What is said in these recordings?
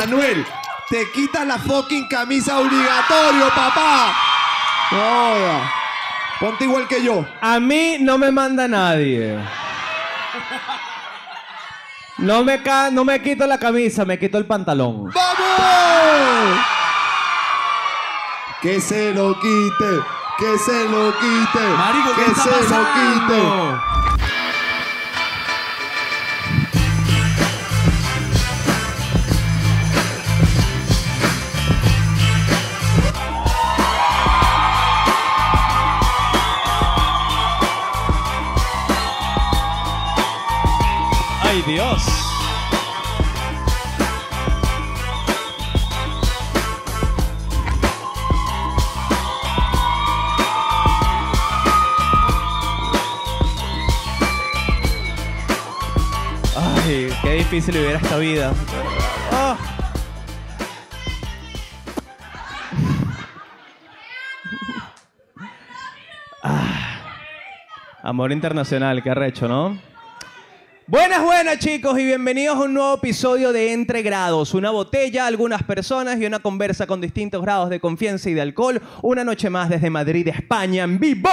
Manuel, te quitas la fucking camisa obligatorio, papá. Joda. Ponte igual que yo. A mí no me manda nadie. No me quito la camisa, me quito el pantalón. ¡Vamos! Que se lo quite, que se lo quite, Marico, ¿qué que está se pasando? lo quite. ¡Ay, Dios! Ay, qué difícil vivir esta vida. Ah. Amor internacional, qué arrecho, ¿no? Buenas, buenas chicos y bienvenidos a un nuevo episodio de Entre Grados. Una botella, algunas personas y una conversa con distintos grados de confianza y de alcohol. Una noche más desde Madrid, España, en vivo.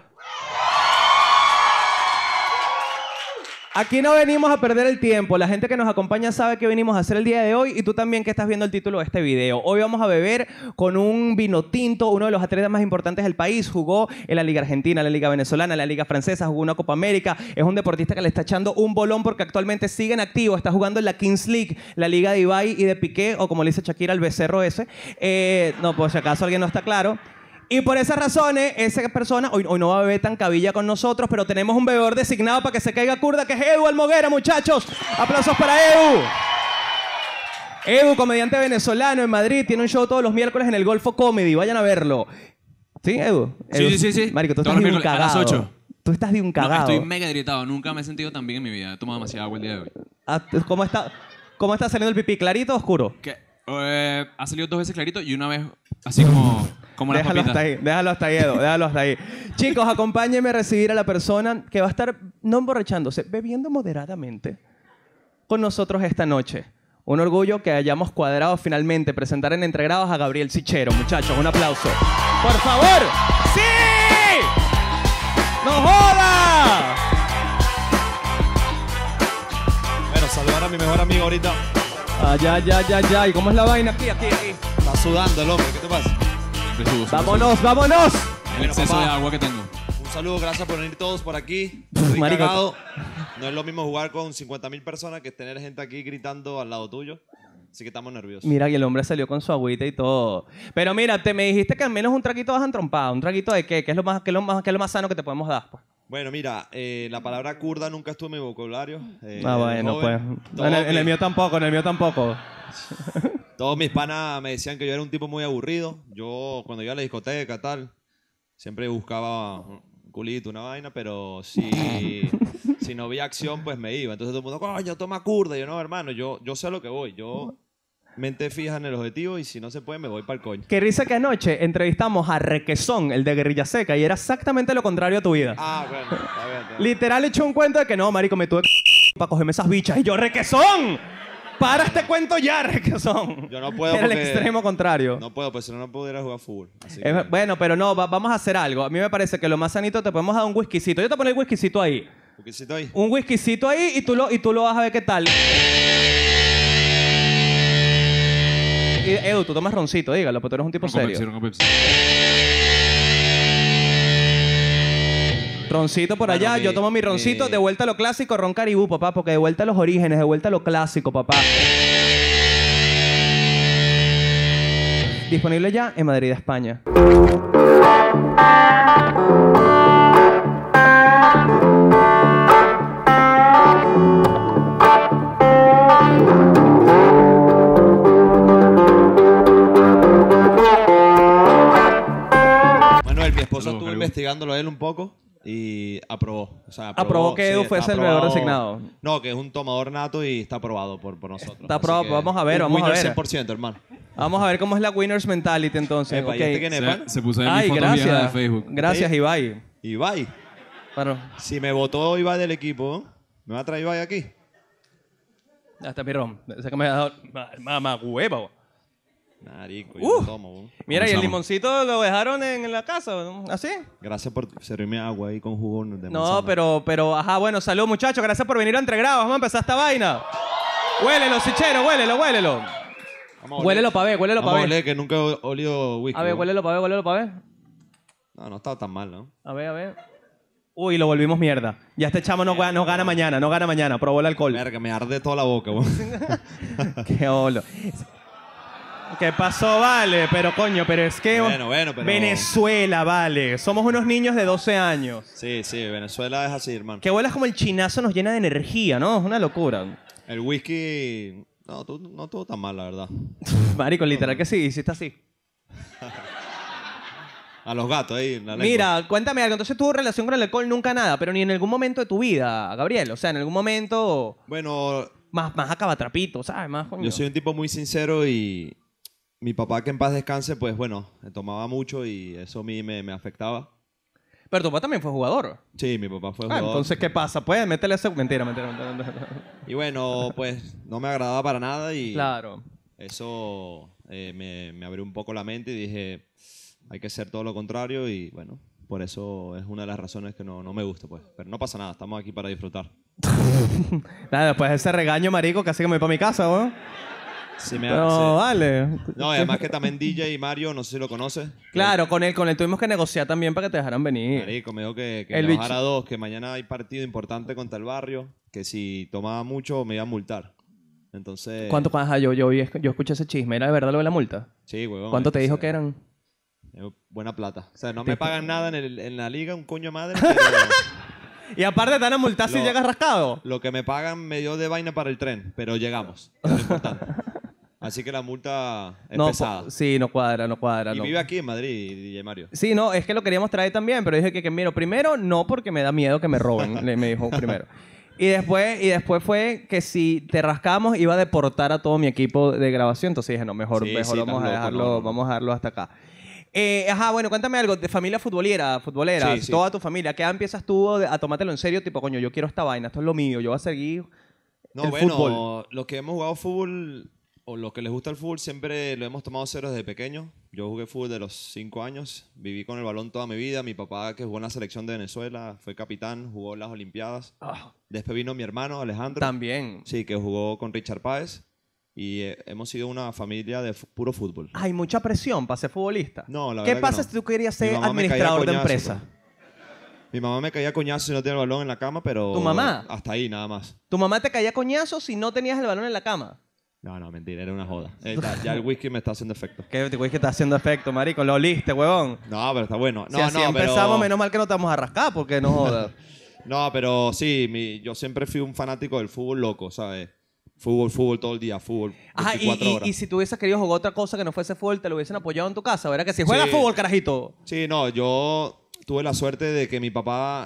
Aquí no venimos a perder el tiempo. La gente que nos acompaña sabe qué venimos a hacer el día de hoy y tú también que estás viendo el título de este video. Hoy vamos a beber con un vino tinto. Uno de los atletas más importantes del país. Jugó en la Liga Argentina, la Liga Venezolana, la Liga Francesa. Jugó una Copa América. Es un deportista que le está echando un bolón porque actualmente sigue en activo. Está jugando en la Kings League, la Liga de Ibai y de Piqué, o como le dice Shakira, el becerro ese. No, por si acaso alguien no está claro. Y por esas razones, esa persona hoy no va a beber tan cabilla con nosotros, pero tenemos un bebedor designado para que se caiga curda, que es Edu Almoguera, muchachos. Aplausos para Edu. Edu, comediante venezolano en Madrid, tiene un show todos los miércoles en el Golfo Comedy. Vayan a verlo. ¿Sí, Edu? Sí. Marico, tú Todos estás de los un miércoles a las cagado. 8. Tú estás de un No, cagado. estoy mega irritado. Nunca me he sentido tan bien en mi vida. He tomado demasiada agua el día de hoy. ¿Cómo está saliendo el pipí? ¿Clarito o oscuro? ¿Qué? Ha salido 2 veces clarito y una vez así como las Déjalo papitas. hasta ahí, déjalo hasta ahí, Edu, déjalo hasta ahí. Chicos, acompáñenme a recibir a la persona que va a estar no emborrachándose, bebiendo moderadamente con nosotros esta noche. Un orgullo que hayamos cuadrado finalmente presentar en Entre Grados a Gabriel Sichero. Muchachos, un aplauso. ¡Por favor! ¡Sí! ¡No joda! Bueno, saludar a mi mejor amigo ahorita. Ya. ¿Y cómo es la vaina? Aquí. Está sudando el hombre, ¿qué te pasa? Siempre subo. ¡Vámonos! El exceso papá. de agua que tengo. Un saludo, gracias por venir todos por aquí. Marico. Estoy cagado. No es lo mismo jugar con 50.000 personas que tener gente aquí gritando al lado tuyo. Así que estamos nerviosos. Mira, y el hombre salió con su agüita y todo. Pero mira, me dijiste que al menos un traguito vas a entrompar. ¿Un traguito de qué? ¿Qué es lo más sano que te podemos dar? Pues? Bueno, mira, la palabra kurda nunca estuvo en mi vocabulario. Bueno, pues. Todos En el mío tampoco. Todos mis panas me decían que yo era un tipo muy aburrido. Yo, cuando iba a la discoteca, tal, siempre buscaba un culito, una vaina, pero si no había acción, pues me iba. Entonces todo el mundo, coño, toma kurda. Y yo, no, hermano, yo sé a lo que voy. Yo, mente fija en el objetivo y si no se puede, me voy para el coño. Qué risa que anoche entrevistamos a Requesón, el de Guerrilla Seca, y era exactamente lo contrario a tu vida. Ah, bueno, está bien. Literal echó un cuento de que no, marico, me tuve para cogerme esas bichas. Y yo, Requesón, para este cuento ya, Requesón. Yo no puedo Era el porque- extremo contrario. No puedo, pues si no pudiera jugar fútbol. Así que- Bueno, pero no, vamos a hacer algo. A mí me parece que lo más sanito te podemos dar un whiskycito. Yo te pongo el whiskycito ahí. ¿Por qué si estoy? Un whiskycito ahí y tú lo vas a ver qué tal. Edu, tú tomas roncito, dígalo, porque tú eres un tipo serio. Ronco Pepsi. Roncito por Bueno, allá, yo tomo mi roncito, de vuelta a lo clásico, ron Caribú, papá, porque de vuelta a los orígenes, de vuelta a lo clásico, papá. Disponible ya en Madrid, España. Manuel, mi esposa Saludos, estuvo Caribú. investigándolo a él un poco y aprobó. O sea, Aprobó que Edu sí, fuese está el bebedor aprobado. designado. No, que es un tomador nato y está aprobado por nosotros. Está Así aprobado, que vamos a ver, un vamos a winner ver. 100%, hermano. Vamos a ver cómo es la winner's mentality entonces. Epa, ok. ¿y este quién es, pan? Se puso en mi Ay, foto vieja de gracias. Facebook. Gracias, Sí. Ibai. Ibai. Bueno, Si me votó Ibai del equipo, ¿me va a traer Ibai aquí? Ya está, pirrón. Ese que me ha dado... Mamá, huevo. Marico, yo no tomo, weón. Mira, ¿y el Comenzamos. limoncito lo dejaron en la casa? ¿No? ¿Así? Gracias por servirme agua ahí con jugo de No, manzana. pero, ajá, bueno, salud, muchachos. Gracias por venir a Entre Grados. Vamos a empezar esta vaina. Huélelo, Sichero, huélelo. Vamos a oler. Huélelo pa' ver, huélelo Vamos pa' a ver. oler, que nunca he olido whisky. A ver, weón. huélelo pa' ver. No, no estaba tan mal, ¿no? A ver. Uy, lo volvimos mierda. Ya este chamo no gana mañana. Probó el alcohol. Verga, me arde toda la boca, weón. Qué olo. ¿Qué pasó, vale? Pero coño, pero es que... Bueno, pero- Venezuela, vale. Somos unos niños de 12 años. Sí, Venezuela es así, hermano. Que vuelas como el chinazo nos llena de energía, ¿no? Es una locura. El whisky no estuvo tan mal, la verdad. Marico, literal que sí, hiciste así. A los gatos ahí en la lengua. Mira, cuéntame algo. Entonces, tu relación con el alcohol nunca nada, pero ni en algún momento de tu vida, Gabriel. O sea, en algún momento Bueno, más acabatrapito, ¿sabes? Más coño. yo soy un tipo muy sincero y mi papá, que en paz descanse, pues bueno, tomaba mucho y eso a mí me afectaba. Pero tu papá también fue jugador. Sí, mi papá fue Ah, jugador. entonces, ¿qué pasa? Pues, métele ese... Mentira. Y bueno, pues no me agradaba para nada y Claro. eso me abrió un poco la mente y dije, hay que hacer todo lo contrario y bueno, por eso es una de las razones que no me gusta, pues. Pero no pasa nada, estamos aquí para disfrutar. Nada, después de ese regaño, marico, casi que me voy para mi casa, ¿no? Sí, me Pero sí. vale. No, además que también DJ Mario, no sé si lo conoces. Claro, con él tuvimos que negociar también para que te dejaran venir. Marico, me dijo que El me bicho. bajara dos, que mañana hay partido importante contra el barrio, que si tomaba mucho me iba a multar. Entonces... ¿Cuánto? Ajá, yo escuché ese chisme. ¿Era de verdad lo de la multa? Sí, huevón. ¿Cuánto te dijo entonces, que eran? Buena plata. O sea, no me pagan nada en la liga, un coño de madre, pero Y aparte te van a multar si Lo- llegas rascado. lo que me pagan me dio de vaina para el tren, pero llegamos. Es lo importante. Así que la multa es No, pesada. sí, no cuadra. Y no. vive aquí en Madrid, DJ Mario. Sí, no, es que lo queríamos traer también, pero dije que mira, primero no porque me da miedo que me roben, me dijo primero. Y después fue que si te rascamos iba a deportar a todo mi equipo de grabación, entonces dije, no, mejor Sí, vamos estás a loco, dejarlo, no. vamos a dejarlo hasta acá. Ajá, bueno, cuéntame algo de familia futbolera, Sí, sí. toda tu familia, ¿qué edad empiezas tú a tomártelo en serio? Tipo, coño, yo quiero esta vaina, esto es lo mío, yo voy a seguir No, el bueno, fútbol. los que hemos jugado fútbol, o los que les gusta el fútbol, siempre lo hemos tomado cero desde pequeño. Yo jugué fútbol de los 5 años, viví con el balón toda mi vida. Mi papá, que jugó en la selección de Venezuela, fue capitán, jugó en las Olimpiadas. Ah, Después vino mi hermano, Alejandro. también. Sí, que jugó con Richard Páez. Y hemos sido una familia de puro fútbol. Hay mucha presión para ser futbolista. No, la ¿Qué verdad que pasa no. si tú querías Mi ser mamá me caía administrador de coñazo, empresa? pues. Mi mamá me caía coñazo si no tenía el balón en la cama, pero... ¿Tu mamá? Hasta ahí, nada más. ¿Tu mamá te caía coñazo si no tenías el balón en la cama? No, mentira, era una joda. Ya el whisky me está haciendo efecto. ¿Qué te que está haciendo efecto, marico? Lo oliste, huevón. No, pero está bueno. No, Si así no, empezamos, pero... menos mal que no te vamos a rascar, porque no jodas. No, pero sí, yo siempre fui un fanático del fútbol loco, ¿sabes? Fútbol todo el día, fútbol Ajá, 24 horas. y si tú hubieses querido jugar otra cosa que no fuese fútbol, te lo hubiesen apoyado en tu casa, ¿verdad? Que si juega Sí. fútbol, carajito. Sí, no, yo tuve la suerte de que mi papá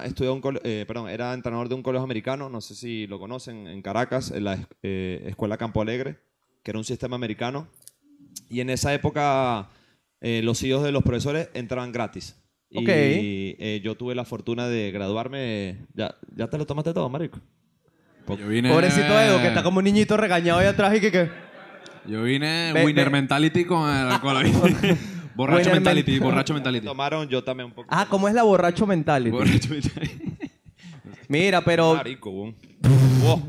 era entrenador de un colegio americano, no sé si lo conocen, en Caracas, en la Escuela Campo Alegre, que era un sistema americano. Y en esa época los hijos de los profesores entraban gratis. Ok. Y yo tuve la fortuna de graduarme. ¿Ya te lo tomaste todo, marico? Yo vine... Pobrecito Edo, que está como un niñito regañado ahí atrás y que... Yo vine Ve- winner ve- mentality con el alcohol. Borracho Winner mentality, men- borracho mentality. Tomaron yo también un poco. Ah, ¿cómo es la borracho mentality? Borracho mentality. Mira, pero Marico, weón. Wow.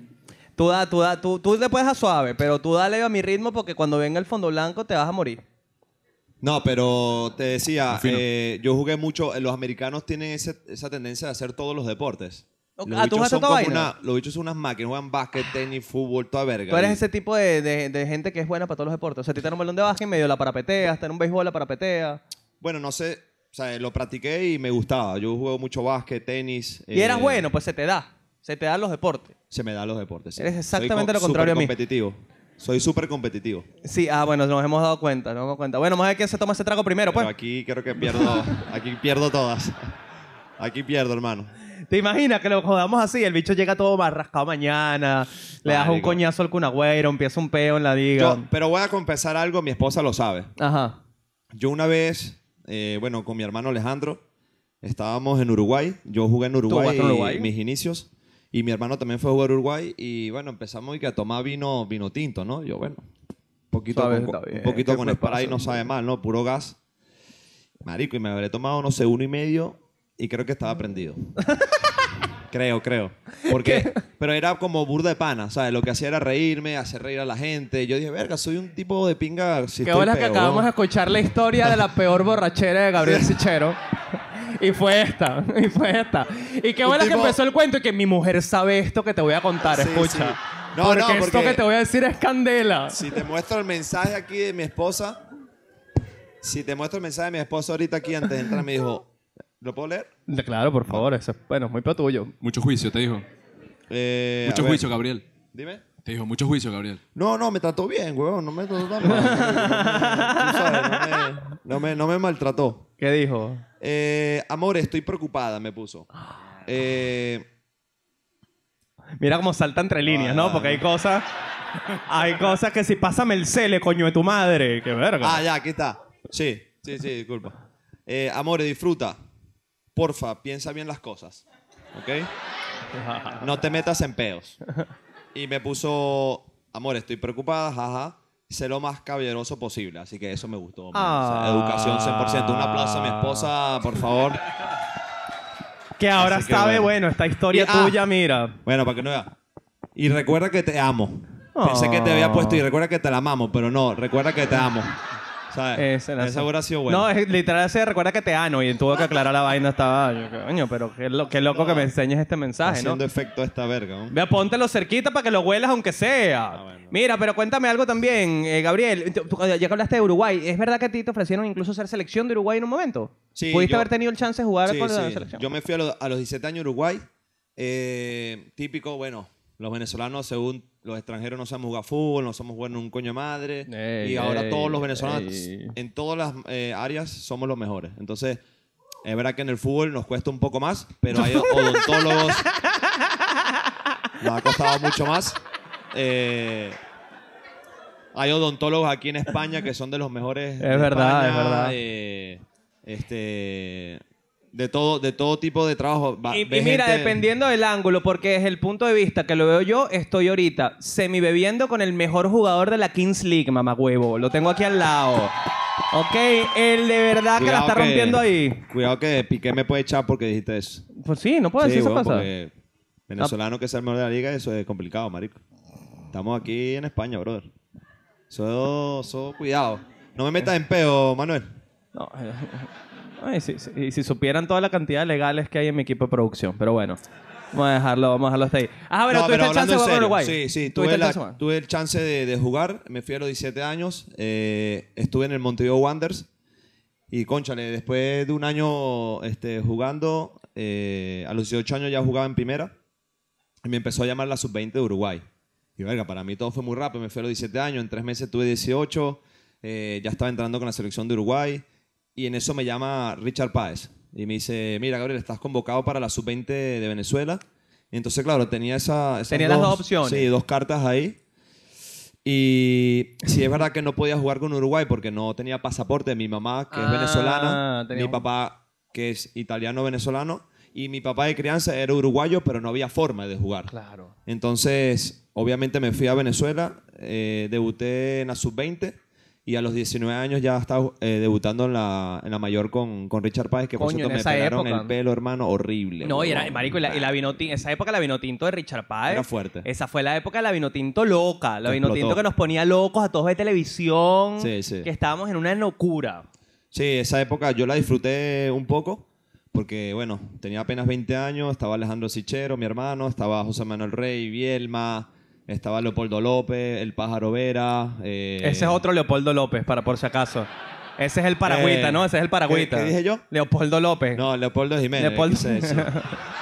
tú le puedes a suave, pero tú dale a mi ritmo porque cuando venga el fondo blanco te vas a morir. No, pero te decía, Fino. yo jugué mucho. Los americanos tienen esa tendencia de hacer todos los deportes. Ok, Los ¿tú bichos jugaste son toda como vaina? los bichos son unas máquinas, juegan básquet, tenis, fútbol, toda verga. Tú eres Y- ese tipo de gente que es buena para todos los deportes. O sea, a ti te dan un balón de básquet, medio la parapetea, hasta en un béisbol la parapetea. Bueno, no sé, o sea, lo practiqué y me gustaba. Yo jugué mucho básquet, tenis. Y eras bueno, pues se te da. Se te dan los deportes. Se me dan los deportes. Sí. Eres exactamente Soy lo contrario a mí. competitivo. Soy súper competitivo. Sí, bueno, nos hemos dado cuenta, Bueno, vamos a ver quién se toma ese trago primero, pues. Pero aquí creo que pierdo, aquí pierdo todas. Aquí pierdo, hermano. ¿Te imaginas que lo jodamos así? El bicho llega todo más rascado mañana, le das un Marico. coñazo al cunagüero, empieza un peo en la liga. Pero voy a confesar algo, mi esposa lo sabe. Ajá. Yo una vez, bueno, con mi hermano Alejandro, estábamos en Uruguay. Yo jugué en Uruguay, jugaste en Uruguay? mis inicios. Y mi hermano también fue a jugar a Uruguay. Y bueno, empezamos y que a tomar vino tinto, ¿no? Yo, bueno, un poquito Sabes, con, está bien. un poquito ¿Qué con me Sprite pasa? no sabe mal, ¿no? Puro gas. Marico, y me habré tomado, no sé, 1,5 y creo que estaba prendido. Creo. Porque, pero era como burda de pana, ¿sabes? Lo que hacía era reírme, hacer reír a la gente. Yo dije, verga, soy un tipo de pinga. Si Qué estoy bola que peo, acabamos de ¿no? escuchar la historia de la peor borrachera de Gabriel Sichero. Y fue esta. Y qué Un bola que tipo- empezó el cuento y que mi mujer sabe esto que te voy a contar, Sí, escucha. sí. No, porque no, esto porque- que te voy a decir es candela. Si te muestro el mensaje aquí de mi esposa, ahorita aquí antes de entrar, me dijo, ¿lo puedo leer? Claro, por favor, eso es, bueno, muy pro tuyo. Mucho juicio, te dijo. A Mucho ver, juicio, Gabriel. Dime. Te dijo, mucho juicio, Gabriel. No, me trató bien, huevón. No me trató tan mal. Tú sabes, no me maltrató. ¿Qué dijo? Amor, estoy preocupada, me puso. Mira cómo salta entre líneas, ¿no? Porque hay cosas que si pásame el cele, coño de tu madre. Qué verga. Ya, aquí está. Sí, disculpa. Amor, disfruta. Porfa, piensa bien las cosas. ¿Ok? No te metas en peos. Y me puso, amor, estoy preocupada, jaja. Sé lo más caballeroso posible. Así que eso me gustó. man. O sea, educación 100%. Un aplauso a mi esposa, por favor. Que ahora Así que sabe, bueno. bueno, esta historia Y- tuya, mira. Bueno, para que no vea. Y recuerda que te amo. Pensé que te había puesto y recuerda que te la amamos, pero no, recuerda que te amo. ¿Sabes? Esa hubiera sido buena. No, es, literal se recuerda que te amo y tuvo que aclarar la vaina. Estaba, yo, coño, pero qué loco que me enseñes este mensaje, ¿no? haciendo efecto esta verga, ¿no? Vea, póntelo cerquita para que lo huelas aunque sea. Bueno. Mira, pero cuéntame algo también, Gabriel. Ya que hablaste de Uruguay, ¿es verdad que a ti te ofrecieron incluso ser selección de Uruguay en un momento? Sí, ¿Pudiste yo- haber tenido el chance de jugar Sí, con la sí. selección? Yo me fui a los 17 años a Uruguay. Típico, bueno, los venezolanos, según los extranjeros, no sabemos jugar fútbol, no sabemos jugar en un coño de madre. Ey, y ahora ey, todos los venezolanos, ey. en todas las áreas, somos los mejores. Entonces, es verdad que en el fútbol nos cuesta un poco más, pero hay odontólogos. Nos ha costado mucho más. Hay odontólogos aquí en España que son de los mejores. Es verdad, España, es verdad. De todo tipo de trabajo. Y Ve mira, gente- dependiendo del ángulo, porque desde el punto de vista que lo veo yo, estoy ahorita semi-bebiendo con el mejor jugador de la Kings League, mamagüevo. Lo tengo aquí al lado. Ok, el de verdad que la Cuidado está rompiendo ahí. Cuidado que Piqué me puede echar porque dijiste eso. Pues sí, no puedo Sí, decir esa weón, cosa. porque venezolano que sea el mejor de la liga, eso es complicado, marico. Estamos aquí en España, brother. Eso, cuidado. No me metas en peo, Manuel. No, ay, sí, sí. Y si supieran toda la cantidad de legales que hay en mi equipo de producción. Pero bueno, vamos a dejarlo hasta ahí. Ah, bueno, No, tuviste el hablando chance de en jugar con serio, Uruguay. Sí, ¿Tuviste el chance de tuve, jugar? tuve el chance de jugar. Me fui a los 17 años. Estuve en el Montevideo Wanderers. Y, cónchale, después de un año jugando, a los 18 años ya jugaba en primera. Y me empezó a llamar la sub-20 de Uruguay. Y, verga, para mí todo fue muy rápido. Me fui a los 17 años. En 3 meses tuve 18. Ya estaba entrando con la selección de Uruguay. Y en eso me llama Richard Páez. Y me dice, mira, Gabriel, estás convocado para la sub-20 de Venezuela. Y entonces, claro, tenía esas Tenía las dos opciones. Sí, 2 cartas ahí. Y sí, es verdad que no podía jugar con Uruguay porque no tenía pasaporte. Mi mamá, que es venezolana, tenía mi un- papá, que es italiano-venezolano, y mi papá de crianza era uruguayo, pero no había forma de jugar. Claro. Entonces, obviamente me fui a Venezuela, debuté en la sub-20 y a los 19 años ya estaba debutando en la mayor con Richard Páez, que por Coño, cierto en me esa pelaron época. el pelo, hermano, horrible. No, y era, huevón. marico, y la vinotinto, esa época la vinotinto de Richard Páez. Era fuerte. Esa fue la época de la vinotinto loca. La Que vinotinto explotó. que nos ponía locos a todos de televisión. Sí, sí. Que estábamos en una locura. Sí, esa época yo la disfruté un poco porque, bueno, tenía apenas 20 años, estaba Alejandro Sichero, mi hermano, estaba José Manuel Rey, Bielma, estaba Leopoldo López, el Pájaro Vera. Ese es otro Leopoldo López, por si acaso. Ese es el paragüita, ¿no? Ese es el paragüita. ¿qué dije yo? Leopoldo López. No, Leopoldo Jiménez. Leopoldo- quise decir. No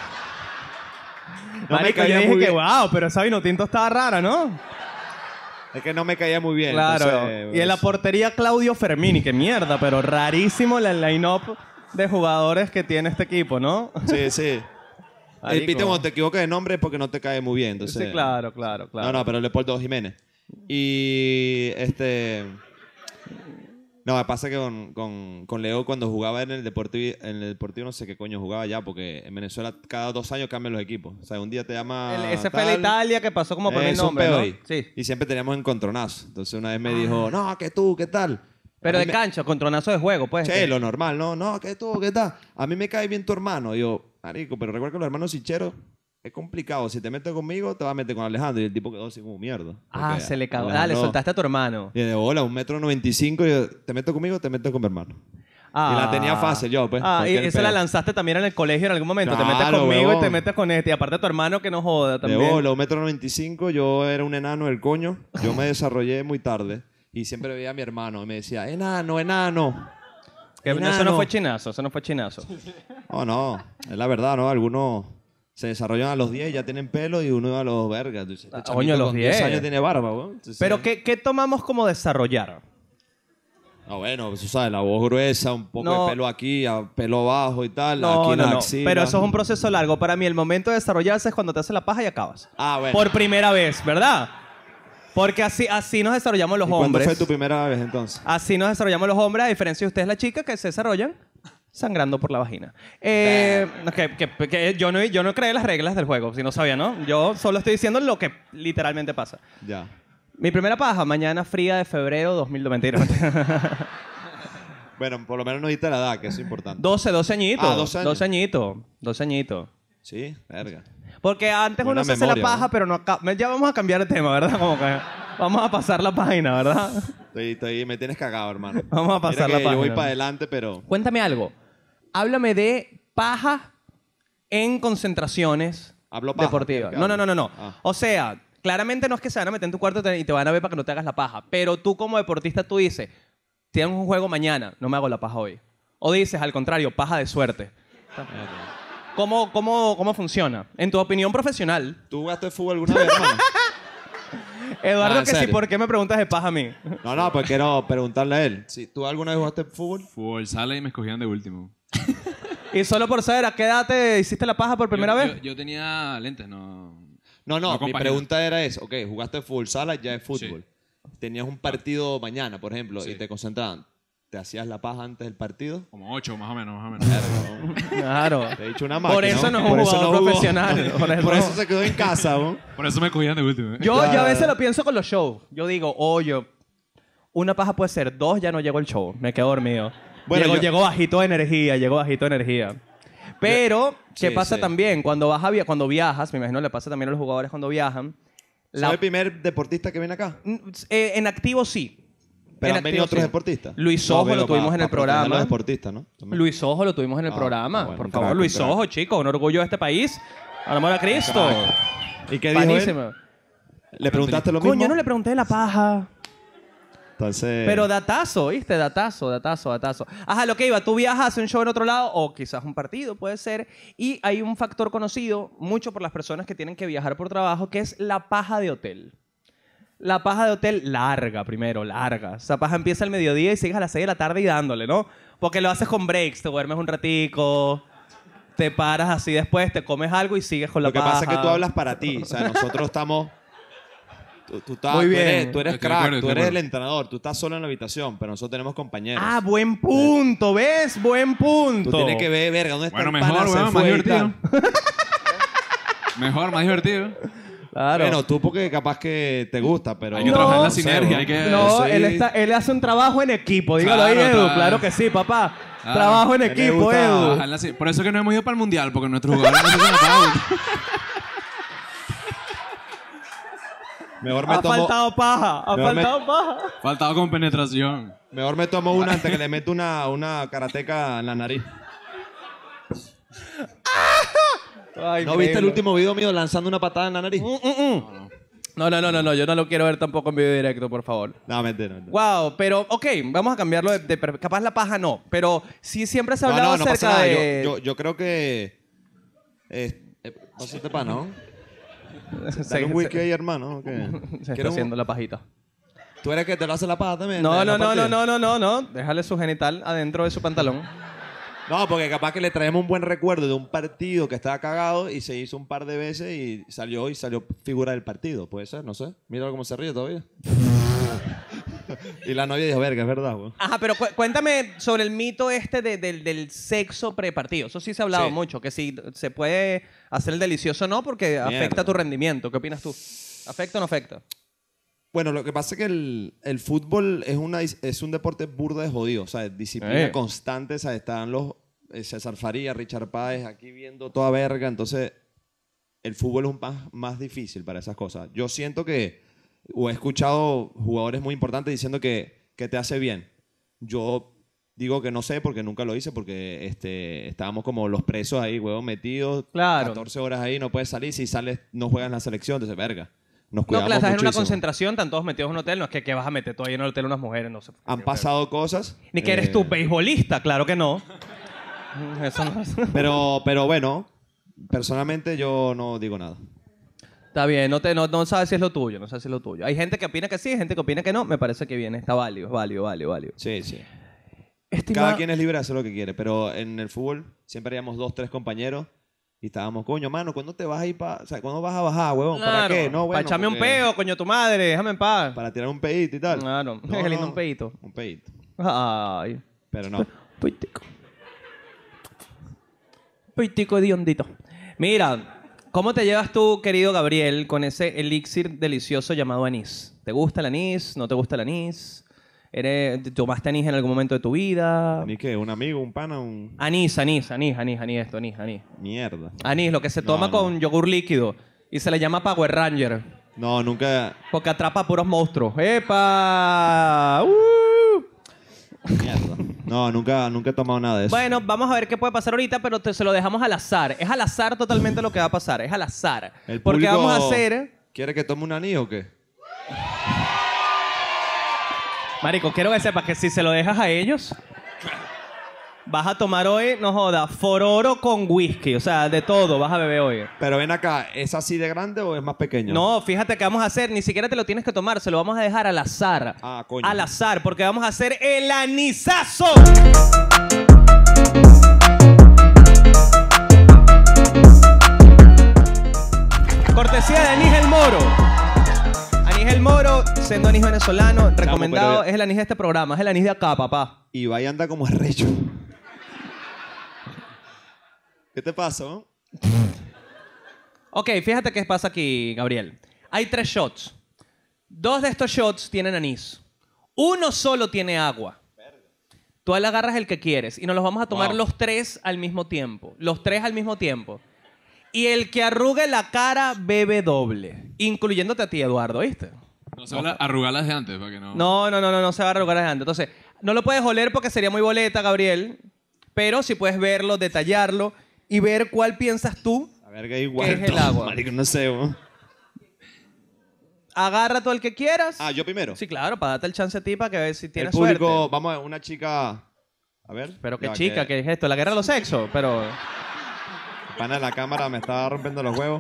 me Marico, yo caía dije muy que, bien. wow, pero esa vinotinto estaba rara, ¿no? Es que no me caía muy bien. Claro. entonces, Y en la portería Claudio Fermini, que mierda, pero rarísimo el line-up de jugadores que tiene este equipo, ¿no? Sí, sí. Marico. Viste, cuando te equivoques de nombre es porque no te cae muy bien. Entonces, Sí, claro. No, pero Leopoldo Jiménez. Y No, me pasa que con Leo cuando jugaba en el Deportivo no sé qué coño jugaba ya, porque en Venezuela cada 2 años cambian los equipos. O sea, un día te llama Ese fue la Italia que pasó como por mi es un nombre, peo ¿no? ahí. Sí. Y siempre teníamos encontronazos. Entonces una vez me dijo, no, que tú, ¿qué tal? Pero A de mí cancha, contronazo de juego, pues. Che, lo normal, ¿no? No, que tú, ¿qué tal? A mí me cae bien tu hermano. Y yo, marico, pero recuerda que los hermanos Sicheros es complicado. Si te metes conmigo, te vas a meter con Alejandro. Y el tipo quedó así como mierda. Ah, Porque se le cagó. Ah, le Alejandro- soltaste a tu hermano. Y de hola, 1,95 m. Y yo, te meto conmigo, te meto con mi hermano. Y la tenía fácil yo, pues. Ah, y cualquier esa la peo. lanzaste también en el colegio en algún momento. te metes Claro, conmigo y huevón. te metes con este. Y aparte tu hermano que no joda De también. bola, 1,95 m. Yo era un enano del coño. Yo me desarrollé muy tarde. Y siempre veía a mi hermano. Y me decía, enano, enano. Que eso no enano". fue chinazo, eso no fue chinazo. Oh, no, es la verdad, ¿no? Algunos se desarrollan a los 10 y ya tienen pelo y uno a los vergas. Tú dices, este Coño, a chamito los con 10. años tiene barba, weón. Entonces, Pero ¿qué tomamos como desarrollar? No, bueno, pues, tú sabes, la voz gruesa, un poco No. de pelo aquí, pelo bajo y tal, No, aquí en no, las no. axilas. Pero eso es un proceso largo. Para mí el momento de desarrollarse es cuando te hace la paja y acabas. Ah, bueno. Por primera vez, ¿verdad? Porque así nos desarrollamos los ¿Y cuándo hombres. fue tu primera vez entonces? Así nos desarrollamos los hombres, a diferencia de ustedes, las chicas, que se desarrollan sangrando por la vagina. Que yo no creé las reglas del juego, si no sabía, ¿no? Yo solo estoy diciendo lo que literalmente pasa. Ya. Mi primera paja, mañana fría de febrero 2020. Bueno, por lo menos no diste la edad, que es importante. 12 añitos. Ah, 12 años. 12 añitos. Sí, verga. Porque antes Buena uno se hace la memoria, paja, ¿no? pero no acaba. Ya vamos a cambiar de tema, ¿verdad? Como que vamos a pasar la página, ¿verdad? Me tienes cagado, hermano. Vamos a pasar Mira la que Yo voy página. para adelante, pero... Cuéntame algo. Háblame de paja en concentraciones Hablo paja, deportivas. ¿qué No. hablo? Ah. O sea, claramente no es que se van a meter en tu cuarto y te van a ver para que no te hagas la paja. Pero tú como deportista, tú dices, tienes un juego mañana, no me hago la paja hoy. O dices, al contrario, paja de suerte. ¿Cómo funciona? En tu opinión profesional. ¿Tú jugaste fútbol alguna vez, hermano? Eduardo, Ah, ¿en que sí, serio? ¿por qué me preguntas de paja a mí? No, pues quiero preguntarle a él. Si ¿tú alguna vez jugaste fútbol? Fútbol sala y me escogían de último. Y solo por saber, ¿a qué edad te hiciste la paja por primera vez? Yo tenía lentes, no. No, mi compañero. pregunta era eso. Ok, jugaste fútbol sala, ya es fútbol. Tenías un partido mañana, por ejemplo, Sí. y te concentraban. ¿Te hacías la paja antes del partido? Como 8, más o menos. Claro. Te he dicho una máquina. Por eso no es un Por eso jugador jugó. profesional. Por eso se quedó en casa, ¿no? Por eso me cogían de último. Yo a veces lo pienso con los shows. Yo digo, oye, una paja puede ser 2, ya no llegó el show. Me quedo dormido. Bueno, llegó bajito de energía, Pero, ¿qué Sí, pasa sí. también? Cuando viajas, me imagino le pasa también a los jugadores cuando viajan. ¿Soy el primer deportista que viene acá? En activo sí. Pero En han venido activo, otros sí. deportistas. Luis Sojo veo lo tuvimos en el proteger a programa. los deportistas, ¿no? También. Luis Sojo lo tuvimos en el Ah, programa. bueno, Por un favor, crack, Luis un crack. Sojo, chico, un orgullo de este país. Al amor a Cristo. ¿Y qué dijo él? Panísimo. ¿Le preguntaste lo mismo? Coño, no le pregunté de la paja. Entonces... Pero datazo, ¿viste? Datazo. Ajá, lo que iba, tú viajas, haces un show en otro lado, o quizás un partido, puede ser, y hay un factor conocido, mucho por las personas que tienen que viajar por trabajo, que es la paja de hotel. La paja de hotel larga, primero, larga. Esa paja empieza al mediodía y sigues a las 6 de la tarde y dándole, ¿no? Porque lo haces con breaks, te duermes un ratico, te paras así después, te comes algo y sigues con la Lo que paja. pasa es que tú hablas para ti. O sea, nosotros estamos... Tú Muy bien. Tú eres Estoy de crack, acuerdo, tú estoy de eres el acuerdo. entrenador, tú estás solo en la habitación, pero nosotros tenemos compañeros. Ah, buen punto, ¿ves? Buen punto. Tú tienes que ver, verga, ¿dónde está Bueno, el pana? mejor, Se weón, más fue y divertido. tal. Mejor, más divertido. Claro. Bueno, tú porque capaz que te gusta, pero... Hay que trabajar en la sé, sinergia, weón. hay que... No, soy- él hace un trabajo en equipo. Dígalo ahí, Claro, Edu. claro. Claro que sí, papá. Claro. Trabajo en A él le equipo, gusta Edu. Trabajar en la si- Por eso que no hemos ido para el mundial, porque nuestros jugadores no se hacen la paja. Mejor me Ha tomo... faltado paja. Ha Mejor me- faltado paja. Faltado con penetración. Mejor me tomo una antes que le meto una karateca en la nariz. Ay, ¿No increíble. viste el último video mío lanzando una patada en la nariz? No. Yo no lo quiero ver tampoco en video directo, por favor. No, mentira. Wow, pero ok, vamos a cambiarlo capaz la paja no, pero sí siempre se ha No, hablado no pasa acerca nada. de... Yo creo que... no se te pana, ¿no? Se- Dale un se- whisky ahí, hermano. ¿o qué? se está ¿Quieres un- haciendo la pajita. ¿Tú eres que te lo hace la paja también? No, en la partida? no. Déjale su genital adentro de su pantalón. No, porque capaz que le traemos un buen recuerdo de un partido que estaba cagado y se hizo un par de veces y salió figura del partido. Puede ser, no sé. Mira cómo se ríe todavía. Y la novia dijo, verga, es verdad, weón. Ajá, pero cuéntame sobre el mito este del sexo prepartido. Eso sí se ha hablado Sí. mucho, que si se puede hacer el delicioso o no porque afecta tu rendimiento. ¿Qué opinas tú? ¿Afecta o no afecta? Bueno, lo que pasa es que el fútbol es un deporte burda de jodido. O sea, disciplina constante. O sea, están los César Faría, Richard Páez aquí viendo toda verga. Entonces, el fútbol es más difícil para esas cosas. Yo siento que, o he escuchado jugadores muy importantes diciendo que te hace bien. Yo digo que no sé porque nunca lo hice, porque estábamos como los presos ahí, huevón, metidos. Claro. 14 horas ahí, no puedes salir. Si sales, no juegas en la selección. Entonces, verga. Nos No, cuidamos claro, estás en una muchísimo. concentración, están todos metidos en un hotel. No es que vas a meter todavía en el hotel unas mujeres, no sé. Han pasado cosas. Ni que eres tú beisbolista, claro que no. Eso no es. Pero bueno, personalmente yo no digo nada. Está bien, no sabes si es lo tuyo, no sabes si es lo tuyo. Hay gente que opina que sí, hay gente que opina que no. Me parece que viene, está válido. Sí, sí. Estimado- Cada quien es libre de hacer lo que quiere, pero en el fútbol siempre éramos 2, 3 compañeros y estábamos, coño, mano, ¿cuándo te vas a ir o sea, ¿cuándo vas a bajar, huevón? ¿Para Claro, qué? No, bueno, para echarme un porque- peo, coño, tu madre, déjame en paz. Para tirar un pedito y tal. Claro, qué lindo un pedito. Un pedito. Ay, Pero no. peitico. Peitico hediondito. Mira, ¿cómo te llevas tú, querido Gabriel, con ese elixir delicioso llamado anís? ¿Te gusta el anís? ¿No te gusta el anís? ¿Tomaste anís en algún momento de tu vida? ¿Ni qué? ¿Un amigo, un pana, un...? Anís. Mierda. Anís, lo que se No, toma no. con yogur líquido. Y se le llama Power Ranger. No, nunca... Porque atrapa puros monstruos. ¡Epa! Mierda. No, nunca he tomado nada de eso. Bueno, vamos a ver qué puede pasar ahorita, pero se lo dejamos al azar. Es al azar totalmente lo que va a pasar. Es al azar. ¿El Porque público vamos a hacer... ¿Quiere que tome un anillo o qué? Marico, quiero que sepas que si se lo dejas a ellos, vas a tomar hoy, no joda, fororo con whisky. O sea, de todo vas a beber hoy. Pero ven acá, ¿es así de grande o es más pequeño? No, fíjate que vamos a hacer, ni siquiera te lo tienes que tomar, se lo vamos a dejar al azar. Ah, coño. Al azar, porque vamos a hacer el anisazo. Cortesía de Anís el Moro. Anís el Moro, siendo anís venezolano, recomendado, pero- es el anís de este programa, es el anís de acá, papá. Y vaya anda como arrecho. ¿Qué te pasa, no? Ok, fíjate qué pasa aquí, Gabriel. Hay 3 shots. 2 de estos shots tienen anís. Uno solo tiene agua. Tú le agarras el que quieres y nos los vamos a tomar Wow. los 3 al mismo tiempo. Los 3 al mismo tiempo. Y el que arrugue la cara bebe doble. Incluyéndote a ti, Eduardo, ¿viste? No se van a arrugarlas de antes para que no... No se va a arrugar adelante. Entonces, no lo puedes oler porque sería muy boleta, Gabriel. Pero sí puedes verlo, detallarlo y ver cuál piensas tú. A ver, que igual. ¿Qué es el agua? Marico, no sé, ¿no? Agarra tú el que quieras. Ah, yo primero. Sí, claro, para darte el chance a ti para que veas si El tienes público, suerte. vamos a ver, una chica. A ver. Pero qué ya, chica, ¿qué es esto? La guerra de los sexos, pero... El pana de la cámara me está rompiendo los huevos.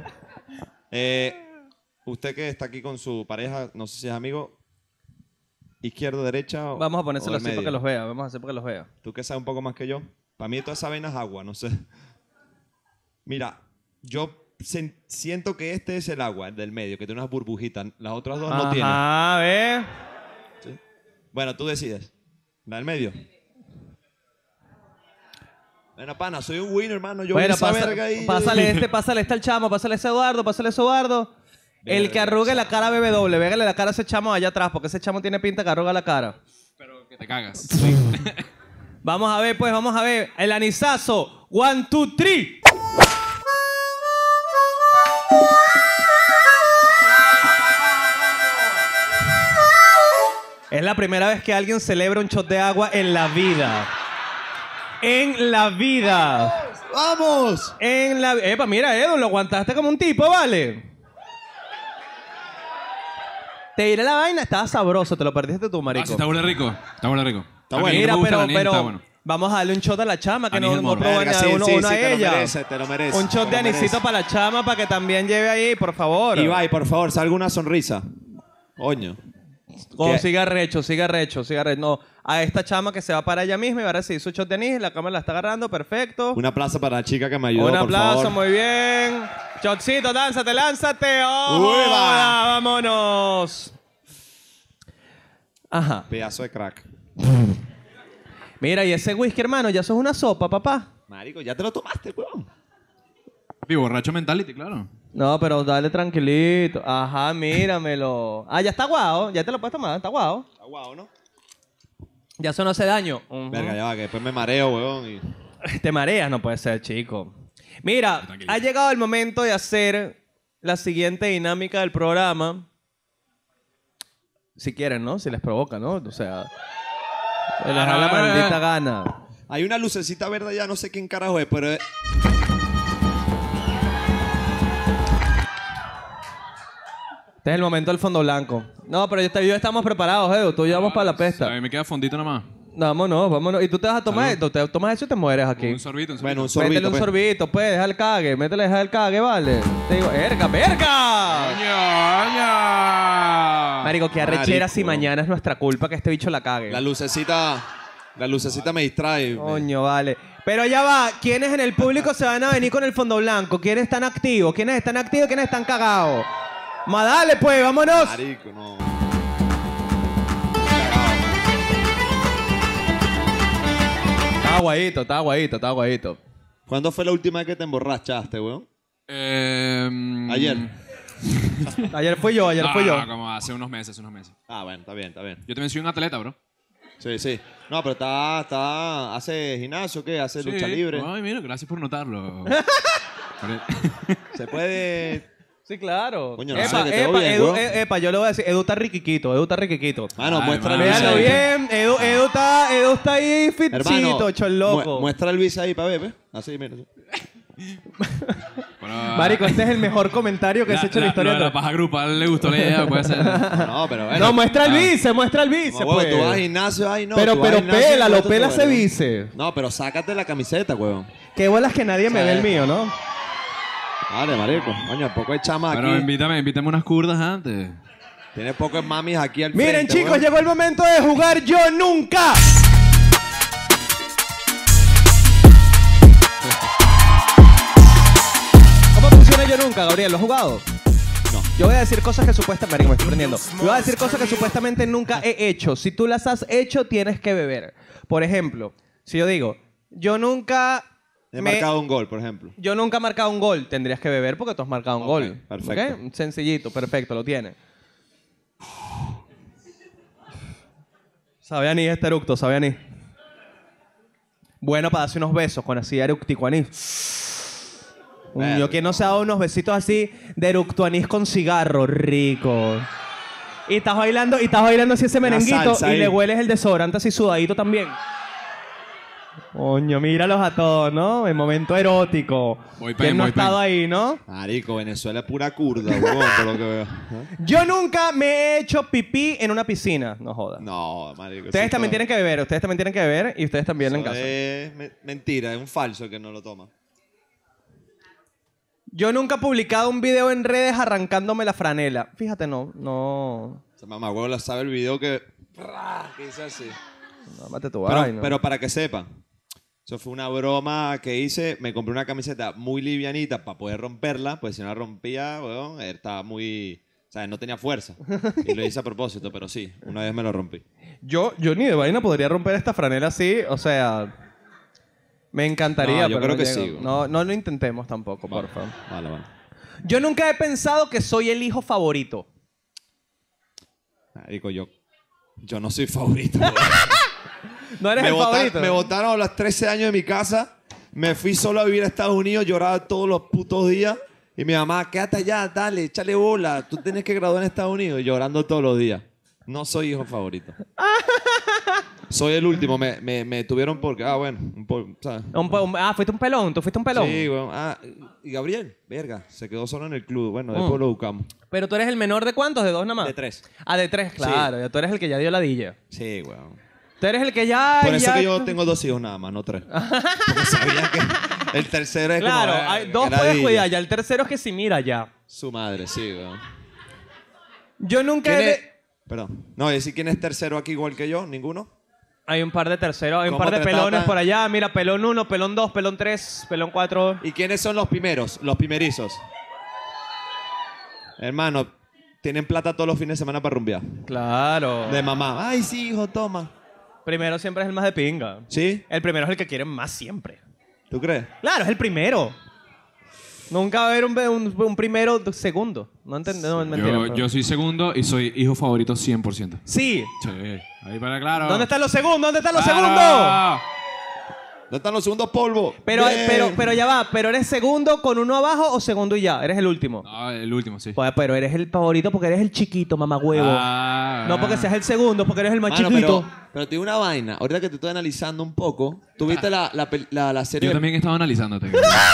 Usted que está aquí con su pareja, no sé si es amigo, izquierda, derecha o Vamos a ponérselo o así del para que medio. los vea. Vamos a hacer para que los vea. Tú que sabes un poco más que yo. Para mí toda esa vaina es agua, no sé. Mira, yo siento que este es el agua, el del medio, que tiene unas burbujitas. Las otras dos no tienen. Ajá, ¿ves? Bueno, tú decides. La del medio. Bueno, pana, soy un winner, hermano. Yo Bueno, vi esa verga ahí. pásale este al chamo, pásale ese Eduardo, pásale ese Eduardo. El que arrugue la cara bebe doble. Végale la cara a ese chamo allá atrás, porque ese chamo tiene pinta que arruga la cara. Pero que te cagas. Vamos a ver, pues, vamos a ver. El anisazo. 1, 2, 3. Es la primera vez que alguien celebra un shot de agua en la vida. En la vida. ¡Vamos! En la... Epa, mira, Edu, lo aguantaste como un tipo, ¿vale? Te diré la vaina, estaba sabroso, te lo perdiste tú, Ah, marico. sí, está burda rico. Está burda rico. Está A mí bueno. no me Mira, gusta el pero, anís, está bueno. vamos a darle un shot a la chama, que Anís no, del no Moro. probó Verga, ni a sí, uno, sí, uno sí, a te lo ella. merece, te lo merece. Un shot te de lo anisito merece. para la chama, para que también lleve ahí, por favor. Ibai, por favor, salga una sonrisa. Coño. Oh, ¿Qué? siga recho. No, a esta chama que se va para ella misma y va a recibir su shot de anís, la cámara la está agarrando, perfecto. Un aplauso para la chica que me ayudó, Un por aplauso, favor. muy bien. Shotcito, lánzate. ¡Oh, Uy, va. vámonos! Ajá. Pedazo de crack. Mira, y ese whisky, hermano, ya sos una sopa, papá. Marico, ya te lo tomaste, weón. Y borracho mentality, claro. No, pero dale tranquilito. Ajá, míramelo. Ah, ya está aguado. Ya te lo puedes tomar. Está aguado. Está guau, ¿no? Ya eso no hace daño. Ujú. Verga, ya va, que después me mareo, weón. Y... Te mareas, no puede ser, chico. Mira, Tranquilito. ha llegado el momento de hacer la siguiente dinámica del programa. Si quieren, ¿no? Si les provoca, ¿no? O sea, se les da la maldita gana. Hay una lucecita verde ya, no sé quién carajo es, pero... Este es el momento del fondo blanco. No, pero yo estamos preparados, Edu. Tú y yo vamos para la A pesta. mí me queda fondito nomás. Vámonos, vámonos. Y tú te vas a tomar Salud. esto. Te tomas eso y te mueres aquí. Un sorbito, un sorbito. Bueno, un Métele sorbito, un pues. sorbito, pues. Deja el cague. Métele, deja el cague, vale. Te digo, ¡verga, verga! ¡Coño! Marico, qué arrechera Marico. si mañana es nuestra culpa que este bicho la cague. La lucecita me distrae. Coño, vale. Pero ya va, ¿quiénes en el público se van a venir con el fondo blanco? ¿Quiénes están activos? ¿Quiénes están activos? ¿Quiénes están cagados? Más dale, pues, vámonos. Marico, no. Está guayito, está guayito, está guayito. ¿Cuándo fue la última vez que te emborrachaste, weón? Ayer. Ayer fui yo, ayer fui yo. Como hace unos meses, unos meses. Ah, bueno, está bien, está bien. Yo también soy un atleta, bro. Sí, sí. No, pero ¿hace gimnasio o qué? ¿Hace Sí. lucha libre? Ay, mira, gracias por notarlo. Se puede... Sí, claro. Coño, no sé, que te veo bien, Edu, weón. Epa, yo le voy a decir, Edu está riquiquito, Edu está riquiquito. Mano, Ay, muestra el mano. visa Véanlo ahí. bien, Edu está ahí fitcito, Hermano, choloco. muestra el visa ahí para ver, ¿ves? Así, mira. Bueno, Marico, este es el mejor comentario que se ha hecho en la historia. La paja grupal le gustó la idea, puede ser. No, pero bueno. No, muestra el vice, muestra el vice, No, huevo, pues. tú vas al gimnasio ahí, no. Pero tú vas al gimnasio y pélalo, muéstrate, pela ese weón. vice. No, pero sácate la camiseta, huevón. Qué bolas que nadie me Sí. ve el mío, ¿no? Vale, marico. Coño, poco de chama aquí. Pero invítame unas curdas antes. Tiene pocos mamis aquí al Miren, frente, chicos, huevón. llegó el momento de jugar Yo Nunca. ¿Cómo funciona Yo Nunca, Gabriel? ¿Lo has jugado? No. Yo voy a decir cosas que supuestamente... Marico, me estoy prendiendo. Yo voy a decir cosas que supuestamente nunca he hecho. Si tú las has hecho, tienes que beber. Por ejemplo, si yo digo, yo nunca... He marcado un gol, por ejemplo. Yo nunca he marcado un gol. Tendrías que beber porque tú has marcado un Ok, gol. perfecto. ¿Ok? Sencillito, perfecto, lo tiene. Sabe anís este eructo, sabe anís. Bueno para darse unos besos con así eructico anís. Yo que no se ha dado unos besitos así de eructo anís con cigarro, rico. Y estás bailando así ese merenguito salsa y ahí. le hueles el desodorante así sudadito también. Coño, míralos a todos, ¿no? El momento erótico. Voy ¿Quién pen, no ha voy estado pen. ahí, no? Marico, Venezuela es pura curda, huevón, por lo que veo. Yo nunca me he hecho pipí en una piscina. No jodas. No, marico. Ustedes también tienen que beber, ustedes también tienen que beber y ustedes también en casa. Es mentira, es un falso que no lo toma. Yo nunca he publicado un video en redes arrancándome la franela. Fíjate, no. Esa mamá huevo la sabe el video que hice así. No, mate tu vaina. Pero para que sepan, eso fue una broma que hice. Me compré una camiseta muy livianita para poder romperla, pues si no la rompía, weón, estaba muy... O sea, no tenía fuerza. Y lo hice a propósito, pero sí, una vez me lo rompí. Yo ni de vaina podría romper esta franela así, o sea... Me encantaría, No, yo pero creo que llego. sí, güey. No lo intentemos tampoco, por favor. Vale, vale. Yo nunca he pensado que soy el hijo favorito. Marico, yo no soy favorito. weón. No eres el favorito. Me botaron a los 13 años de mi casa. Me fui solo a vivir a Estados Unidos. Lloraba todos los putos días. Y mi mamá, quédate allá, dale, échale bola. Tú tienes que graduar en Estados Unidos. Y llorando todos los días. No soy hijo favorito. Soy el último. Me tuvieron porque... bueno. ¿Sabes? Fuiste un pelón, tú fuiste un pelón. Sí, weón. Y Gabriel, verga, se quedó solo en el club. Bueno, después lo buscamos. Pero tú eres el menor de cuántos, de dos nada más. De 3. Ah, de 3, claro. Ya tú eres el que ya dio la dilla. Sí, weón. Tú eres el que ya... Por eso ya- que yo tengo 2 hijos nada más, no 3. Porque sabía que el tercero es Claro, como... hay dos que puedes ladilla. cuidar, ya el tercero es que si mira ya. Su madre, sí, weón. Yo nunca ¿Quién he... es? Perdón. No, ¿y decir quién es tercero aquí igual que yo? ¿Ninguno? Hay un par de terceros, hay un ¿Cómo par de te pelones tratan? por allá. Mira, pelón 1, pelón 2, pelón 3, pelón 4. ¿Y quiénes son los primeros? Los primerizos. Hermano, tienen plata todos los fines de semana para rumbear. Claro. De mamá. Ay, sí, hijo, toma. Primero siempre es el más de pinga. ¿Sí? El primero es el que quieren más siempre. ¿Tú crees? Claro, es el primero. Nunca va a haber un primero segundo. No entiendo, no, mentira, pero- Yo soy segundo y soy hijo favorito 100%. Sí. Sí, ahí para claro. ¿Dónde están los segundos? ¿Dónde están los ¡Claro! segundos? ¿Dónde están los segundos polvos? Pero, Bien. pero ya va. ¿Pero eres segundo con uno abajo o segundo y ya? Eres el último. No, el último, sí. Pues, pero eres el favorito porque eres el chiquito, mamagüevo. No porque seas el segundo, porque eres el más Mano, chiquito. pero te digo una vaina. Ahorita que te estoy analizando un poco, ¿tuviste la serie? Yo también estaba analizándote.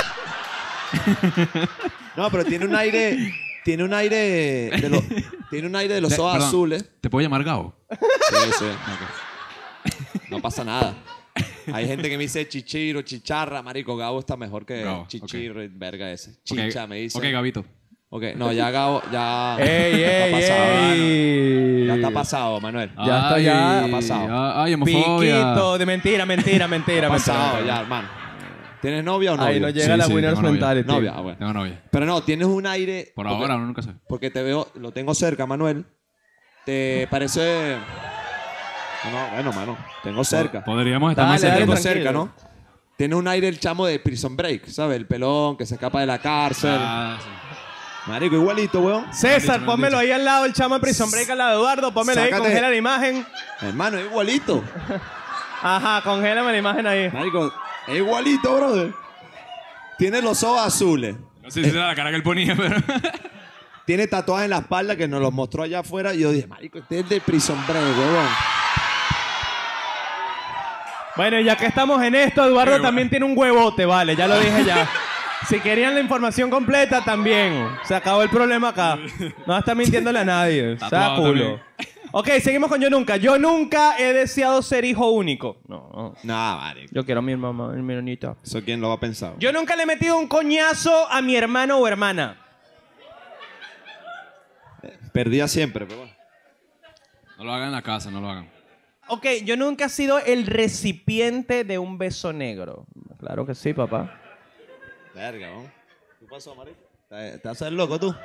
No, pero tiene un aire... Tiene un aire tiene un aire de los ojos Perdón, azules. ¿Te puedo llamar Gabo? Sí, sí. No pasa nada. Hay gente que me dice chichiro, chicharra. Marico, Gabo está mejor que Gabo, chichiro y verga ese. Ok, Chicha, me dice. Ok, Gabito. Ok, no, ya Gabo, ya... ¡Ey, está ey, pasado. ey! Ya está pasado, Manuel. Ya está, ya. Ha pasado. Ay, homofobia. Piquito, de mentira. Ha pasado ya, hermano. ¿Tienes novia o novio? Ahí no llega la Sí, Winners tengo novia. Mentality. Novia, ah, bueno. Tengo novia. Pero no, tienes un aire... Por porque- ahora, uno nunca sabe. Porque te veo, lo tengo cerca, Manuel. ¿Te parece...? No, bueno, mano. Tengo cerca. Podríamos estar más Dale, cerca. Tengo tranquilo. cerca, ¿no? Tiene un aire el chamo de Prison Break, ¿sabes? El pelón que se escapa de la cárcel. Ah, sí. Marico, igualito, weón. César, Me han pónmelo dicho. ahí al lado, el chamo de Prison Break al lado de Eduardo. Pónmelo ahí, Sácate. congela la imagen. Hermano, es igualito. Ajá, congélame la imagen ahí. Marico, es igualito, brother. Tiene los ojos azules. No sé si era la cara que él ponía, pero... Tiene tatuajes en la espalda que nos los mostró allá afuera. Y yo dije, marico, este es de Prison Break, weón. Bueno, y ya que estamos en esto, Eduardo Qué también tiene un huevote, vale, ya lo dije ya. Si querían la información completa, también. Se acabó el problema acá. No está mintiéndole a nadie. Sea Tatuado culo. también. Ok, seguimos con Yo Nunca. Yo nunca he deseado ser hijo único. No. Nah, marico. Yo quiero a mi mamá, mi niñita. ¿Eso quién lo va a pensar? Yo nunca le he metido un coñazo a mi hermano o hermana. Perdía siempre, pero bueno. No lo hagan en la casa, no lo hagan. Ok, yo nunca he sido el recipiente de un beso negro. Claro que sí, papá. Verga, ¿no? ¿Qué pasó, marico? ¿Te haces el loco tú?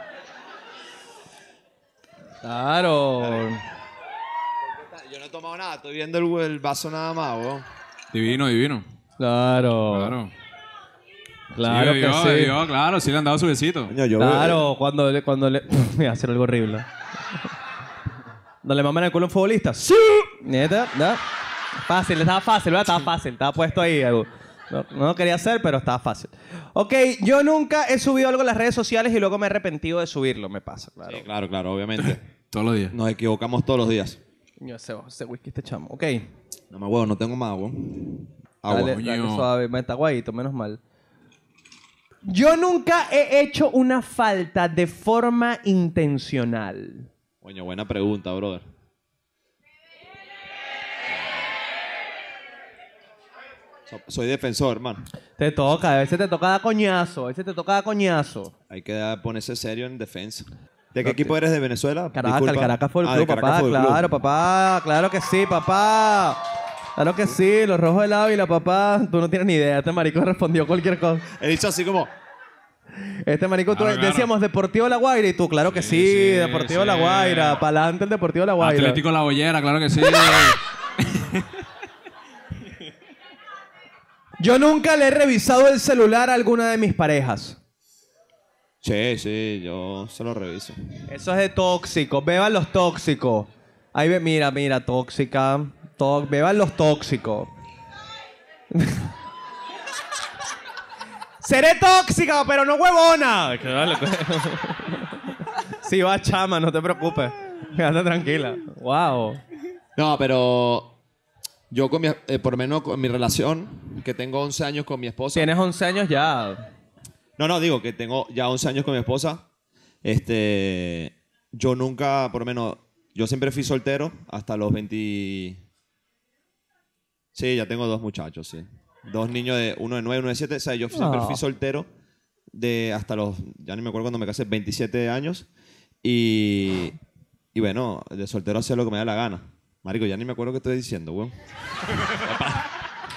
Claro. Yo no he tomado nada. Estoy viendo el vaso nada más, weón. Divino, divino. Claro. Claro. Claro Sí, que sí. bebió, claro, sí le han dado su besito. Coño, yo Claro, cuando le... Voy a hacer algo horrible. ¿No le maman el culo a un futbolista? ¡Sí! ¿Neta? ¿No? Fácil, estaba fácil, ¿verdad? Estaba fácil. Estaba puesto ahí algo. No lo quería hacer, pero estaba fácil. Ok, yo nunca he subido algo en las redes sociales y luego me he arrepentido de subirlo. Me pasa, claro. Sí, claro, claro, obviamente. Todos los días. Nos equivocamos todos los días. Coño, ese whisky este chamo. Ok. No me huevo, no tengo más agua. Agua. Dale, coño. dale suave. Me está guayito, menos mal. Yo nunca he hecho una falta de forma intencional. Coño, buena pregunta, brother. Soy defensor, hermano. Te toca, a veces te toca dar coñazo, a veces te toca dar coñazo. Hay que ponerse serio en defensa. ¿De qué equipo eres de Venezuela? Caracas, Disculpa. el Caracas fue el Ah, club, de Caracas papá, Fútbol Club. claro, papá, claro que sí, papá. Claro que sí, los rojos del Ávila, papá. Tú no tienes ni idea, este marico respondió cualquier cosa. He dicho así como... Este marico, Claro, claro. decíamos Deportivo La Guaira y tú, claro que sí, Sí, Deportivo sí. La Guaira, pa'lante el Deportivo La Guaira. Atlético La Bollera, claro que sí. Yo nunca le he revisado el celular a alguna de mis parejas. Sí, sí, yo se lo reviso. Eso es de tóxicos. Beban los tóxicos. Ahí ve, mira, tóxica. Beban los tóxicos. Seré tóxica, pero no huevona. Sí, va, chama, no te preocupes. Quédate tranquila. Wow. No, pero... Yo con por lo menos con mi relación, que tengo 11 años con mi esposa... Tienes 11 años ya. No, digo que tengo ya 11 años con mi esposa. Yo nunca, por lo menos, yo siempre fui soltero hasta los 20... Sí, ya tengo 2 muchachos, sí. 2 niños, uno de 9 y uno de 7. O sea, yo siempre fui soltero de hasta los, ya ni me acuerdo cuando me casé, 27 años. Y bueno, de soltero hacía lo que me da la gana. Marico, ya ni me acuerdo qué estoy diciendo, weón.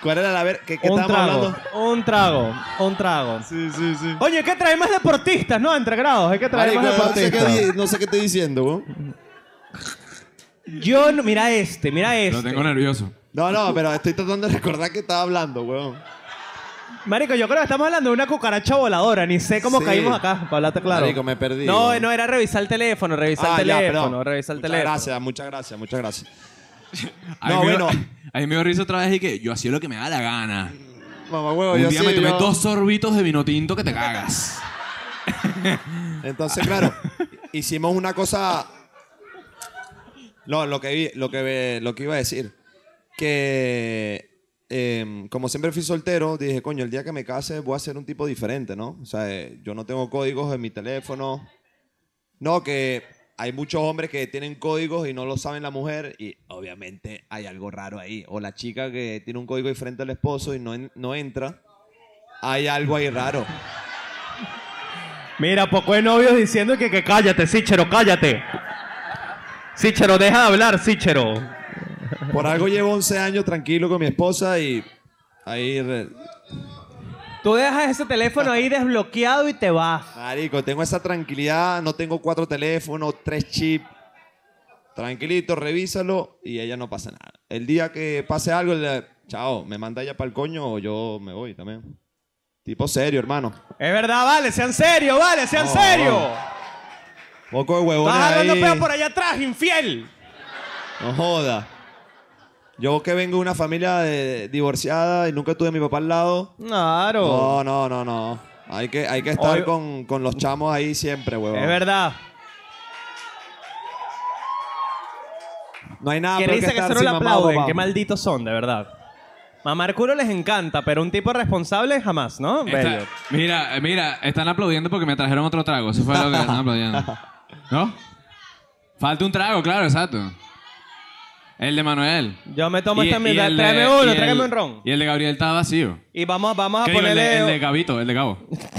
¿Cuál era la ver? ¿Qué Un estábamos trago, hablando? un trago. Sí, sí, sí. Oye, hay que traer más deportistas, ¿no? Entre grados, hay que traer más deportistas. No sé qué estoy diciendo, weón. Yo, mira este. Lo tengo nervioso. No, pero estoy tratando de recordar que estaba hablando, weón. Marico, yo creo que estamos hablando de una cucaracha voladora. Ni sé cómo Sí. caímos acá, para hablarte claro. Marico, me perdí. No, weón. no, era revisar el teléfono, revisar el ya, teléfono, perdón. revisar el teléfono. Muchas gracias. A mí No, me- bueno. A mí me dio risa otra vez y que yo hacía lo que me da la gana. Mamá, huevo, Un yo día sí, me tomé yo- 2 sorbitos de vino tinto que te cagas. Entonces, claro, hicimos una cosa. No, lo que iba a decir. Que como siempre fui soltero, dije, coño, el día que me case voy a ser un tipo diferente, ¿no? O sea, yo no tengo códigos en mi teléfono. No, que hay muchos hombres que tienen códigos y no lo saben la mujer y obviamente hay algo raro ahí. O la chica que tiene un código diferente al esposo y no entra. Hay algo ahí raro. Mira, poco de novios diciendo que cállate, Sichero, cállate. Sichero, deja de hablar, Sichero. Por algo llevo 11 años tranquilo con mi esposa y ahí... Tú dejas ese teléfono ahí desbloqueado y te vas. Marico, tengo esa tranquilidad, no tengo 4 teléfonos, 3 chips. Tranquilito, revísalo y ella no pasa nada. El día que pase algo, chao, me manda ella para el coño o yo me voy también. Tipo serio, hermano. Es verdad, vale, sean serios, vale, sean No. serios. Poco de huevones Estás hablando ahí. peor por allá atrás, infiel. No joda. Yo que vengo de una familia divorciada y nunca tuve a mi papá al lado. Claro. No. Hay que estar Obvio. con los chamos ahí siempre, huevón. Es verdad. No hay nada Qué peor que risa que estar solo sin le mamá o aplauden. papá. Qué malditos son, de verdad. Mamar culo les encanta, pero un tipo responsable jamás, ¿no? Bello. Mira, están aplaudiendo porque me trajeron otro trago. Eso fue lo que están aplaudiendo. ¿No? Falta un trago, claro, exacto. El de Manuel. Yo me tomo esta Y mierda. el de- Tráeme y uno, el- tráigame un ron. Y el de Gabriel estaba vacío. Y vamos a ¿Qué digo? ponerle... El de Gabito, el de Gabo.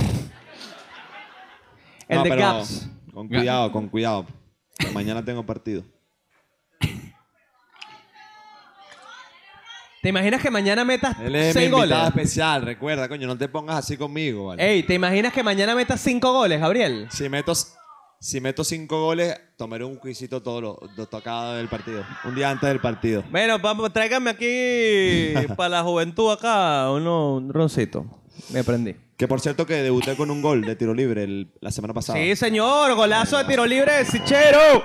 el No, de pero Gaps. Con cuidado. Mañana tengo partido. ¿Te imaginas que mañana metas Él es mi 6 goles? invitado especial, recuerda, coño, no te pongas así conmigo, ¿vale? Ey, ¿te imaginas que mañana metas 5 goles, Gabriel? Si meto 5 goles, tomaré un cuisito todo lo tocado del partido. Un día antes del partido. Bueno, vamos, tráigame aquí para la juventud acá un roncito. Me prendí. Que por cierto que debuté con un gol de tiro libre la semana pasada. Sí, señor. Golazo de tiro libre de Sichero.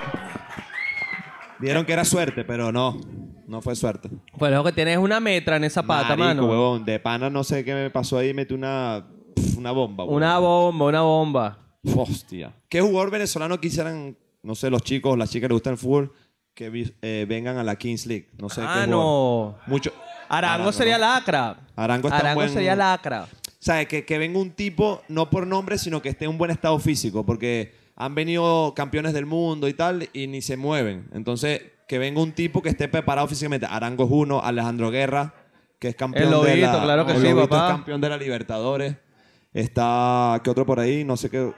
Dijeron que era suerte, pero no fue suerte. Pues lo que tienes es una metra en esa pata, Marico, mano. huevón, de pana no sé qué me pasó ahí, metí una bomba, huevón. Una bomba. Hostia. ¿Qué jugador venezolano quisieran, no sé, los chicos o las chicas que les gusta el fútbol, que vengan a la Kings League? No sé qué jugador. No. Mucho. Arango sería ¿no? lacra. Arango está buen- sería lacra. ¿Sabes? Que venga un tipo, no por nombre, sino que esté en un buen estado físico, porque han venido campeones del mundo y tal, y ni se mueven. Entonces, que venga un tipo que esté preparado físicamente. Arango es uno, Alejandro Guerra, que es campeón El de Lobito, la... claro que el sí, Lobito papá. es campeón de la Libertadores. Está... ¿Qué otro por ahí? No sé qué...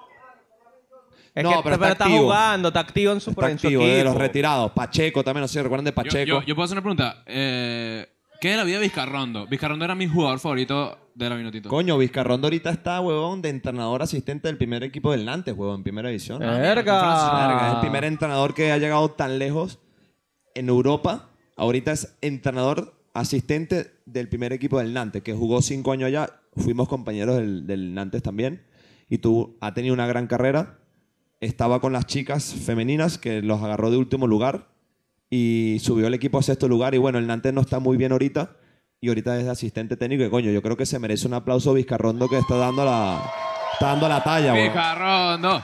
Es No, que, pero pero está está activo. jugando, está activo en su, Está en su activo, de los equipo. retirados. Pacheco también, no sé, ¿recuerdan de Pacheco? Yo puedo hacer una pregunta. ¿Qué es la vida de Vizcarrondo? Vizcarrondo era mi jugador favorito de la Minutito. Coño, Vizcarrondo ahorita está, huevón, de entrenador asistente del primer equipo del Nantes, huevón, en primera división. Verga, es el primer entrenador que ha llegado tan lejos en Europa. Ahorita es entrenador asistente del primer equipo del Nantes, que jugó 5 años allá. Fuimos compañeros del Nantes también. Y ha tenido una gran carrera. Estaba con las chicas femeninas, que los agarró de último lugar. Y subió el equipo a 6º lugar. Y bueno, el Nantes no está muy bien ahorita. Y ahorita es asistente técnico. Y coño, yo creo que se merece un aplauso Vizcarrondo, que está dando la talla, huevón. Vizcarrondo.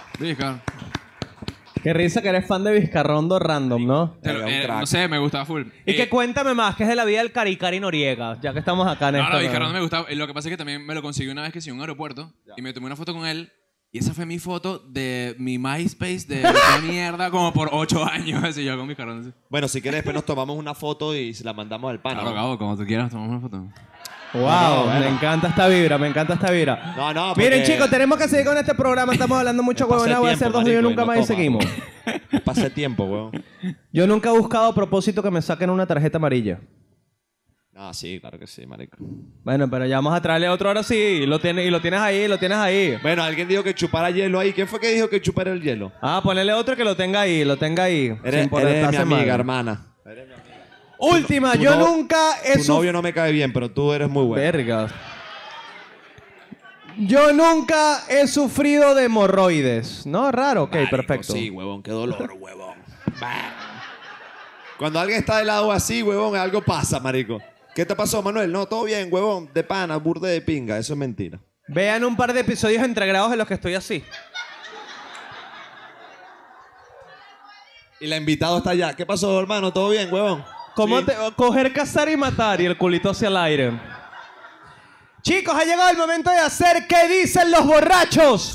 Qué risa que eres fan de Vizcarrondo random, ¿no? Pero, un crack. no sé, me gustaba full. Y que cuéntame más, que es de la vida del Cari Noriega, ya que estamos acá en No, esto. no, Vizcarrondo me gustaba. Lo que pasa es que también me lo conseguí una vez que sí en un aeropuerto y me tomé una foto con él. Y esa fue mi foto de mi MySpace de esta mierda como por 8 años. Así yo con Vizcarrondo. Así. Bueno, si quieres, después nos tomamos una foto y se la mandamos al pana. Claro, Gabo, como tú quieras, tomamos una foto. Wow, No, bueno. me encanta esta vibra, me encanta esta vibra. No, Miren, porque- chicos, tenemos que seguir con este programa. Estamos hablando mucho Me pasé huevona. Voy a hacer tiempo, 2 videos marico, nunca y no más y toma. seguimos. Pasé tiempo, weón. Yo nunca he buscado a propósito que me saquen una tarjeta amarilla. Ah, sí, claro que sí, marico. Bueno, pero ya vamos a traerle otro ahora sí. Y lo tienes ahí, lo tienes ahí. Bueno, alguien dijo que chupara hielo ahí. ¿Quién fue que dijo que chupara el hielo? Ah, ponele otro que lo tenga ahí, lo tenga ahí. Eres sin portarse mi amiga, mal. hermana. Última, Tu yo no- nunca he Tu novio no me cae bien, pero tú eres muy bueno. Verga. Yo nunca he sufrido de hemorroides. ¿No? Raro. Ok, Marico, perfecto. Sí, huevón, qué dolor, huevón. Bah. Cuando alguien está de lado así, huevón, algo pasa, marico. ¿Qué te pasó, Manuel? No, todo bien, huevón. De pana, burde de pinga. Eso es mentira. Vean un par de episodios entregrados en los que estoy así. Y la invitada está allá. ¿Qué pasó, hermano? ¿Todo bien, huevón? ¿Cómo Sí. te coger, cazar y matar y el culito hacia el aire? Chicos, ha llegado el momento de hacer ¿qué dicen los borrachos?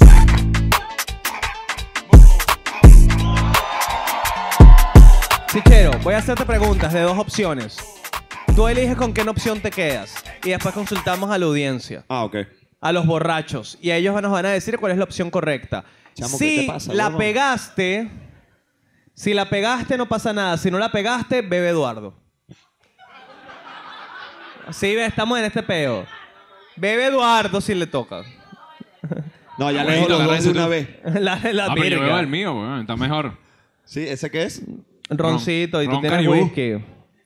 Sichero, voy a hacerte preguntas de dos opciones. Tú eliges con qué opción te quedas y después consultamos a la audiencia, Ah, ok. a los borrachos, y ellos nos van a decir cuál es la opción correcta. Chamo, ¿qué si te pasa, la huevón? pegaste, si la pegaste no pasa nada. Si no la pegaste, bebe Eduardo. Sí, estamos en este peo. Bebe Eduardo si le toca. No, ya le Abuelito, dejo los agarra dos de ese una tú. vez. La Ah, pero yo virga. veo el mío, weón. Está mejor. ¿Sí? ¿Ese qué es? Roncito, y tú Ron tienes Caribou. whisky.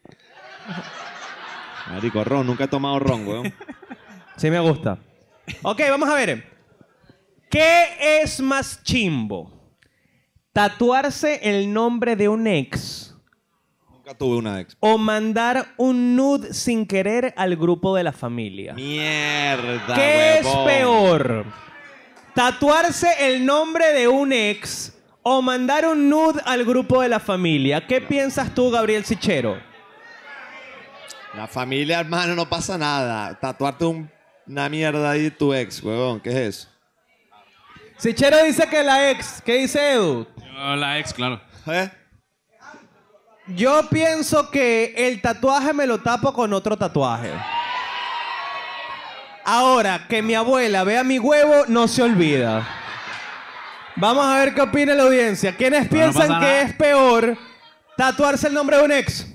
Marico, ron. Nunca he tomado ron, huevón. Sí me gusta. Ok, vamos a ver. ¿Qué es más chimbo? ¿Tatuarse el nombre de un ex Nunca tuve una ex. o mandar un nude sin querer al grupo de la familia? Mierda, ¿Qué huevón. es peor? ¿Tatuarse el nombre de un ex o mandar un nude al grupo de la familia? ¿Qué piensas tú, Gabriel Sichero? La familia, hermano, no pasa nada. Tatuarte una mierda ahí de tu ex, huevón. ¿Qué es eso? Sichero dice que la ex. ¿Qué dice Edu? Yo, la ex, claro. ¿Eh? Yo pienso que el tatuaje me lo tapo con otro tatuaje. Ahora, que mi abuela vea mi huevo, no se olvida. Vamos a ver qué opina la audiencia. ¿Quiénes no piensan pasa que nada. es peor tatuarse el nombre de un ex?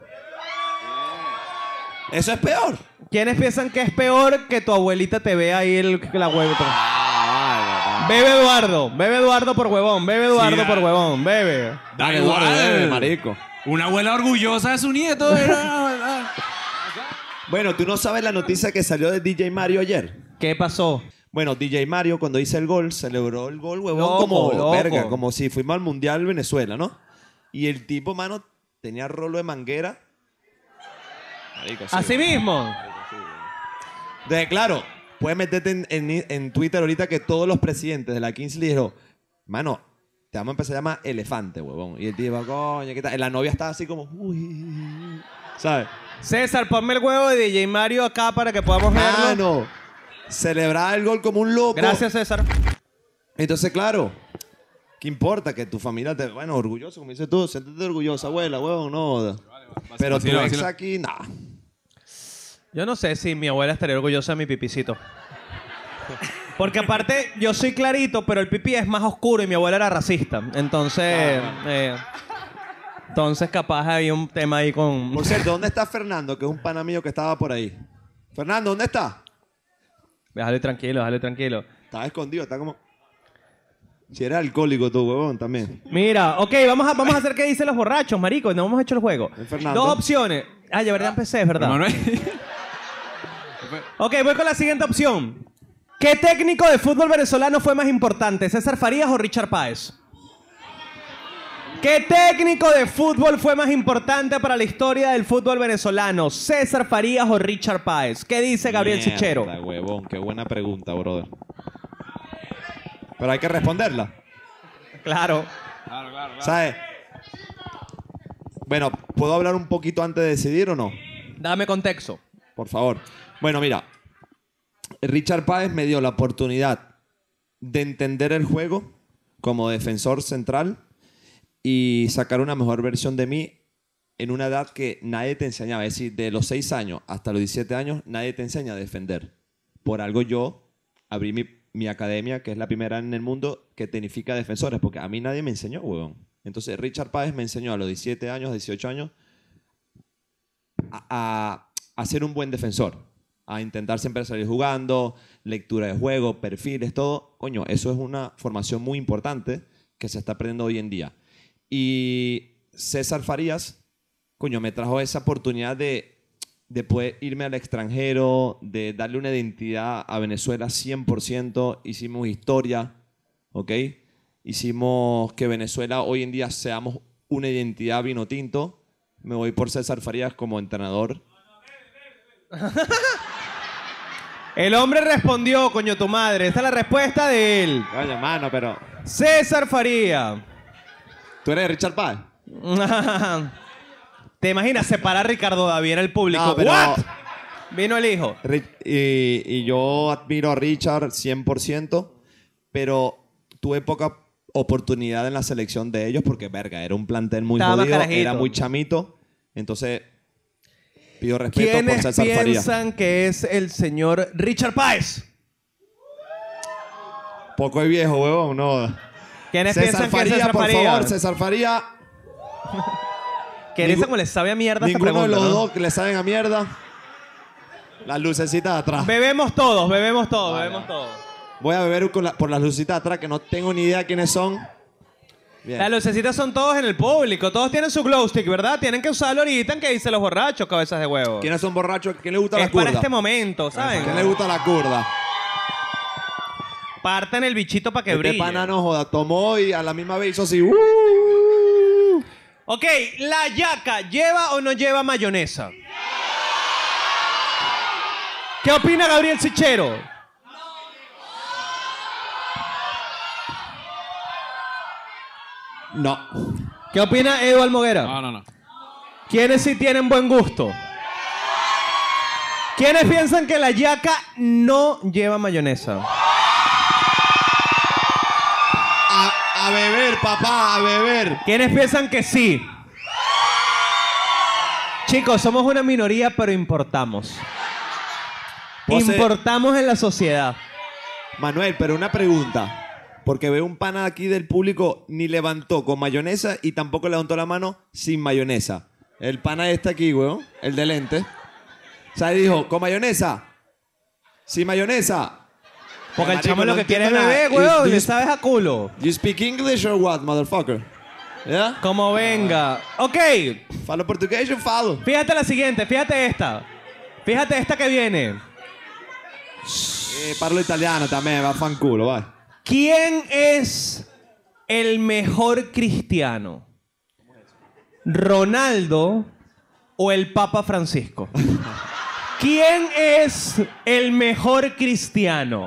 Eso es peor. ¿Quiénes piensan que es peor que tu abuelita te vea ahí la huevo? Ah, Bebe Eduardo por huevón, bebe Eduardo Sí, por dale. huevón, bebe. Da Dale, igual. bebe, marico. Una abuela orgullosa de su nieto. Era... Bueno, tú no sabes la noticia que salió de DJ Mario ayer. ¿Qué pasó? Bueno, DJ Mario, cuando hice el gol, celebró el gol, huevón, Loco, como loco. verga, como si fuimos al Mundial Venezuela, ¿no? Y el tipo, mano, tenía rolo de manguera. Marico, sí, Así huevón. mismo. Entonces, claro, puedes meterte en Twitter ahorita que todos los presidentes de la Kingsley dijeron, mano, te vamos a empezar a llamar elefante, huevón. Y el tipo, coño, ¿qué tal? La novia estaba así como, uy, ¿sabes? César, ponme el huevo de DJ Mario acá para que podamos verlo. Mano, celebraba el gol como un loco. Gracias, César. Entonces, claro, ¿qué importa? Que tu familia te... Bueno, orgulloso, como dices tú, siéntete orgullosa, abuela, huevón, no. Pero tu vacila, ex vacila. aquí, nah. Yo no sé si mi abuela estaría orgullosa de mi pipicito. Porque aparte, yo soy clarito, pero el pipí es más oscuro y mi abuela era racista. Entonces, entonces capaz hay un tema ahí con... Por cierto, ¿dónde está Fernando? Que es un pana mío que estaba por ahí. Fernando, ¿dónde está? Déjale tranquilo, déjale tranquilo. Estaba escondido, está como... Si eres alcohólico tú, huevón, también. Mira, ok, vamos a hacer qué dicen los borrachos, marico. No hemos hecho el juego. Fernando. Dos opciones. Ah, ya verdad empecé, es verdad. Manuel. Ok, voy con la siguiente opción. ¿Qué técnico de fútbol venezolano fue más importante, César Farías o Richard Páez? ¿Qué técnico de fútbol fue más importante para la historia del fútbol venezolano, César Farías o Richard Páez? ¿Qué dice Gabriel Mierda, Sichero? huevón, qué buena pregunta, brother. Pero hay que responderla. Claro. ¿Sabes? Bueno, ¿puedo hablar un poquito antes de decidir o no? Dame contexto. Por favor. Bueno, mira. Richard Páez me dio la oportunidad de entender el juego como defensor central y sacar una mejor versión de mí en una edad que nadie te enseñaba. Es decir, de los 6 años hasta los 17 años, nadie te enseña a defender. Por algo yo abrí mi academia, que es la primera en el mundo que tecnifica defensores, porque a mí nadie me enseñó, huevón. Entonces, Richard Páez me enseñó a los 17 años, 18 años, a a ser un buen defensor, a intentar siempre salir jugando, lectura de juego, perfiles, todo. Coño, eso es una formación muy importante que se está perdiendo hoy en día. Y César Farías, coño, me trajo esa oportunidad de poder irme al extranjero, de darle una identidad a Venezuela 100%. Hicimos historia, ¿ok? Hicimos que Venezuela hoy en día seamos una identidad vino tinto. Me voy por César Farías como entrenador. El hombre respondió, coño tu madre. Esta es la respuesta de él. Coño, mano, pero... César Farías. ¿Tú eres Richard Páez? ¿Te imaginas separar a Ricardo David en el público? No, pero- ¿What? Vino el hijo. Y yo admiro a Richard 100%, pero tuve poca oportunidad en la selección de ellos porque, verga, era un plantel muy Estaba jodido, carajito. era muy chamito. Entonces, pido respeto por ¿Quiénes César Farías. piensan que es el señor Richard Páez? Poco de viejo, huevón, no. ¿Quiénes César piensan que es Farías, César por Farías? favor, César Farías. ¿Quién es como le sabe a mierda esta Ninguno de pregunta, los no? dos que le saben a mierda. Las lucecitas de atrás. Bebemos todos, bebemos todos, Vale. bebemos todos. Voy a beber por las lucecitas de atrás que no tengo ni idea quiénes son. Bien. Las lucecitas son todos en el público. Todos tienen su glow stick, ¿verdad? Tienen que usarlo ahorita en que dicen los borrachos, cabezas de huevo. ¿Quiénes son borrachos? ¿Quién le gusta la Es para curda? este momento, ¿saben? ¿Quién le gusta la curda? Parten el bichito para que Este brille. pana no joda, tomó y a la misma vez hizo así. Ok, ¿la yaca lleva o no lleva mayonesa? ¿Qué opina Gabriel Sichero? No. ¿Qué opina Edu Almoguera? No. ¿Quiénes sí tienen buen gusto? ¿Quiénes piensan que la yaca no lleva mayonesa? A beber, papá, a beber. ¿Quiénes piensan que sí? Chicos, somos una minoría, pero importamos. Vos Importamos en la sociedad. Manuel, pero una pregunta. Porque veo un pana aquí del público ni levantó con mayonesa y tampoco levantó la mano sin mayonesa. El pana este aquí, weón, el de lente. O sea, dijo, ¿con mayonesa? ¿Sin mayonesa? Porque el Marico, chamo lo no que quiere es entiendo nada. beber, weón. Y- Le sabes a culo. You speak English or what, motherfucker? ¿Ya? Como venga. Ok. Falo portugués, yo falo. Fíjate la siguiente. Fíjate esta. Fíjate esta que viene. Parlo italiano también, va fanculo, va. ¿Quién es el mejor cristiano? ¿Ronaldo o el Papa Francisco? ¿Quién es el mejor cristiano?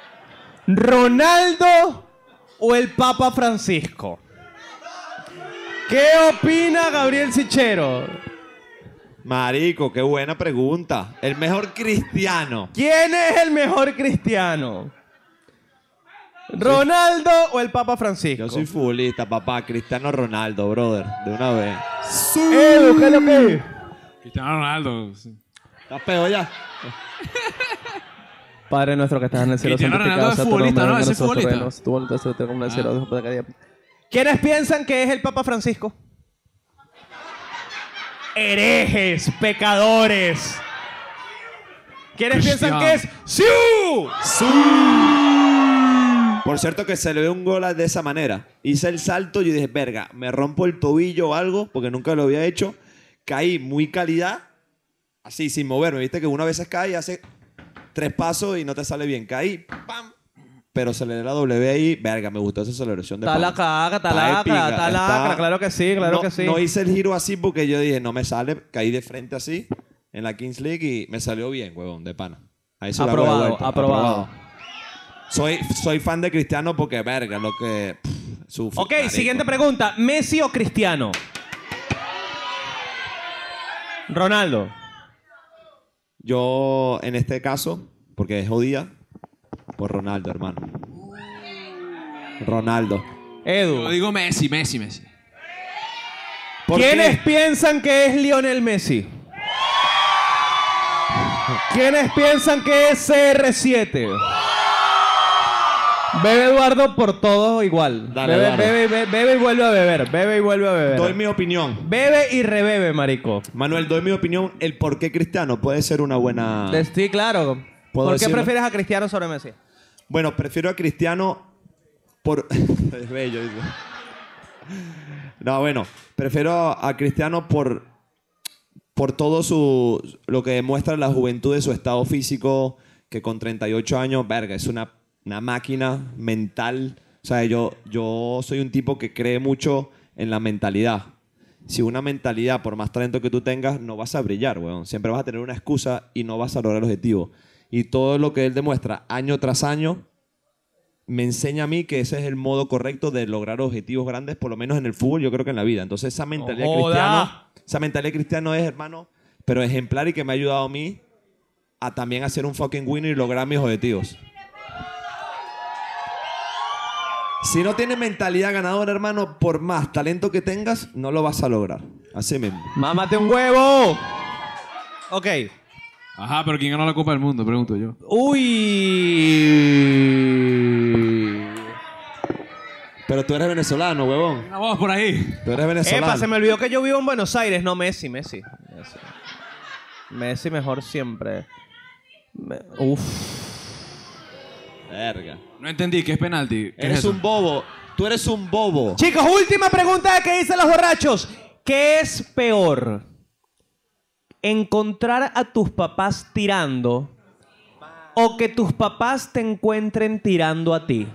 ¿Ronaldo o el Papa Francisco? ¿Qué opina Gabriel Sichero? Marico, qué buena pregunta. El mejor cristiano. ¿Quién es el mejor cristiano? ¿Ronaldo o el Papa Francisco? Yo soy futbolista, papá. Cristiano Ronaldo, brother. De una vez. Edu, ¿qué es lo que es? Cristiano Ronaldo. Sí. ¿Estás peor ya? Padre nuestro que estás en el cielo, Cristiano santificado Ronaldo es sea tu futbolista, nombre, ¿no? venga Ese a nosotros tu futbolista. reino, tu voluntad se haga como en el cielo, deja para cada día. ¿Quiénes piensan que es el Papa Francisco? Herejes, pecadores. ¿Quiénes piensan que es? ¡Siu! Por cierto que se le ve un gol de esa manera. Hice el salto y yo dije, verga, me rompo el tobillo o algo, porque nunca lo había hecho. Caí muy calidad, así, sin moverme. Viste que uno a veces cae y hace 3 pasos y no te sale bien. Caí, ¡pam! Pero se le da la W ahí. Verga, me gustó esa celebración de Está la pana. caga, está la épica, caga, está la está- caga, claro que sí, claro no, que sí. No hice el giro así porque yo dije, no me sale. Caí de frente así en la Kings League y me salió bien, huevón, de pana. Ahí se lo hago de Aprobado, vuelta, aprobado. Soy fan de Cristiano porque, verga, lo que... Ok, siguiente pregunta. ¿Messi o Cristiano? Ronaldo. Yo, en este caso, porque es jodida, por Ronaldo, hermano. Ronaldo. Edu. Yo digo Messi. ¿Por ¿Quiénes qué? piensan que es Lionel Messi? ¿Quiénes piensan que es CR7? Bebe Eduardo por todo igual. Dale, bebe, Eduardo. bebe y vuelve a beber. Bebe y vuelve a beber. Doy mi opinión. Bebe y rebebe, marico. Manuel, doy mi opinión. El por qué Cristiano puede ser una buena... Sí, claro. ¿Puedo ¿Por qué decirlo? prefieres a Cristiano sobre Messi? Bueno, prefiero a Cristiano por... es bello. Dice. No, bueno. Prefiero a Cristiano por todo lo que demuestra la juventud de su estado físico, que con 38 años, verga, es una máquina mental. O sea, yo soy un tipo que cree mucho en la mentalidad. Si una mentalidad, por más talento que tú tengas, no vas a brillar, weón. Siempre vas a tener una excusa y no vas a lograr el objetivo. Y todo lo que él demuestra año tras año me enseña a mí que ese es el modo correcto de lograr objetivos grandes, por lo menos en el fútbol, yo creo que en la vida. Entonces esa mentalidad de Cristiano es, hermano, pero ejemplar y que me ha ayudado a mí a también hacer un fucking winner y lograr mis objetivos. Si no tienes mentalidad ganadora, hermano, por más talento que tengas, no lo vas a lograr. Así mismo. ¡Mámate un huevo! Ok. Ajá, pero ¿quién ganó la Copa del Mundo? Pregunto yo. Uy. Pero tú eres venezolano, huevón. Una voz por ahí. Tú eres venezolano. Epa, se me olvidó que yo vivo en Buenos Aires. No, Messi. Messi mejor siempre. Uf. Verga. No entendí, ¿qué es penalti? ¿Qué es Eres eso? un bobo. Tú eres un bobo. Chicos, última pregunta que dicen los borrachos. ¿Qué es peor? ¿Encontrar a tus papás tirando o que tus papás te encuentren tirando a ti?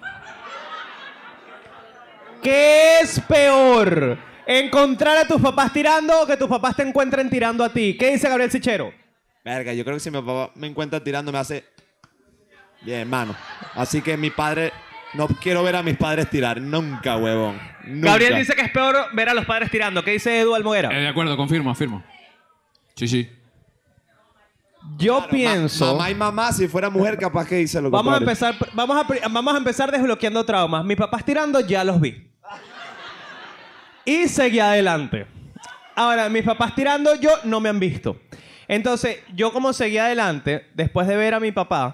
¿Qué es peor? ¿Encontrar a tus papás tirando o que tus papás te encuentren tirando a ti? ¿Qué dice Gabriel Sichero? Verga, yo creo que si mi papá me encuentra tirando me hace... Bien, hermano. Así que mi padre... No quiero ver a mis padres tirar. Nunca, huevón. Nunca. Gabriel dice que es peor ver a los padres tirando. ¿Qué dice Edu Almoguera? De acuerdo, confirmo, afirmo. Sí. Yo pienso... Mamá y mamá, si fuera mujer, capaz que dice lo Vamos a contrario. empezar, vamos a empezar desbloqueando traumas. Mis papás tirando ya los vi. Y seguí adelante. Ahora, mis papás tirando yo no me han visto. Entonces, yo como seguí adelante, después de ver a mi papá...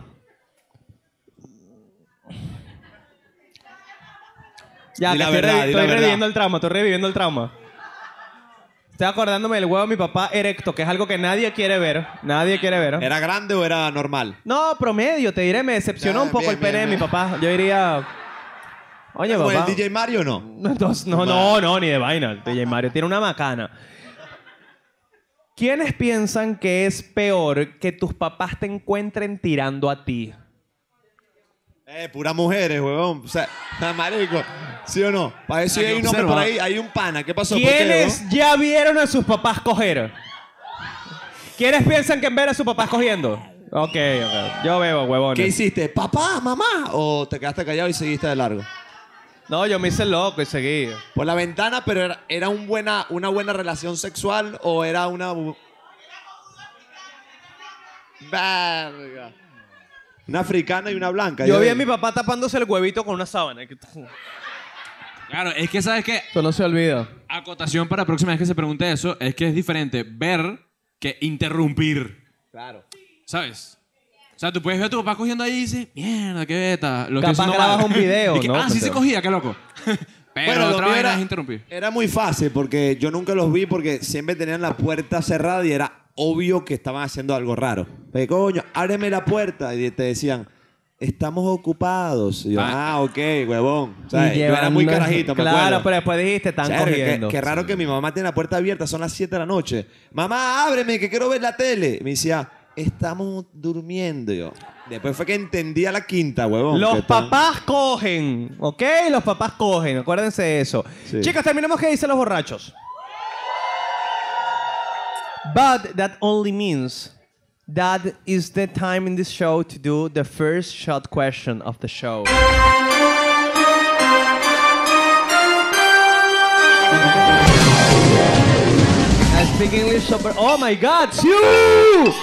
Ya, Di que la estoy, verdad, di la estoy verdad. reviviendo el trauma. Estoy acordándome del huevo de mi papá erecto, que es algo que nadie quiere ver. Nadie quiere ver. ¿Era grande o era normal? No, promedio, te diré, me decepcionó Ya, un poco bien, el pene bien, de mi bien. papá. Yo diría... Oye, ¿Como papá... el DJ Mario o no? No, ni de vaina. El DJ Mario tiene una macana. ¿Quiénes piensan que es peor que tus papás te encuentren tirando a ti? Puras mujeres, huevón. O sea, marico. ¿Sí o no? Para ver si Aquí hay un hombre observa. por ahí, hay un pana. ¿Qué pasó? ¿Por qué, ¿Quiénes ya vieron a sus papás coger? ¿Quiénes piensan que en ver a sus papás cogiendo? Ok. Yo veo, huevones. ¿Qué hiciste? ¿Papá, mamá? ¿O te quedaste callado y seguiste de largo? No, yo me hice loco y seguí. Por la ventana, pero ¿era una buena relación sexual o era una... Verga. Una africana y una blanca. Yo vi a mi papá tapándose el huevito con una sábana. Claro, es que ¿sabes qué? Eso no se olvida. Acotación para la próxima vez que se pregunte eso es que es diferente ver que interrumpir. Claro. ¿Sabes? O sea, tú puedes ver a tu papá cogiendo ahí y dices, mierda, qué beta. Lo Capaz estoy haciendo grabas mal". un video, Y que, ¿no? sí se Pero- cogía, qué loco. Pero lo otra mío vaina es interrumpir. Era muy fácil porque yo nunca los vi porque siempre tenían la puerta cerrada y era obvio que estaban haciendo algo raro. Porque, coño, ábreme la puerta. Y te decían, estamos ocupados. Y yo, ok, huevón. O sea, yo era muy carajito, me Claro, acuerdo. pero después dijiste, están Verga, cogiendo. Qué raro que mi mamá tiene la puerta abierta, son las 7 de la noche. Mamá, ábreme, que quiero ver la tele. Y me decía, estamos durmiendo. Y yo, después fue que entendí a la quinta, huevón. Los que están- papás cogen, ¿ok? Los papás cogen, acuérdense de eso. Sí. Chicos, terminemos que dicen los borrachos. But that only means that is the time in this show to do the first shot question of the show. I speak English super... Oh my God, ¡Siu!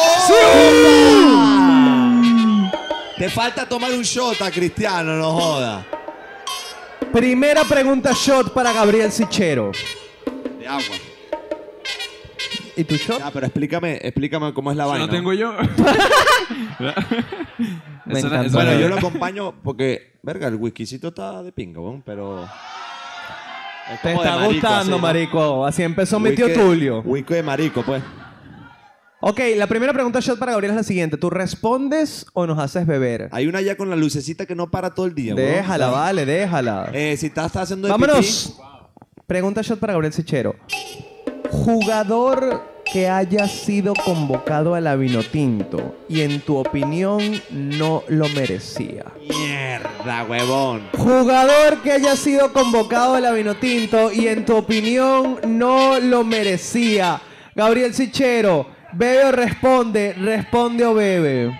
Te falta tomar un shot a Cristiano, no joda. Primera pregunta shot para Gabriel Sichero. De agua. ¿Y tu shot? Ya, pero explícame cómo es la Eso vaina. lo tengo yo. Me Eso era- encantó. eso Bueno, era- yo lo acompaño porque, verga, el whiskycito está de pinga, weón, pero... es Te como de está marico, gustando, así, ¿no? marico. Así empezó mi tío Whisky- Tulio. Whisky de marico, pues. Ok, la primera pregunta shot para Gabriel es la siguiente. ¿Tú respondes o nos haces beber? Hay una ya con la lucecita que no para todo el día, weón. Déjala, O sea, vale, déjala. si estás haciendo de Vámonos. Pregunta shot para Gabriel Sichero. Jugador que haya sido convocado a la Vinotinto y en tu opinión no lo merecía. pipí, mierda, huevón. Jugador que haya sido convocado a la Vinotinto y en tu opinión no lo merecía. Gabriel Sichero, ¿bebe o responde? ¿Responde o bebe?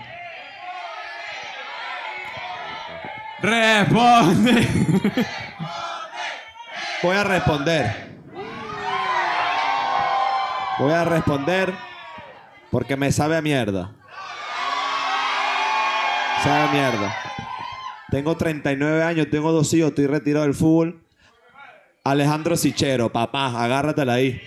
Responde. Voy a responder. Voy a responder porque me sabe a mierda. Sabe a mierda. Tengo 39 años, tengo 2 hijos, estoy retirado del fútbol. Alejandro Sichero, papá, agárratela ahí.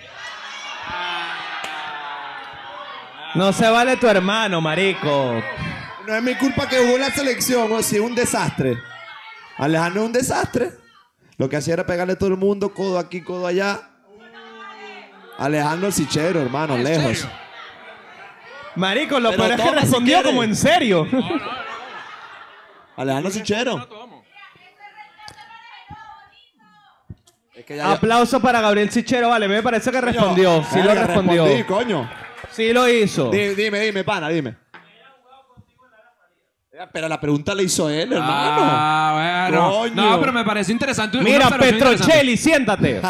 No se vale tu hermano, marico. No es mi culpa que jugó la selección, o si es un desastre. Alejandro es un desastre. Lo que hacía era pegarle a todo el mundo, codo aquí, codo allá. Alejandro el Sichero, hermano, ¿En lejos. serio? Marico, lo Pero peor es que toma si respondió quieres. como en serio. Alejandro Sichero. Es que ya... Aplauso para Gabriel Sichero, vale, me parece que respondió. Sí lo Verga, respondió. respondí, coño. Sí lo hizo. Dime, pana, dime. Pero la pregunta la hizo él, hermano. Ah, bueno. Coño. No, pero me parece interesante. una Mira, observación Petrocelli, siéntate.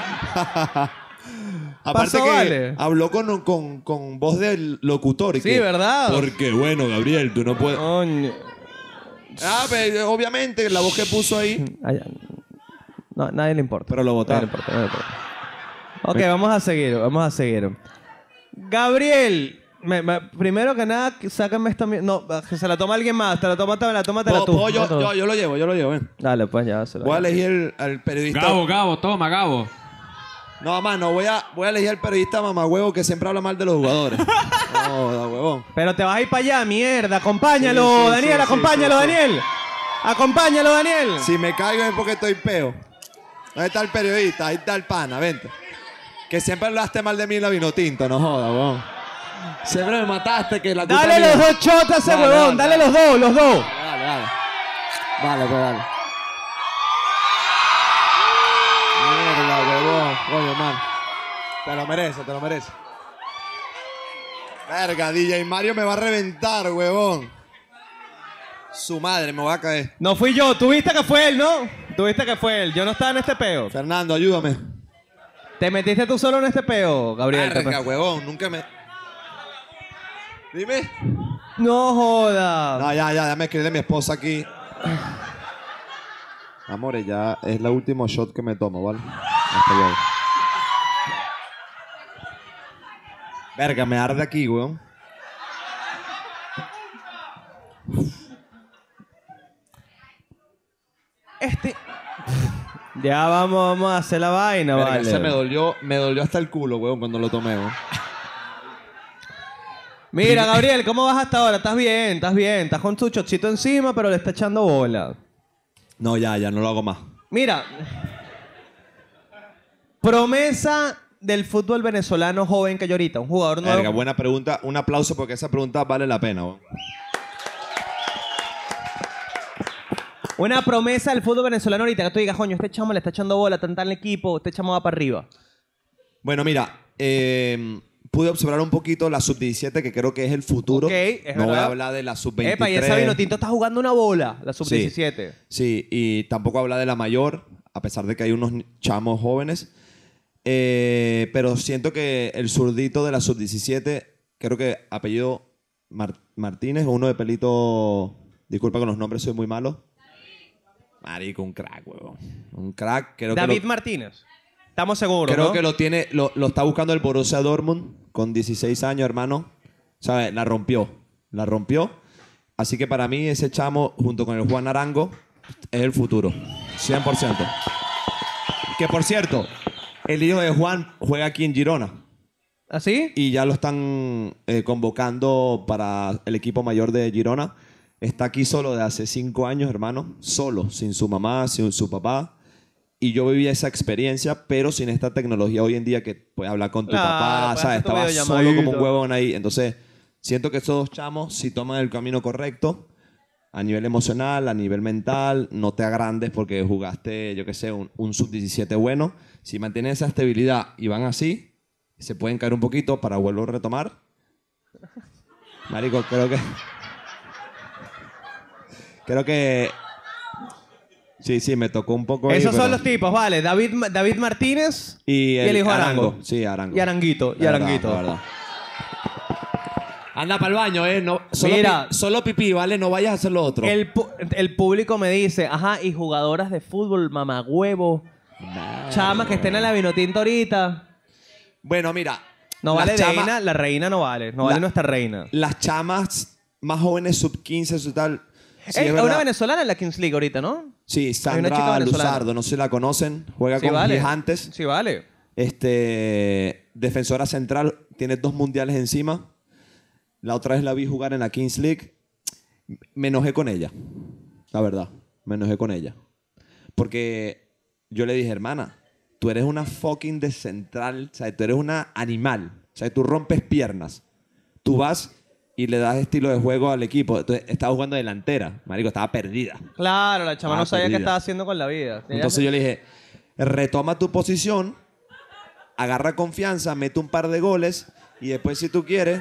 Aparte pasó, que vale? habló con voz del locutor. y Sí, que, ¿verdad? Porque, bueno, Gabriel, tú no puedes... Coño. Pero obviamente la voz que puso ahí... Ay, no, nadie le importa. Pero lo votaron. Nadie le importa. Ok, vamos a seguir. Gabriel, primero que nada, sácame esta... No, que se la toma alguien más. Tómatela tú. Yo lo llevo, ven. Dale, pues ya. Se la Voy a elegir al periodista... Gabo, toma, Gabo. No, mano, voy a elegir al periodista mamagüevo que siempre habla mal de los jugadores. No, da huevón. Pero te vas a ir para allá, mierda. Acompáñalo, Sí, sí, Daniel, sí, acompáñalo, sí, sí. Daniel. Acompáñalo, Daniel. Si me caigo es porque estoy peo. Ahí está el periodista, ahí está el pana, vente. Que siempre hablaste mal de mí en la Vinotinto, no joda, huevón. Siempre me mataste que la culpa Dale mía. los 2 shots a ese Dale, huevón. dale, Dale los dos. Dale. Dale, pues dale. Mierda, huevón. Coño, man. Te lo merece. Verga, DJ Mario me va a reventar, huevón. Su madre, me voy a caer. No fui yo. Tuviste que fue él, ¿no? Tuviste que fue él. Yo no estaba en este peo. Fernando, ayúdame. Te metiste tú solo en este peo, Gabriel. Verga, huevón, nunca me... Dime. No joda. No, ya me escribí de mi esposa aquí. Amores, ya es la última shot que me tomo, ¿vale? Hasta luego. Verga, me arde aquí, weón. Ya vamos a hacer la vaina, Verga, vale. ese me dolió hasta el culo, weón, cuando lo tomé, weón. Mira, Gabriel, ¿cómo vas hasta ahora? ¿Estás bien? Estás con tu chocito encima, pero le está echando bola. No, ya no lo hago más. Mira. Promesa del fútbol venezolano joven que hay ahorita. Un jugador nuevo. Verga, buena pregunta. Un aplauso porque esa pregunta vale la pena, weón. Una promesa del fútbol venezolano ahorita. Que tú digas, coño, este chamo le está echando bola, tan el equipo, este chamo va para arriba. Bueno, mira, pude observar un poquito la sub-17, que creo que es el futuro. Ok, es no voy verdad. a hablar de la sub-23. Epa, y esa Vinotinto está jugando una bola, la sub-17. Sí, y tampoco habla de la mayor, a pesar de que hay unos chamos jóvenes. Pero siento que el zurdito de la sub-17, creo que apellido Martínez, o uno de pelito... Disculpa con los nombres, soy muy malo. Marico, un crack, huevón. Un crack. Creo David que Martínez. Estamos seguros, creo ¿no? que lo tiene, lo está buscando el Borussia Dortmund con 16 años, hermano. ¿Sabes? La rompió. Así que para mí ese chamo, junto con el Juan Arango, es el futuro. 100%. Que por cierto, el hijo de Juan juega aquí en Girona. ¿Así? y ya lo están convocando para el equipo mayor de Girona. Está aquí solo de hace 5 años, hermano. Solo, sin su mamá, sin su papá. Y yo viví esa experiencia, pero sin esta tecnología hoy en día que puedes hablar con tu Claro, papá, puedes ¿sabes? hacer tu Estaba solo videollamadita. como un huevón ahí. Entonces, siento que estos dos chamos, si toman el camino correcto, a nivel emocional, a nivel mental, no te agrandes porque jugaste, yo qué sé, un sub-17 bueno. Si mantienen esa estabilidad y van así, se pueden caer un poquito para volver a retomar. Marico, creo que... Sí, me tocó un poco ahí, Esos son pero- los tipos, vale. David Martínez Y el hijo Arango. Arango. Sí, Arango. Y Aranguito. Y La verdad, Aranguito. la verdad. Anda para el baño, No, Mira. solo pipí, ¿vale? No vayas a hacer lo otro. El público me dice, ajá, y jugadoras de fútbol, mamagüevo, chamas que estén en la vinotinta ahorita. Bueno, mira. No las vale chama- Deina, la reina no vale. No vale nuestra reina. Las chamas más jóvenes, sub-15, su tal... sí, Hay es una verdad. venezolana en la Kings League ahorita, ¿no? Sí, Hay una chica Sandra venezolana. Luzardo, no sé si la conocen. Juega Sí, con vale. Gigantes. Sí, vale. Defensora central, tiene 2 mundiales encima. La otra vez la vi jugar en la Kings League. Me enojé con ella, la verdad. Me enojé con ella. Porque yo le dije, hermana, tú eres una fucking de central, o sea, tú eres una animal. O sea, tú rompes piernas. Tú vas y le das estilo de juego al equipo. Entonces, estaba jugando delantera. Marico, estaba perdida. Claro, la chama Ah, no sabía qué perdida. estaba haciendo con la vida. Entonces yo le dije, retoma tu posición, agarra confianza, mete un par de goles y después si tú quieres...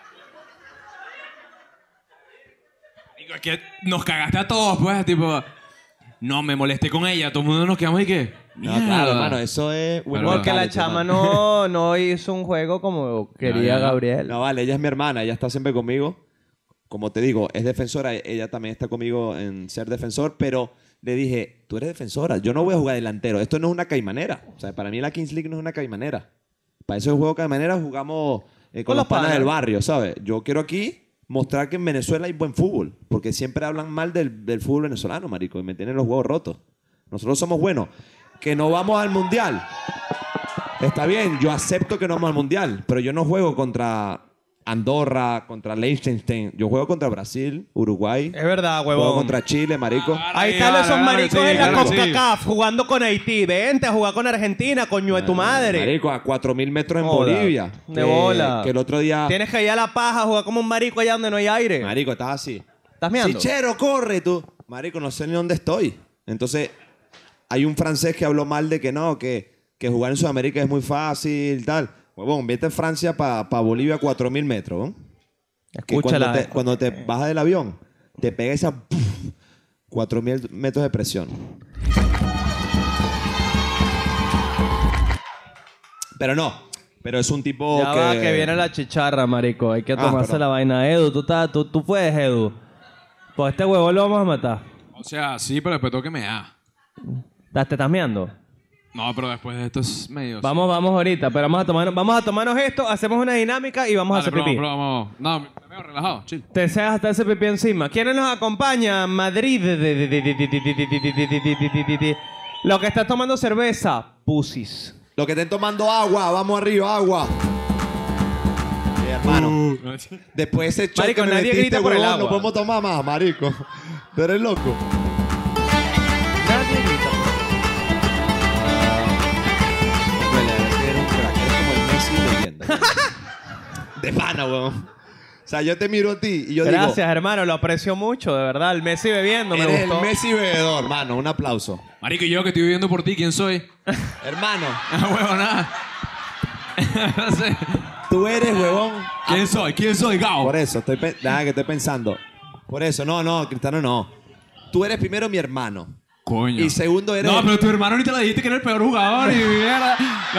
Digo, es que nos cagaste a todos, pues, tipo... No, me molesté con ella. Todo el mundo nos quedamos y que... No, claro, hermano, eso es... Pero- Porque la mentality, chama hermano. no hizo un juego como quería ya. Gabriel. No, vale, ella es mi hermana, ella está siempre conmigo. Como te digo, es defensora, ella también está conmigo en ser defensor, pero le dije, tú eres defensora, yo no voy a jugar delantero, esto no es una caimanera. O sea, para mí la Kings League no es una caimanera. Para eso es juego caimanera, jugamos con los panas del barrio, ¿sabes? Yo quiero aquí mostrar que en Venezuela hay buen fútbol, porque siempre hablan mal del fútbol venezolano, marico, y me tienen los huevos rotos. Nosotros somos buenos. Que no vamos al Mundial. Está bien, yo acepto que no vamos al Mundial, pero yo no juego contra Andorra, contra Liechtenstein. Yo juego contra Brasil, Uruguay. Es verdad, Juego huevón. contra Chile, marico. Ahí están esos maricos en la claro que sí. CONCACAF jugando con Haití. Vente a jugar con Argentina, coño de tu madre. Marico, a 4.000 metros en Joda, Bolivia. de bola. Que el otro día... Tienes que ir a la paja a jugar como un marico allá donde no hay aire. Marico, estás así. ¿Estás meando? Sichero, corre tú. Marico, no sé ni dónde estoy. Entonces, hay un francés que habló mal de que no, que jugar en Sudamérica es muy fácil, tal. Huevón, vete a Francia para Bolivia a 4.000 metros, ¿no? Que Escúchala. cuando te bajas del avión, te pega esa 4.000 metros de presión. Pero no. Pero es un tipo Ya va, que viene la chicharra, marico. Hay que tomarse perdón. la vaina. Edu, tú puedes, Edu. Pues este huevo lo vamos a matar. O sea, sí, pero después tengo que me da. ¿Te estás meando? No, pero después de estos medios. Vamos ahorita, pero vamos a tomarnos esto, hacemos una dinámica y vamos a hacer pipí. Vamos. No, me veo relajado, chill. Te deseas hasta ese pipí encima. ¿Quiénes nos acompañan? Madrid. Lo que está tomando cerveza. Pusis. Lo que estén tomando agua, vamos arriba, agua. Hermano, después de ese choque Marico, que me nadie metiste, grita por el huevón, agua. no podemos tomar más, marico. Tú eres loco. Nadie grita. Eres un crack, eres como el Messi leyenda. De pana, weón. O sea, yo te miro a ti y yo Gracias, hermano. Lo aprecio mucho, de verdad. El Messi bebiendo digo, me eres gustó. el Messi bebedor, hermano. Un aplauso. Marico, y yo que estoy viviendo por ti, ¿quién soy? Hermano, Ah, huevo, nada. No sé. tú eres, huevón. ¿Quién soy, Gao? Por eso, nada que estoy pensando. Por eso, no, Cristiano no. Tú eres primero mi hermano. Coño. Y segundo eres... No, pero tu hermano ahorita le dijiste que era el peor jugador y mierda.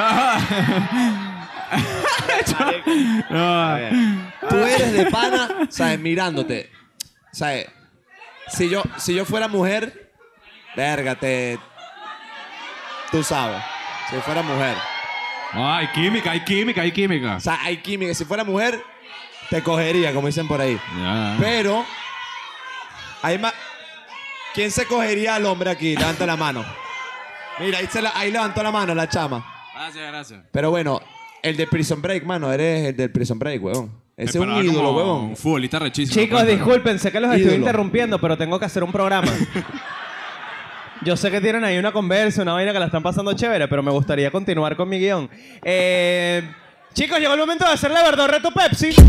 No. Tú eres de pana, ¿sabes? Mirándote. ¿Sabes? Si yo fuera mujer, vérgate. Tú sabes. Si fuera mujer. Hay química. O sea, hay química. Si fuera mujer, te cogería, como dicen por ahí. Ya. Pero, hay más... ¿Quién se cogería al hombre aquí? Levanta la mano. Mira, ahí levantó la mano la chama. Gracias. Pero bueno, El de Prison Break, mano. Eres el del Prison Break, huevón. Ese es un paraba ídolo, como huevón. Un futbolista rechísimo. Chicos, pues. disculpen, sé que los estoy Ídolo. interrumpiendo, pero tengo que hacer un programa. Yo sé que tienen ahí una conversa, una vaina que la están pasando chévere, pero me gustaría continuar con mi guión. Chicos, llegó el momento de hacer la verdad reto Pepsi. Ese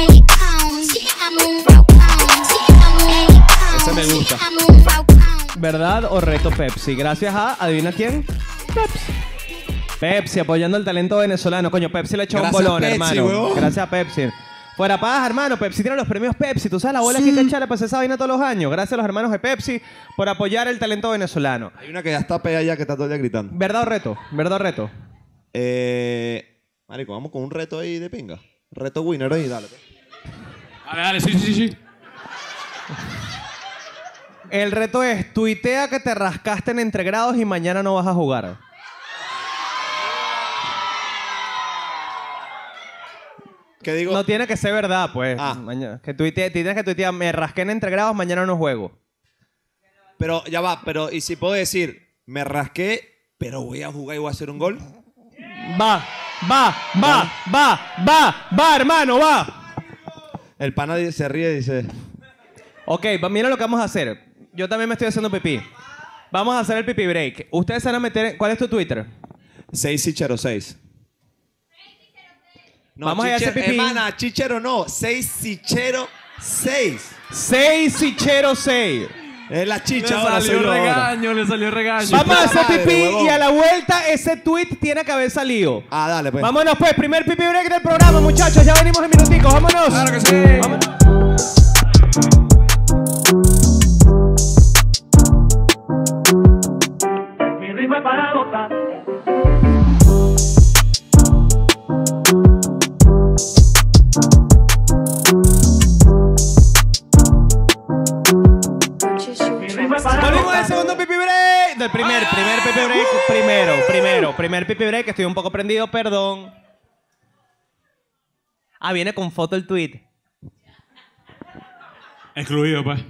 me gusta. ¿Verdad o reto Pepsi? Gracias a, ¿adivina quién? Pepsi. Pepsi, apoyando el talento venezolano. Coño, Pepsi le echó un Gracias, bolón, Pepsi, hermano. huevón. Gracias a Pepsi. Fuera paja, hermano. Pepsi tiene los premios Pepsi. Tú sabes la bola que hay que echarle para hacer esa vaina todos los años. Gracias a los hermanos de Pepsi por apoyar el talento venezolano. Hay una que ya está pegada ya que está todo el día gritando. ¿Verdad o reto? ¿Verdad o reto? Marico, vamos con un reto ahí de pinga. Reto winner ahí, dale. Pues. Dale, sí. El reto es, tuitea que te rascaste en entregrados y mañana no vas a jugar. ¿Qué digo? No tiene que ser verdad, pues. Ah. Que tienes que tuitear, me rasqué en entregrados, mañana no juego. Pero ya va, pero ¿y si puedo decir, me rasqué, pero voy a jugar y voy a hacer un gol? Va, hermano, va. El pana se ríe y dice, Ok, mira lo que vamos a hacer. Yo también me estoy haciendo pipí. Vamos a hacer el pipí break. Ustedes se van a meter... ¿Cuál es tu Twitter? 6 No, Vamos a hacer Chichero- pipí. Hermana, Chichero no, 6. 6. Es la Le chicha ahora, soy salió yo ahora. regaño, le salió regaño. Vamos a hacer madre, pipí huevón. y a la vuelta ese tweet tiene que haber salido. Ah, dale, pues. Vámonos pues, primer pipí break del programa, muchachos. Ya venimos en minuticos, vámonos. Claro que sí. Vámonos. Mi ritmo es para gozar. Mi ritmo es para Volvimos al gozar. segundo pipí break. Del primer pipí break. Primer pipí break, que estoy un poco prendido, perdón. Ah, viene con foto el tweet. Excluido, pues.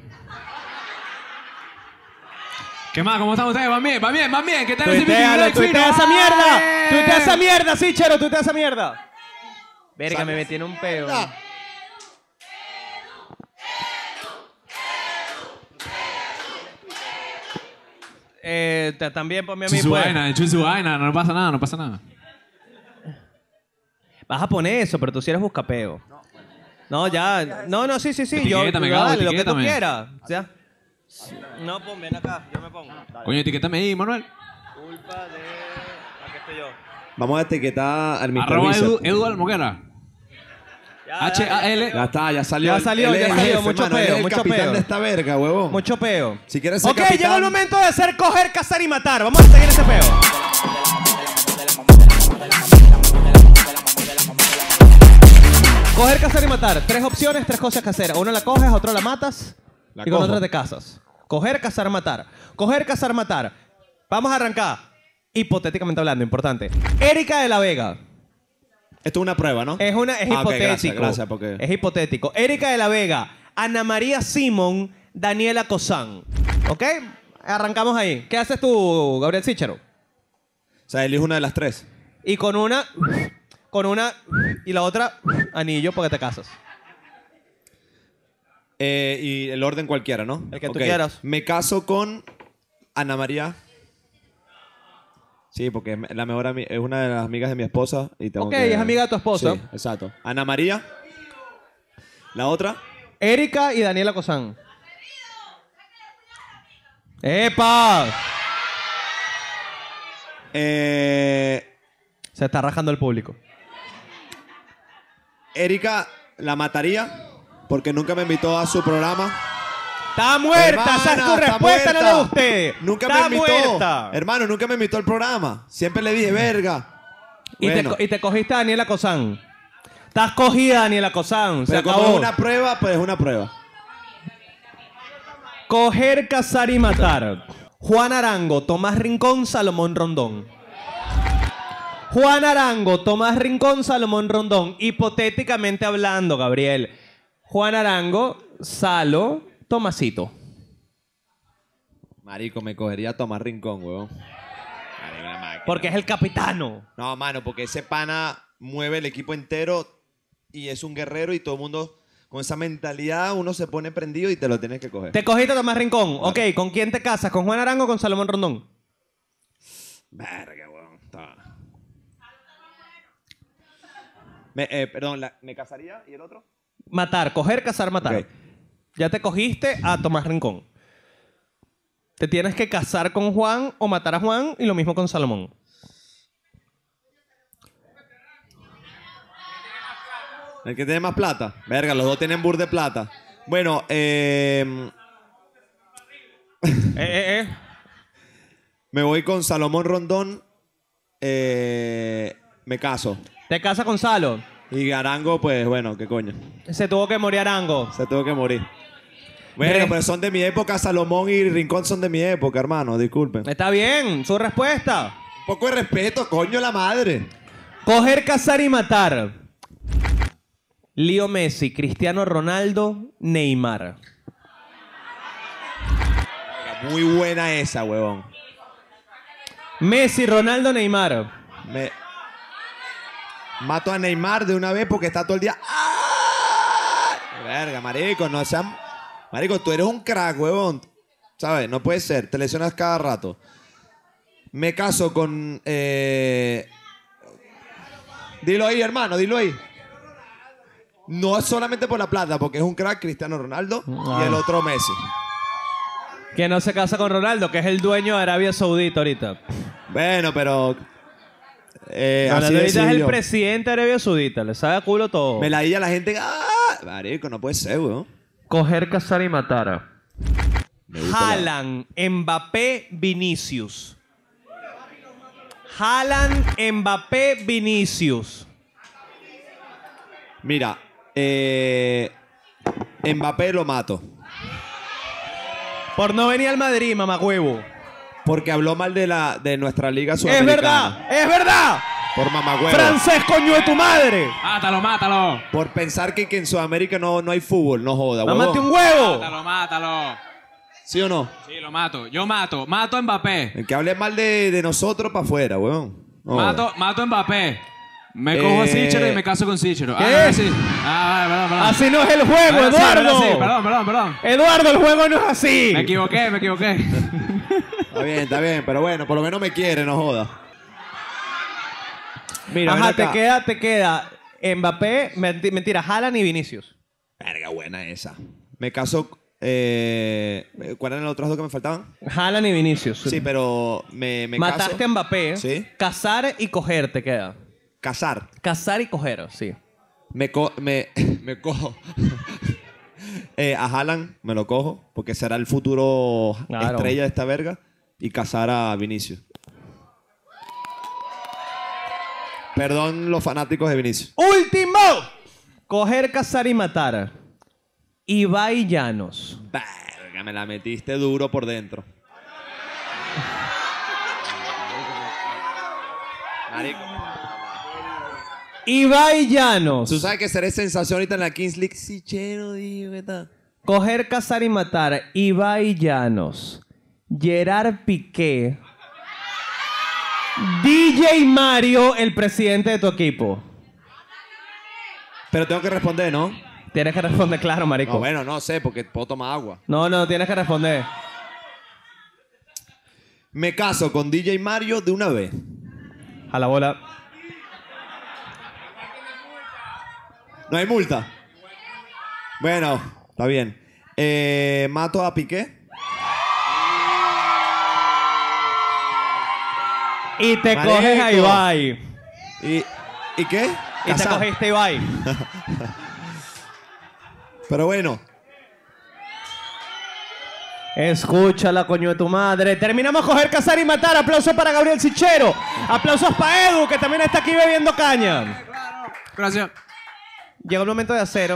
¿Qué más? ¿Cómo están ustedes? ¿Van bien? ¿Qué tal ese pipí Tuitealo, break, tuitea fino? esa mierda. ¡Eh! Tuitea esa mierda, sí, chero, tuitea esa mierda. Verga, me metí en un peo. También ponme a mí, Echen su pues. vaina, echen su vaina. No pasa nada. Vas a poner eso, pero tú sí eres buscapeo. No, ya. No, sí. Yo, Etiquétame, dale, Gabo, lo que tú etiquétame. quieras. Ya. No, pues ven acá, yo me pongo. Coño, etiquétame ahí, Manuel. Culpa de... Aquí estoy yo. Vamos a etiquetar al Mr. Arroba Bicep. Edu Almoguera. H-A-L. Ya está, ya salió. Ya salió, Él es ya el salió, jefe, mucho mano, él peo, es el mucho capitán peo. de esta verga, huevón. Mucho peo. Si quieres ser Ok, capitán... llegó el momento de hacer coger, cazar y matar. Vamos a seguir ese peo. Coger, cazar y matar. 3 opciones, 3 cosas que hacer. A una la coges, a otra la matas La y con cojo. otra te casas. Coger, cazar, matar. Coger, cazar, matar. Vamos a arrancar. Hipotéticamente hablando, importante. Erika de la Vega. Esto es una prueba, ¿no? Es Ah, ok, hipotético. gracias, porque... Es hipotético. Erika de la Vega, Ana María Simón, Daniela Cosán. ¿Ok? Arrancamos ahí. ¿Qué haces tú, Gabriel Sícharo? O sea, elige una de las 3. Y con una y la otra, anillo porque te casas. Y el orden cualquiera, ¿no? El que tú Ok. quieras. Me caso con Ana María. Sí, porque la mejor es una de las amigas de mi esposa. Y tengo Ok, que- es amiga de tu esposa. Sí, exacto. Ana María. La otra. Erika y Daniela Cosán. ¡Epa! Se está rajando el público. Erika la mataría porque nunca me invitó a su programa. ¡Está muerta! Hermana, ¡Esa es tu está respuesta, no muerta. la de usted! Nunca ¡Está me invitó. muerta! Hermano, nunca me invitó al programa. Siempre le dije, verga. Y, Bueno, te cogiste a Daniela Cosán. Estás cogida, Daniela Cosán. Se pero como acabó. es una prueba, pues es una prueba. Coger, cazar y matar. Juan Arango, Tomás Rincón, Salomón Rondón. Juan Arango, Tomás Rincón, Salomón Rondón. Hipotéticamente hablando, Gabriel. Juan Arango, Salo, Tomasito. Marico, me cogería a Tomás Rincón, weón. Marico, una máquina. Porque es el capitano. No, mano, porque ese pana mueve el equipo entero y es un guerrero y todo el mundo con esa mentalidad uno se pone prendido y te lo tienes que coger. Te cogiste a Tomás Rincón. Ok, ¿con quién te casas? ¿Con Juan Arango o con Salomón Rondón? Verga, weón. Perdón, ¿me casaría y el otro? Matar, coger, cazar, matar. Ok. Ya te cogiste a Tomás Rincón. Te tienes que casar con Juan o matar a Juan y lo mismo con Salomón. El que tiene más plata. Verga, los dos tienen bur de plata. Bueno, me voy con Salomón Rondón. Me caso. Te casas con Salo. Y Arango, pues bueno, qué coño. Se tuvo que morir Arango. Se tuvo que morir. Bueno, pero son de mi época. Salomón y Rincón son de mi época, hermano. Disculpen. Está bien, su respuesta. Un poco de respeto, coño la madre. Coger, cazar y matar. Leo Messi, Cristiano Ronaldo, Neymar. Muy buena esa, huevón. Messi, Ronaldo, Neymar. Mato a Neymar de una vez porque está todo el día. ¡Ah! Verga, marico, no sean. Marico, tú eres un crack, huevón. ¿Sabes? No puede ser. Te lesionas cada rato. Me caso con. Dilo ahí, hermano, dilo ahí. No es solamente por la plata, porque es un crack Cristiano Ronaldo y el otro Messi. Que no se casa con Ronaldo, que es el dueño de Arabia Saudita ahorita. Bueno, pero. Ronaldo así ahorita es decidí el yo. presidente de Arabia Saudita, le sabe a culo todo. Me la di a la gente. ¡Ah! Marico, no puede ser, weón. Coger, cazar y matar. Me gusta la- Haaland, Mbappé, Vinicius. Haaland, Mbappé, Vinicius. Mira, Mbappé lo mato. Por no venir al Madrid, mamagüevo. Porque habló mal de nuestra liga ¡Es sudamericana. verdad! ¡Es verdad! Por mamagüevo. ¡Francés, coño de tu madre! Mátalo, mátalo. Por pensar que en Sudamérica no hay fútbol. No joda, ¡Mámate huevón. un huevo! Mátalo, mátalo. ¿Sí o no? Sí, lo mato. Yo mato. Mato a Mbappé. El que hable mal de nosotros para afuera, huevón. No joda. Mato a Mbappé. Me cojo a Sichero y me caso con Sichero. ¿Qué? Ah, sí. Ah, vale, perdón. Así no es el juego, Ahora sí, Eduardo. ahora sí. Perdón. Eduardo, el juego no es así. Me equivoqué. Está bien, pero bueno, por lo menos me quiere, no joda. Mira, ven Ajá, acá. te queda Mbappé, mentira, Haaland y Vinicius. Verga, buena esa. Me caso. ¿Cuáles eran los otros dos que me faltaban? Haaland y Vinicius. Sí, pero me Mataste caso. a Mbappé. Sí. Cazar y coger te queda. Casar. Cazar y coger, sí. Me cojo. A Haaland me lo cojo, porque será el futuro Claro. estrella de esta verga. Y casar a Vinicius. Perdón los fanáticos de Vinicius. ¡Último! Coger, cazar y matar. Ibai Llanos. Verga, me la metiste duro por dentro. Marico. Ibai Llanos. Tú sabes que seré sensación ahorita en la Kings League. Sí, chero, digo, ¿qué tal? Coger, cazar y matar. Ibai Llanos. Gerard Piqué. DJ Mario, el presidente de tu equipo. Pero tengo que responder, ¿no? Tienes que responder claro, marico. No, bueno, no sé, porque puedo tomar agua. No, tienes que responder. Me caso con DJ Mario de una vez. A la bola. ¿No hay multa? Bueno, está bien. Mato a Piqué. Y te Marico. coges a Ibai. ¿Y qué? Y te Casar. cogiste a Ibai. Pero bueno. Escúchala, coño de tu madre. Terminamos coger, cazar y matar. Aplausos para Gabriel Sichero. Aplausos para Edu, que también está aquí bebiendo caña. Gracias. Llegó el momento de hacer.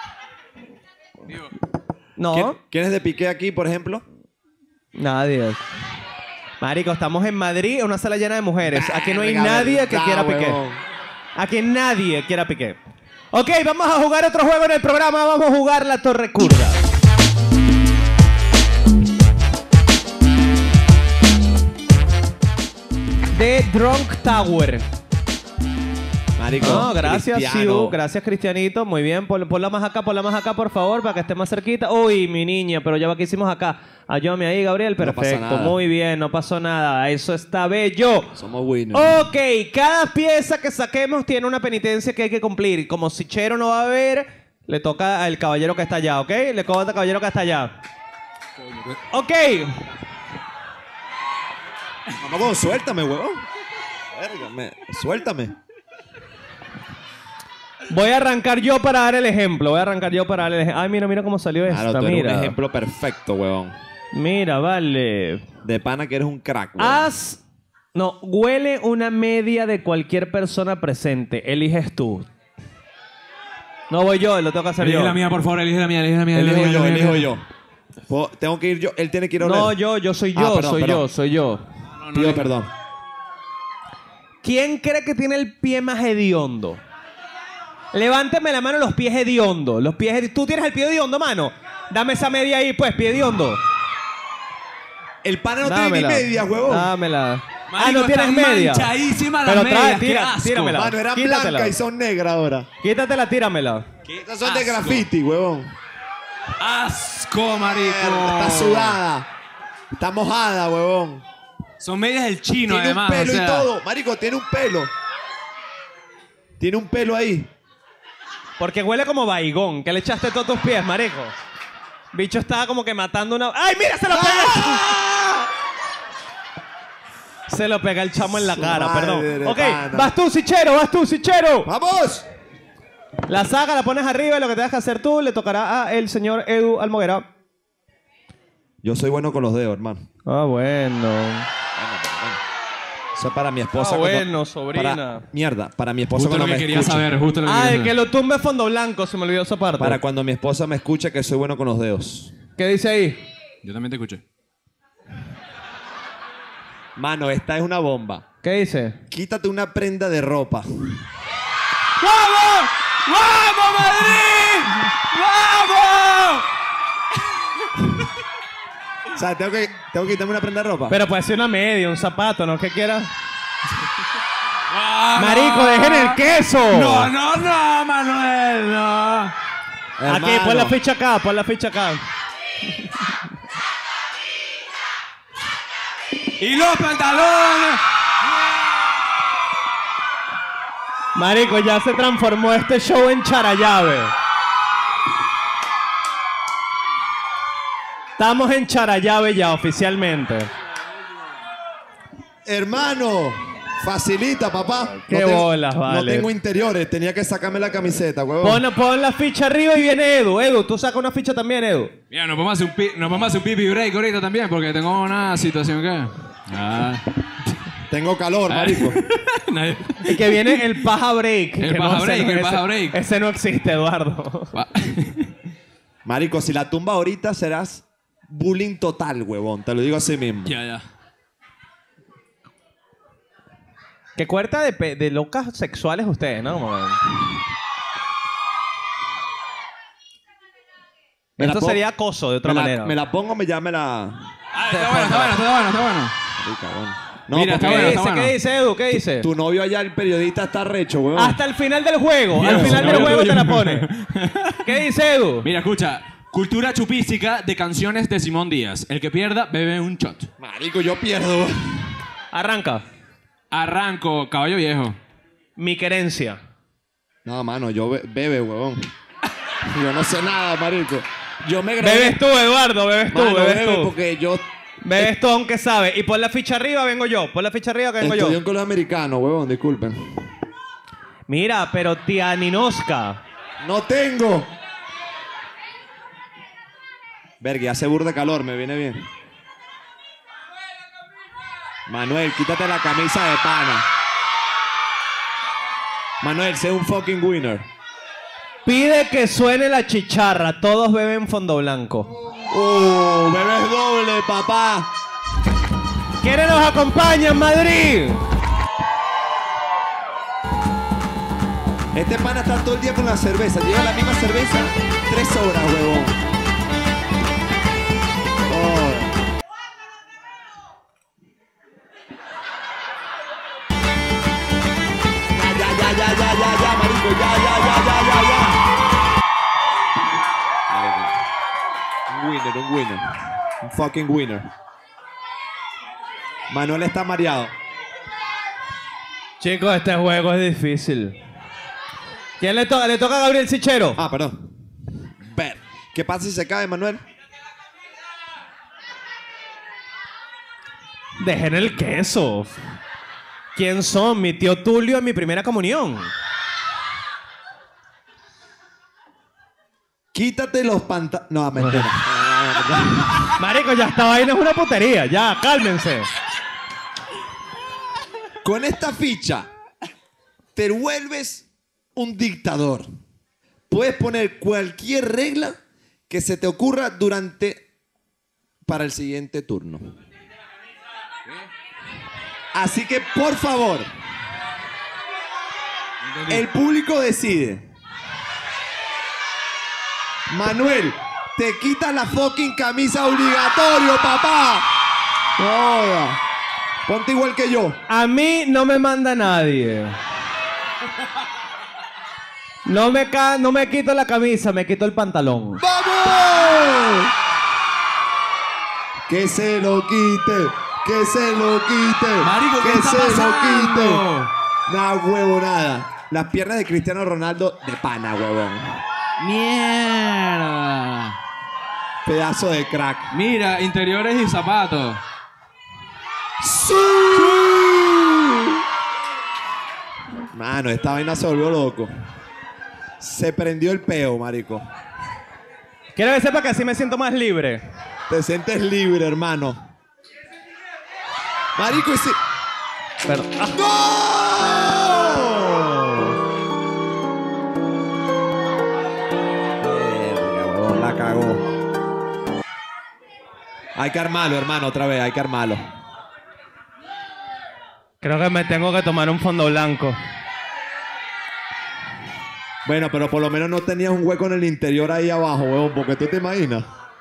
No, ¿Quién es de Piqué aquí, por ejemplo? nadie. Marico, estamos en Madrid, en una sala llena de mujeres. Aquí no hay Verga, nadie que verdad, quiera Piqué. huevón. Aquí nadie quiera Piqué. Ok, vamos a jugar otro juego en el programa. Vamos a jugar la Torre Kurda. The Drunk Tower. Marico, No, gracias, Cristiano. Siu. Gracias, Cristianito. Muy bien. Ponla más acá, por favor, para que esté más cerquita. Uy, mi niña, pero ya va que hicimos acá. Ayúdame ahí, Gabriel. No pasa Perfecto. nada. Muy bien, no pasó nada. Eso está bello. Somos winners. Ok, cada pieza que saquemos tiene una penitencia que hay que cumplir. Como si Chero no va a ver, le toca al caballero que está allá, ¿ok? Le toca al caballero que está allá. Ok. Mamá, suéltame, huevón. Verga, suéltame. Voy a arrancar yo para dar el ejemplo. Ay, mira cómo salió Claro, esta. tú eres Mira. un ejemplo perfecto, huevón. Mira, vale. De pana que eres un crack, huevón. No, huele una media de cualquier persona presente. Eliges tú. No voy yo, lo tengo que hacer Elige yo. la mía, por favor, elige la mía, elige la mía. Elijo yo. Tengo que ir yo. Él tiene que ir a oler. No, yo soy yo, Ah, perdón. soy yo. Pido perdón. ¿Quién cree que tiene el pie más hediondo? Levánteme la mano los pies hediondos. ¿Tú tienes el pie hediondo, mano? Dame esa media ahí, pues, pie hediondo. El pana no Dámela. tiene ni media, huevón. Dámela. Marico, no tienes están media. manchadísimas Pero las trae, medias, qué tira, asco. tíramela. Mano, eran Quítatela. blancas y son negras ahora. Quítatela, tíramela. Estas son de asco. graffiti, huevón. Asco, marico. Está sudada. Está mojada, huevón. Son medias del chino, Tiene además. un pelo o sea. y todo. Marico, tiene un pelo. Tiene un pelo ahí. Porque huele como baigón. ¿Qué le echaste todos tus pies, marico? Bicho estaba como que matando una... ¡Ay, mira! ¡Se lo pega! ¡Ah! Se lo pega el chamo en la Su cara, madre, perdón. Ok, pana. vas tú, Sichero. ¡Vamos! La saca, la pones arriba y lo que te dejas hacer tú le tocará a el señor Edu Almoguera. Yo soy bueno con los dedos, hermano. Ah, bueno. Eso es para mi esposa. Ah, cuando- bueno, sobrina. Para mi esposa Justo lo cuando que me quería escuche. saber, justo lo que Ah, quería el saber. que lo tumbe fondo blanco, se me olvidó esa parte. Para cuando mi esposa me escuche que soy bueno con los dedos. ¿Qué dice ahí? Yo también te escuché. Mano, esta es una bomba. ¿Qué dice? Quítate una prenda de ropa. ¡Vamos! ¡Vamos, Madrid! ¡Vamos! O sea, tengo que quitarme una prenda de ropa. Pero puede ser una media, un zapato, ¿no? ¿Qué quieras? ¡Vamos! Marico, dejen el queso. No, no, no, Manuel, no. Aquí, pon la ficha acá, Y los pantalones. Marico, ya se transformó este show en charallave. Estamos en charallave ya, oficialmente. Hermano, facilita, papá. Qué bolas, vale. No tengo interiores, tenía que sacarme la camiseta, huevón. Pon la ficha arriba y viene Edu. Edu, tú sacas una ficha también, Edu. Mira, nos vamos a hacer un pipi break ahorita también porque tengo una situación que... Tengo calor, marico. Nadie- Y que viene el paja break. El que paja ese break, el ese- paja break. Ese no existe, Eduardo. Va. Marico, si la tumba ahorita serás bullying total, huevón. Te lo digo así mismo. Ya. Qué cuerta de locas sexuales ustedes, ¿no? Me la Esto pongo- sería acoso de otra manera. Me la pongo, ya me la... Está bueno. Rica, bueno. No, Mira, está porque bueno, ¿Qué está dice? bueno. ¿Qué dice, Edu? ¿Qué dice? tu novio allá, el periodista, está recho, huevón. Hasta el final del juego. Mira, Al final si del no, juego yo- te la pone. ¿Qué dice Edu? Mira, escucha. Cultura chupística de canciones de Simón Díaz. El que pierda, bebe un shot. Marico, yo pierdo. Arranca. Arranco, caballo viejo. Mi querencia. No, mano, yo bebe, huevón. Yo no sé nada, marico. Yo me grabé. Bebes tú, Eduardo. Bebes tú, Mano, bebes bebe tú. porque yo Bebes tú aunque sabes. Y pon la ficha arriba, vengo yo. Pon la ficha arriba que vengo estudié yo. en colegio americano, huevón, disculpen. Mira, pero tía Ninoska. ¡No tengo! Verga, hace burda calor, me viene bien. Manuel, quítate la camisa de pana. Manuel, sé un fucking winner. Pide que suene la chicharra. Todos beben fondo blanco. Bebes doble, papá. ¿Quiénes nos acompañan, Madrid? Este pana está todo el día con la cerveza. Lleva la misma cerveza 3 horas, huevón. Ya. Un winner. Un fucking winner. Manuel está mareado. Chicos, este juego es difícil. ¿Quién le toca? Le toca a Gabriel Sichero. Ah, perdón. Ver. ¿Qué pasa si se cae, Manuel? Dejen el queso. ¿Quién son? Mi tío Tulio en mi primera comunión. Quítate los pantalones. No, mentira. Marico, ya esta vaina es una putería. Ya, cálmense. Con esta ficha te vuelves un dictador. Puedes poner cualquier regla que se te ocurra para el siguiente turno. Así que, por favor, el público decide. Manuel, te quitas la fucking camisa obligatorio, papá. No joda. Ponte igual que yo. A mí no me manda nadie. No me quito la camisa, me quito el pantalón. ¡Vamos! Que se lo quite, que se lo quite, Marico, ¿qué que está se lo pasando? quite. Nada, huevo, nada. Las piernas de Cristiano Ronaldo de pana, huevón. ¡Mierda! Pedazo de crack. Mira, interiores y zapatos. ¡Sí! Mano, esta vaina se volvió loco. Se prendió el peo, marico. Quiero que sepa que así me siento más libre. Te sientes libre, hermano. Marico, y si... Perdón. Ah. Verga, huevón, la cagó. Hay que armarlo, hermano, otra vez, hay que armarlo. Creo que me tengo que tomar un fondo blanco. Bueno, pero por lo menos no tenías un hueco en el interior ahí abajo, huevón, porque tú te imaginas.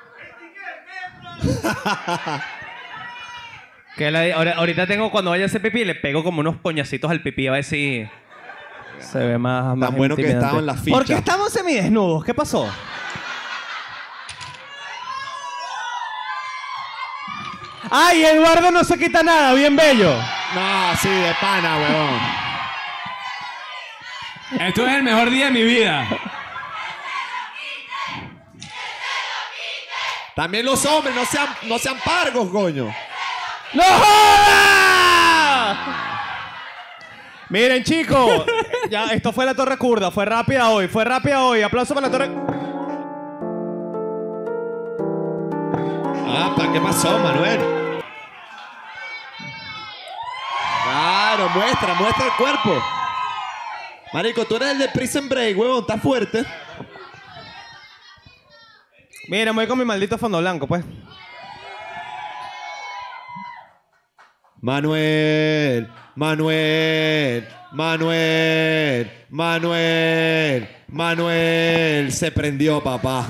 Ahorita tengo, cuando vaya a hacer pipí, le pego como unos poñacitos al pipí a ver si se ve más Tan bueno que intimidante. estaban las fichas. ¿Por qué estamos semidesnudos? ¿Qué pasó? ¡Ay, Eduardo no se quita nada! ¡Bien bello! No, sí, de pana, huevón. Esto es el mejor día de mi vida. También los hombres, no sean pargos, coño. ¡No jodas! Miren, chicos, ya esto fue la Torre Kurda, fue rápida hoy. Aplauso para la Torre. ¿Qué pasó, Manuel? Claro, muestra el cuerpo. Marico, tú eres el de Prison Break, huevón, está fuerte. Mira, me voy con mi maldito fondo blanco, pues. Manuel se prendió, papá.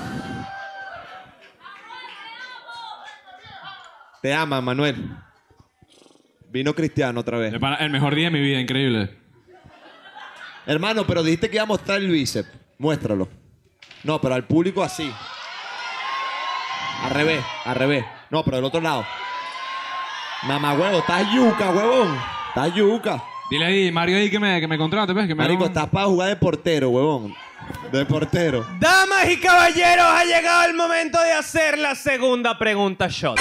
Te ama, Manuel. Vino Cristiano otra vez. El mejor día de mi vida, increíble. Hermano, pero dijiste que iba a mostrar el bíceps. Muéstralo. No, pero al público así. Al revés. No, pero del otro lado. Mamá, huevo, estás yuca, huevón. Estás yuca. Dile ahí, Mario ahí que me contrate, pues. Que me Marico, haga- estás para jugar de portero, huevón. De portero. Damas y caballeros, ha llegado el momento de hacer la segunda pregunta shot.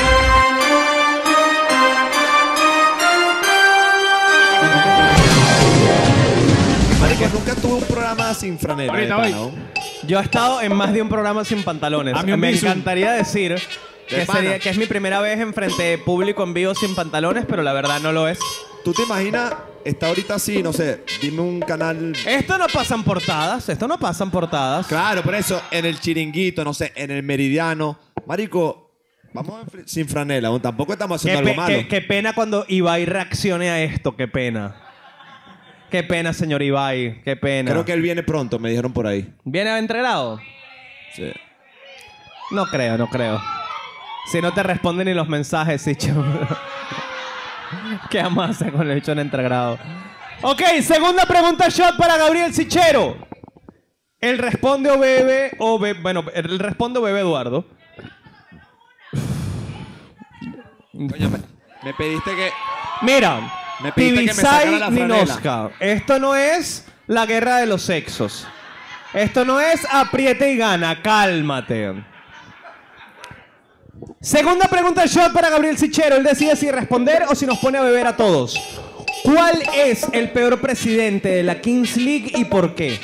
Marico, nunca tuve un programa sin franela. Ahorita de pana, voy. ¿no? Yo he estado en más de un programa sin pantalones. A mí un Me Bizum. encantaría decir De que, pana. que es mi primera vez en frente de público en vivo sin pantalones, pero la verdad no lo es. ¿Tú te imaginas? Está ahorita así, no sé, dime un canal. Esto no pasa en portadas. Claro, por eso, en el chiringuito, no sé, en el meridiano. Marico, vamos sin franela, aún tampoco estamos haciendo algo malo. Qué pena cuando Ibai reaccione a esto, qué pena. Qué pena, señor Ibai, qué pena. Creo que él viene pronto, me dijeron por ahí. ¿Viene a entregrado? Sí. No creo. Si no te responden ni los mensajes, Sicho. ¿Qué vamos a hacer con el hecho en entregrado? Ok, segunda pregunta shot para Gabriel Sichero. Él responde o bebe, bueno, él responde o bebe Eduardo. Coño, me pediste que... Mira, Me pediste que me sacara Tibisay la franela. Ninoska. Esto no es la guerra de los sexos. Esto no es apriete y gana. Cálmate. Segunda pregunta del shot para Gabriel Sichero. Él decide si responder o si nos pone a beber a todos. ¿Cuál es el peor presidente de la Kings League y por qué?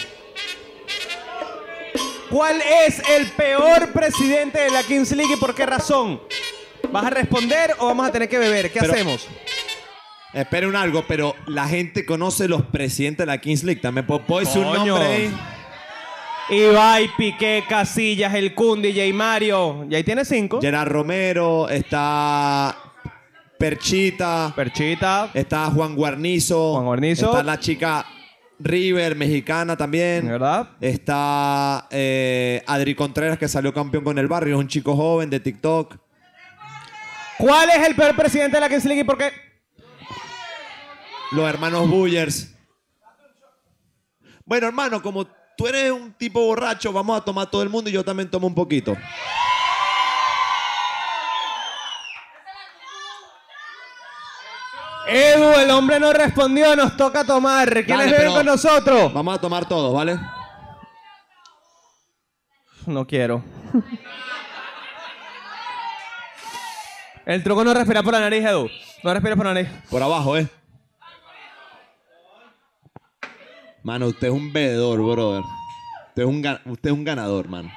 ¿Cuál es el peor presidente de la Kings League y por qué razón? ¿Vas a responder o vamos a tener que beber? ¿Qué Pero- hacemos? Esperen algo, pero la gente conoce los presidentes de la Kings League. También puedo decir un Coño. nombre ahí. Ibai, Piqué, Casillas, El Kun, DJ Mario. Y ahí tiene 5. Gerard Romero, está Perchita, Perchita. está Juan Guarnizo. Juan Guarnizo. Está la chica River, mexicana también. ¿Verdad? Está Adri Contreras, que salió campeón con el barrio. Es un chico joven de TikTok. ¿Cuál es el peor presidente de la Kings League y por qué? Los hermanos Bullers. Bueno, hermano, como tú eres un tipo borracho, vamos a tomar todo el mundo y yo también tomo un poquito. Edu, el hombre no respondió, nos toca tomar. ¿Quiénes Dale, beben pero- con nosotros? Vamos a tomar todos, ¿vale? No quiero. El truco no respira por la nariz, Edu. No respira por la nariz. Por abajo, ¿eh? Mano, usted es un bebedor, brother. Usted es un ganador, mano.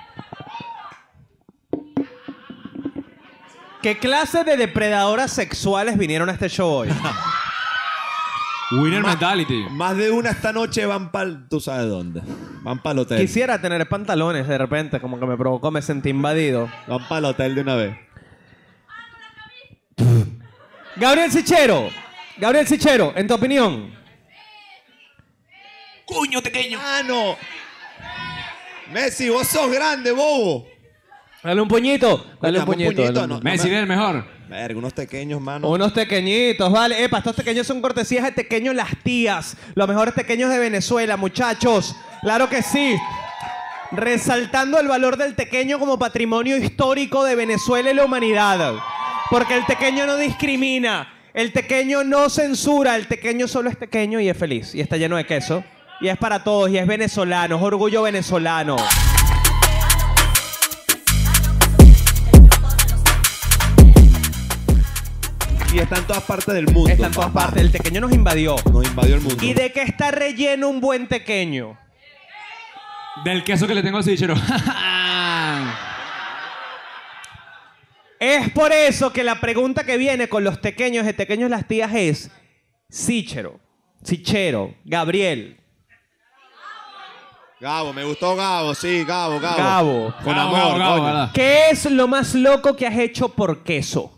¿Qué clase de depredadoras sexuales vinieron a este show hoy? Winner mentality. Más de una esta noche van para tú sabes dónde. Van para el hotel. Quisiera tener pantalones de repente, como que me provocó, me sentí invadido. Van para el hotel de una vez. Gabriel Sichero, en tu opinión. ¡Coño, pequeño! ¡Mano! Messi, vos sos grande, bobo. Dale un puñito. Dale un Dame un puñito. puñito, dale un no. puñito. Messi, el mejor. Verga, unos pequeños, mano. Unos pequeñitos, vale. Epa, estos pequeños son cortesías de Tequeños Las Tías. Los mejores tequeños de Venezuela, muchachos. Claro que sí. Resaltando el valor del tequeño como patrimonio histórico de Venezuela y la humanidad. Porque el tequeño no discrimina. El tequeño no censura. El tequeño solo es tequeño y es feliz. Y está lleno de queso. Y es para todos. Y es venezolano. Es orgullo venezolano. Y está en todas partes del mundo. Está en todas papá. partes. El tequeño nos invadió. Nos invadió el mundo. ¿Y de qué está relleno un buen tequeño? Del queso que le tengo a Sichero. Es por eso que la pregunta que viene con los tequeños de Tequeños Las Tías es Sichero, Gabriel, Gabo, me gustó Gabo, sí, Gabo. Gabo. Con Gabo, amor, Gabo, coño. ¿verdad? ¿qué es lo más loco que has hecho por queso?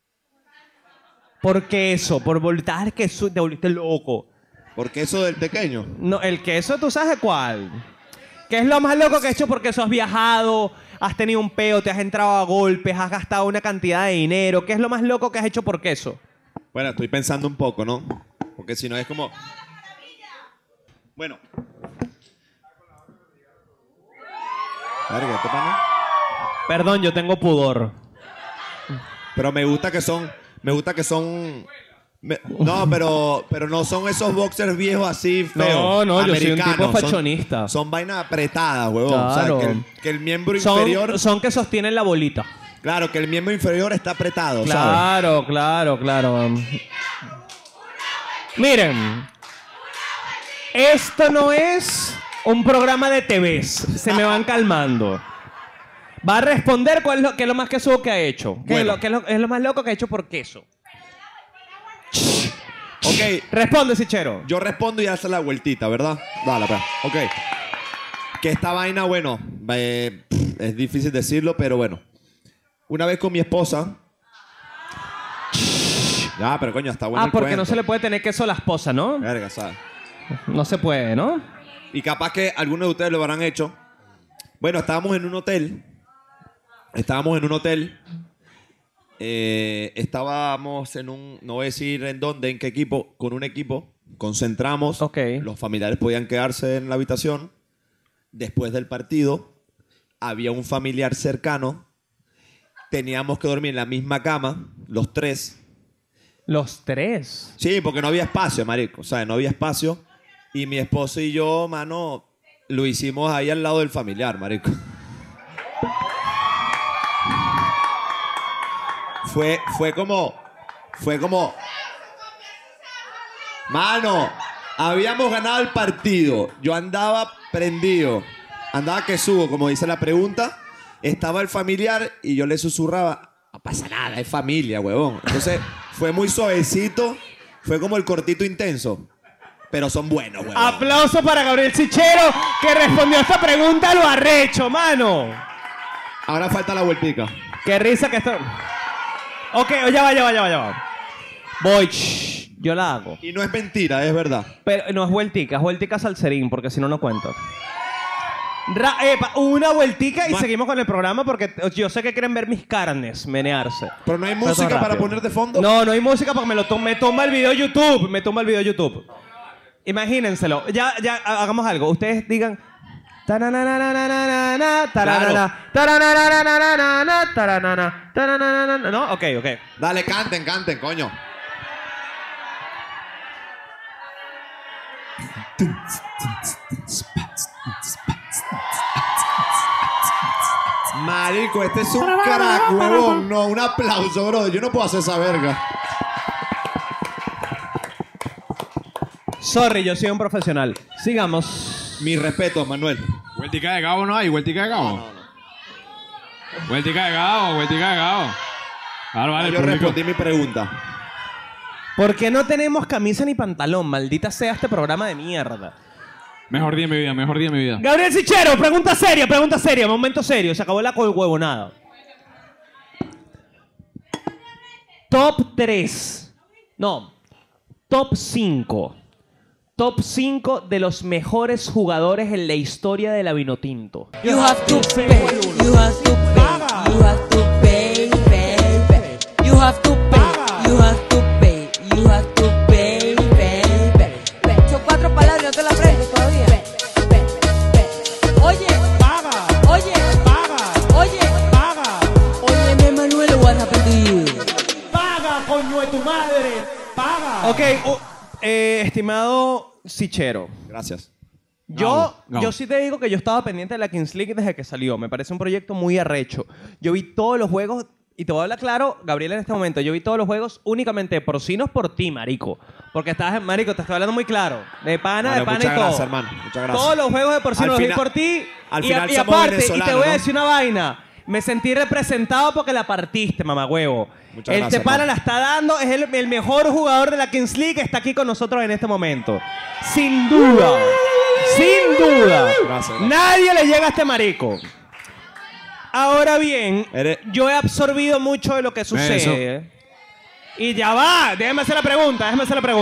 Por queso, por voltar queso, te volviste loco. Porque eso del pequeño. No, el queso, ¿tú sabes cuál? ¿Qué es lo más loco que has hecho por queso? ¿Has viajado? ¿Has tenido un peo? ¿Te has entrado a golpes? ¿Has gastado una cantidad de dinero? ¿Qué es lo más loco que has hecho por queso? Bueno, estoy pensando un poco, ¿no? Porque si no es como... Bueno. Verga, ¿qué pana? Perdón, yo tengo pudor. Pero me gusta que son... No, pero no son esos boxers viejos así feos. No, yo soy un tipo americanos. fashionista. Son vainas apretadas, huevón. Claro. O sea, que el miembro inferior... Son que sostienen la bolita. Claro, que el miembro inferior está apretado, ¿sabes? Claro. Miren, esto no es un programa de TVs. Se me van calmando. Va a responder qué es lo más queso que ha hecho. Bueno. ¿Qué es lo más loco que ha hecho por queso? Ok, Responde, Sichero. yo respondo y hace la vueltita, ¿verdad? Dale, pues. Ok. Que esta vaina, bueno, es difícil decirlo, pero bueno. Una vez con mi esposa... Ya, pero coño, está bueno el Porque no cuento. se le puede tener queso a la esposa, ¿no? Verga, ¿sabes? No se puede, ¿no? Y capaz que algunos de ustedes lo habrán hecho. Bueno, estábamos en un hotel. Estábamos en un... No voy a decir en dónde, en qué equipo. Con un equipo. Concentramos. Ok. Los familiares podían quedarse en la habitación. Después del partido, había un familiar cercano teníamos que dormir en la misma cama, los tres. Los tres. Sí, porque no había espacio, marico. O sea, no había espacio. Y mi esposo y yo, mano, lo hicimos ahí al lado del familiar, marico. Fue como... Mano, habíamos ganado el partido. Yo andaba prendido. Andaba que subo, como dice la pregunta. Estaba el familiar y yo le susurraba, no pasa nada, es familia, huevón. Entonces, fue muy suavecito. Fue como el cortito intenso. Pero son buenos, huevón. Aplauso para Gabriel Sichero, que respondió a esta pregunta lo arrecho, mano. Ahora falta la vueltica. Qué risa que esto... Ok, ya va. Voy, yo la hago. Y no es mentira, es verdad. Pero no es vueltica salserín, porque si no, no cuento. Una vueltica y seguimos con el programa porque yo sé que quieren ver mis carnes menearse. Pero no hay Pero música para rápido. poner de fondo. No hay música porque me toma el video YouTube. Me toma el video YouTube. Imagínenselo. Ya, hagamos algo. Ustedes digan... ¿No? Ok. Dale, canten, coño. Marico, este es un crack, huevón. No, un aplauso, bro. Yo no puedo hacer esa verga. Sorry, yo soy un profesional. Sigamos. Mi respeto, Manuel. Vueltica de Gabo no hay, vueltica de Gabo. Vueltica de Gabo. Claro, vale, el Yo público. respondí mi pregunta. ¿Por qué no tenemos camisa ni pantalón? Maldita sea este programa de mierda. Mejor día de mi vida. Gabriel Sichero, pregunta seria, momento serio. Se acabó la huevonada. Top 3. No. Top 5. Top 5 de los mejores jugadores en la historia de la Vinotinto. You have to pay, you have to pay, you have to pay, pay. You have to pay, you have to pay, you have to pay, pay. Son 4 palabras, no te las aprendes todavía. Oye, Óyeme, Manuel, what happened to you? ¡Paga, coño de tu madre! ¡Paga! Ok, estimado Sichero. Gracias. Yo Gabo. sí te digo que yo estaba pendiente de la Kings League desde que salió. Me parece un proyecto muy arrecho. Yo vi todos los juegos, y te voy a hablar claro, Gabriel, en este momento, yo vi todos los juegos únicamente de porcinos por ti, marico. Porque estás, marico, te estoy hablando muy claro. De pana Vale, y muchas todo. gracias, hermano. Muchas gracias. Todos los juegos de porcinos Al los vi final- por ti. al Y, final y somos aparte, y te venezolanos, voy a ¿no? decir una vaina. Me sentí representado porque la partiste, mamagüevo. Muchas Este gracias, pana hermano. la está dando, es el mejor jugador de la Kings League que está aquí con nosotros en este momento. Sin duda. Sin duda. Gracias. Nadie le llega a este marico. Ahora bien, Eres- yo he absorbido mucho de lo que sucede. Y ya va, déjame hacer la pregunta.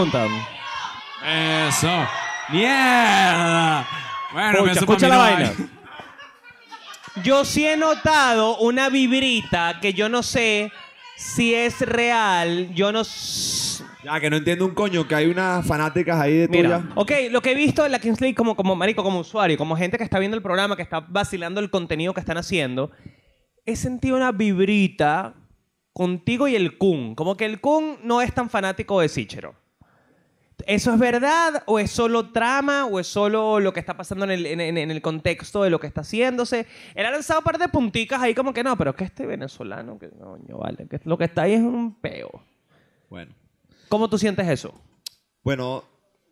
Eso. ¡Mierda! Bueno, me Escucha la vaina. Yo sí he notado una vibrita que yo no sé si es real. Yo no... Ya, que no entiendo un coño, que hay unas fanáticas ahí de Mira, tuya. ok, lo que he visto en la Kings League como marico, como usuario, como gente que está viendo el programa, que está vacilando el contenido que están haciendo, he sentido una vibrita contigo y el Kun. Como que el Kun no es tan fanático de Sichero. ¿Eso es verdad? ¿O es solo trama? ¿O es solo lo que está pasando en el contexto de lo que está haciéndose? Él ha lanzado un par de punticas ahí como que no, pero que este venezolano, que coño, vale, que lo que está ahí es un peo. Bueno. ¿Cómo tú sientes eso? Bueno,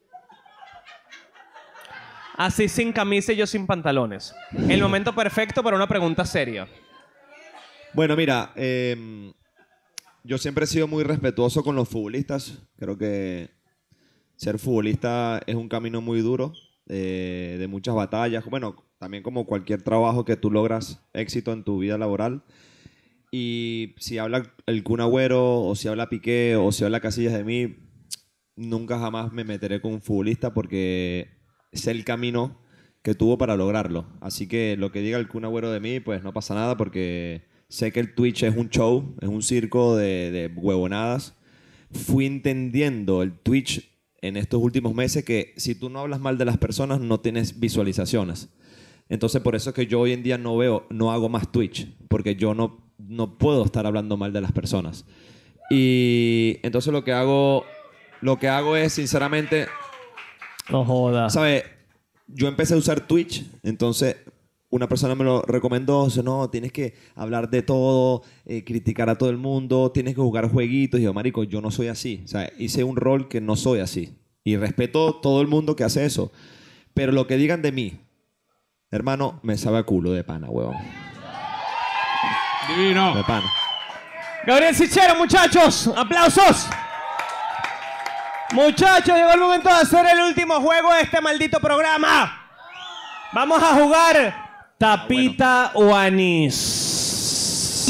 Así sin camisa y yo sin pantalones. El momento perfecto para una pregunta seria. bueno, mira, yo siempre he sido muy respetuoso con los futbolistas. Creo que ser futbolista es un camino muy duro, de muchas batallas. Bueno, también como cualquier trabajo que tú logras éxito en tu vida laboral. Y si habla el Kun Agüero, o si habla Piqué, o si habla Casillas de mí, nunca jamás me meteré con un futbolista porque sé el camino que tuvo para lograrlo. Así que lo que diga el Kun Agüero de mí, pues no pasa nada porque sé que el Twitch es un show, es un circo de huevonadas. Fui entendiendo el Twitch en estos últimos meses que si tú no hablas mal de las personas, no tienes visualizaciones. Entonces, por eso es que yo hoy en día no hago más Twitch, porque yo no no puedo estar hablando mal de las personas. Y entonces lo que hago es, sinceramente, No jodas. ¿sabes? Yo empecé a usar Twitch, entonces una persona me lo recomendó, dice, no, tienes que hablar de todo, criticar a todo el mundo, tienes que jugar jueguitos. Y yo, marico, yo no soy así. O sea, hice un rol que no soy así. Y respeto a todo el mundo que hace eso. Pero lo que digan de mí, hermano, me sabe a culo de pana, huevón. Divino. De pana. Gabriel Sichero, muchachos. ¡Aplausos! Muchachos, llegó el momento de hacer el último juego de este maldito programa. Vamos a jugar Tapita o Anís.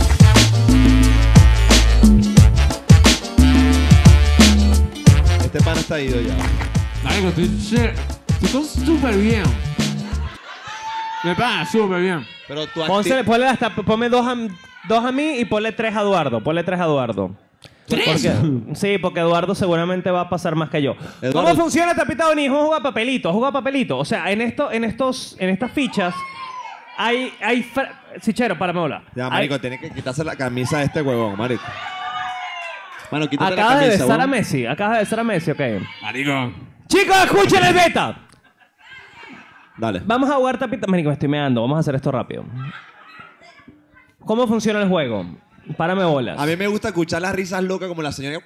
Este pana está ido ya. Marico, estoy súper bien. Me paga súper bien. Pero tú Ponle hasta, ponme dos a mí y ponle 3 a Eduardo. Ponle 3 a Eduardo. Sí, porque Eduardo seguramente va a pasar más que yo. Eduardo. ¿Cómo funciona Tapita o Anís? Juega papelito, juega papelito. O sea, en estas fichas hay Sichero, párame hola. Ya, marico, tienes que quitarse la camisa de este huevón, marico. Mano, quítate la Acabas de camisa, besar a huevón. Messi. Acabas de besar a Messi, ok. Marico. Chicos, escuchen el beta. Dale. Vamos a jugar Tapita. Marico, me estoy meando. Vamos a hacer esto rápido. ¿Cómo funciona el juego? Párame bolas. A mí me gusta escuchar las risas locas como la señora.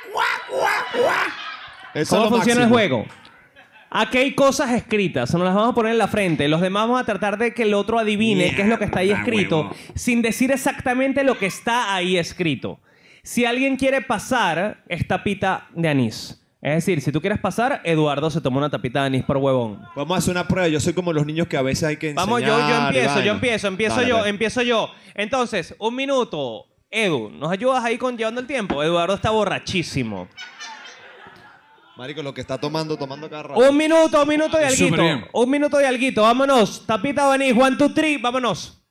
Eso es ¿Cómo lo funciona el máximo. juego? Aquí hay cosas escritas, nos las vamos a poner en la frente. Los demás vamos a tratar de que el otro adivine qué es lo que está ahí escrito, huevón. sin decir exactamente lo que está ahí escrito. Si alguien quiere pasar, es tapita de anís. Es decir, si tú quieres pasar, Eduardo se toma una tapita de anís por huevón. Vamos a hacer una prueba. Yo soy como los niños que a veces hay que enseñar. Vamos, yo y empiezo vaina. Dale, pues. yo. Entonces, 1 minuto. Edu, ¿nos ayudas ahí con llevando el tiempo? Eduardo está borrachísimo. Marico, lo que está tomando cada rato. 1 minuto y Súper alguito. bien. 1 minuto y alguito. Vámonos. Tapita o anís. 1, 2, 3. Vámonos.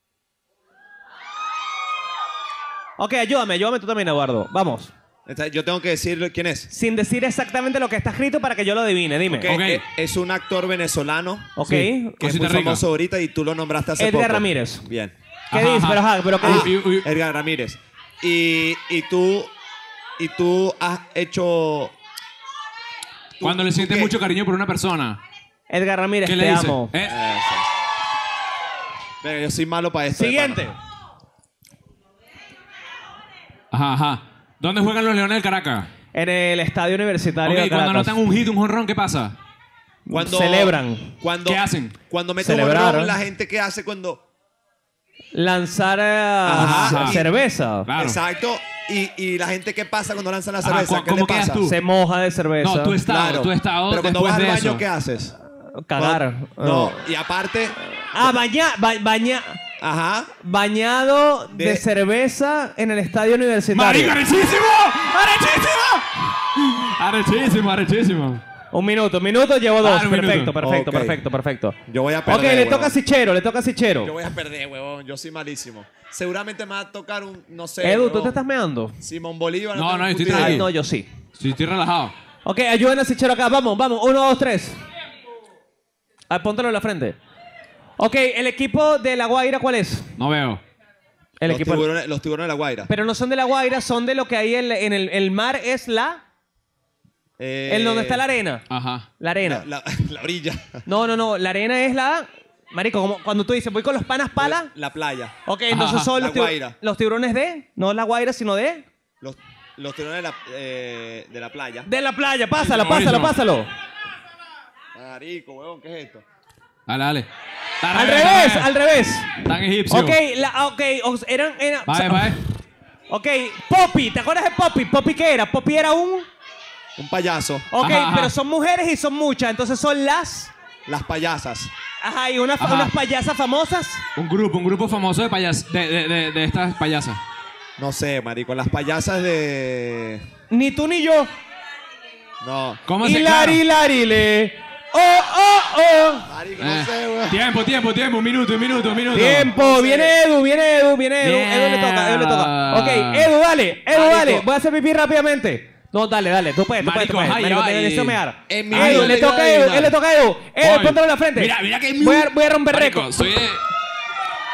Ok, ayúdame tú también, Eduardo. Vamos. Entonces, yo tengo que decir quién es. Sin decir exactamente lo que está escrito para que yo lo adivine. Dime. Que Ok. es un actor venezolano Ok. que es Cosita muy rica. famoso ahorita y tú lo nombraste hace Edgar poco. Ramírez. Bien. ¿Qué Ajá, dices? ajá. Pero ¿qué Ah, dices? Edgar Ramírez. Y tú has hecho... Cuando le sientes qué? mucho cariño por una persona, Edgar Ramírez, ¿qué te le dices? amo. Eso. Venga, yo soy malo para esto. de Siguiente. pana. Ajá. ¿Dónde juegan los Leones del Caracas? En el estadio universitario Ok, de cuando Caracas. anotan un hit, un jonrón, ¿qué pasa? Celebran. Cuando, ¿Qué hacen? Cuando meten Celebraron. honrón, la gente ¿qué hace cuando...? Lanzar Ajá. cerveza. Claro. Exacto. Y la gente ¿qué pasa cuando lanzan la Ajá, cerveza? ¿Qué ¿cómo le quedas pasa? tú? Se moja de cerveza. No, tu estado Pero cuando después vas al de baño, eso. ¿qué haces? Cagar. No, y aparte... Ah, Ajá. bañado de De- cerveza en el estadio universitario. ¡Marico, arrechísimo! ¡Arrechísimo! Arrechísimo. 1 minuto, llevo 2. un Perfecto, minuto. perfecto. Yo voy a Ok, perder, le huevón. toca a Sichero, Yo voy a perder, huevón. Yo soy malísimo. Seguramente me va a tocar un... No sé, Edu, ¿tú huevón. te estás meando? Simón Bolívar. No, tengo no, yo estoy puta idea. tranquilo. No, yo sí. Sí, estoy relajado. Ok, ayuden a Sichero acá. Vamos. 1, 2, 3. Póntelo en la frente. Ok, ¿el equipo de La Guaira cuál es? No veo. El Los equipo... tiburones de La Guaira. Pero no son de La Guaira, son de lo que hay en el mar, es la... En donde está la arena. Ajá. La arena. La orilla. No, la arena es la... Marico, como cuando tú dices, voy con los panas pala. La playa. Ok, entonces Ajá, son La los, Guaira. los tiburones de... No La Guaira, sino de... Los tiburones de la playa. De la playa. Buenísimo. Pásalo. Marico, huevón, ¿qué es esto? Dale. Al revés. Tan egipcio. Ok, eran... Vale. Ok, Poppy, ¿te acuerdas de Poppy? ¿Poppy qué era? Poppy era un... Un payaso. Ok, Ajá. pero son mujeres y son muchas, entonces son las... Las payasas. Ajá, y unas Ajá. payasas famosas. Un grupo famoso de payas, de estas payasas. No sé, marico. Las payasas de... Ni tú ni yo. No. ¿Cómo se Hilari, Hilari, le. Oh. Marico, no sé, huevón. Tiempo. Un minuto. Tiempo. Viene Edu. Edu le toca. Ok, Edu, dale. Marico. Voy a hacer pipí rápidamente. No, dale. Tú puedes. Marico, ajá, Marico, ya va, te y- necesito mear. En mi Edu, vida le te iba toca a a Edu. adivinar. Edu, Voy. póntelo en la frente. Mira que Voy a romper Marico, récord. soy de...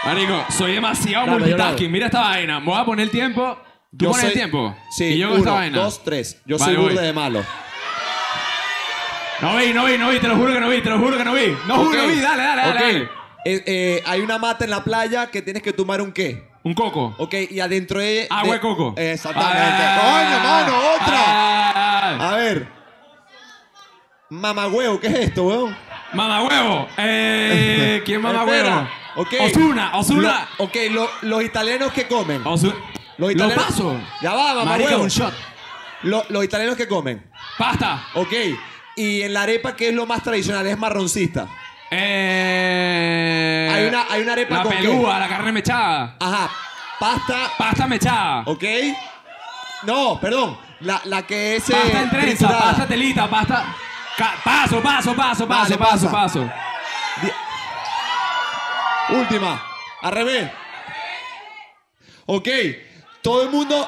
Marico, soy demasiado Dale, yo lo multitasking. hago. Mira esta vaina. Me voy a poner el tiempo. ¿Tú Yo pones el soy- tiempo? Sí, Y yo hago esta 1, vaina. 2, 3. Yo Vale, soy voy. burde de malo. No vi, te lo juro que no vi, No juro que no vi. Dale. Ok. Hay una mata en la playa que tienes que tomar un qué. Un coco. Ok, y adentro de... Agua de coco. Exactamente. Ah, ¡Coño, mano! ¡Otra! Ah, A ver. Mamagüevo, ¿qué es esto, weón? Mamagüevo. ¿Quién mamagüevo? Espera, ok. Osuna. Los italianos que comen. Los Los italianos... paso. Ya va, Marica, mamagüevo. un shot. Los italianos que comen. Pasta. Ok. Y en la arepa, ¿qué es lo más tradicional? Es marroncista. Hay una arepa La con pelúa, la carne mechada. Ajá. Pasta. Pasta mechada. Ok. No, perdón. La que es... Pasta en trenza, triturada. pasta telita, pasta... Paso. Vale, pasa. Última. Al revés. Ok. Todo el mundo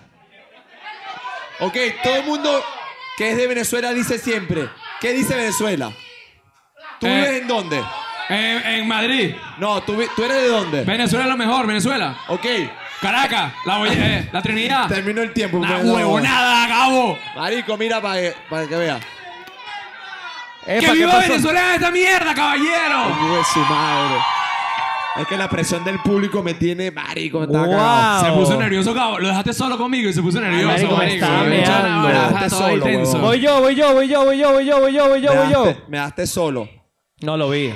que es de Venezuela dice siempre. ¿Qué dice Venezuela? ¿Tú vives en dónde? En Madrid. No, ¿tú eres de dónde? Venezuela es lo mejor, Venezuela. Ok. Caracas, la Trinidad. Terminó el tiempo. Una pues, no. huevonada, cabo. Marico, mira para que vea. ¡Que Epa, ¿qué viva pasó? Venezuela en esta mierda, caballero! Hijo de su madre. Es que la presión del público me tiene, marico, me está Wow. cagado. Se puso nervioso, cabo. Lo dejaste solo conmigo y se puso nervioso, marico, me está Escucha meando. una hora, Me está dejaste todo ahí solo, tenso. huevón. Voy yo. Me dejaste solo. No lo vi.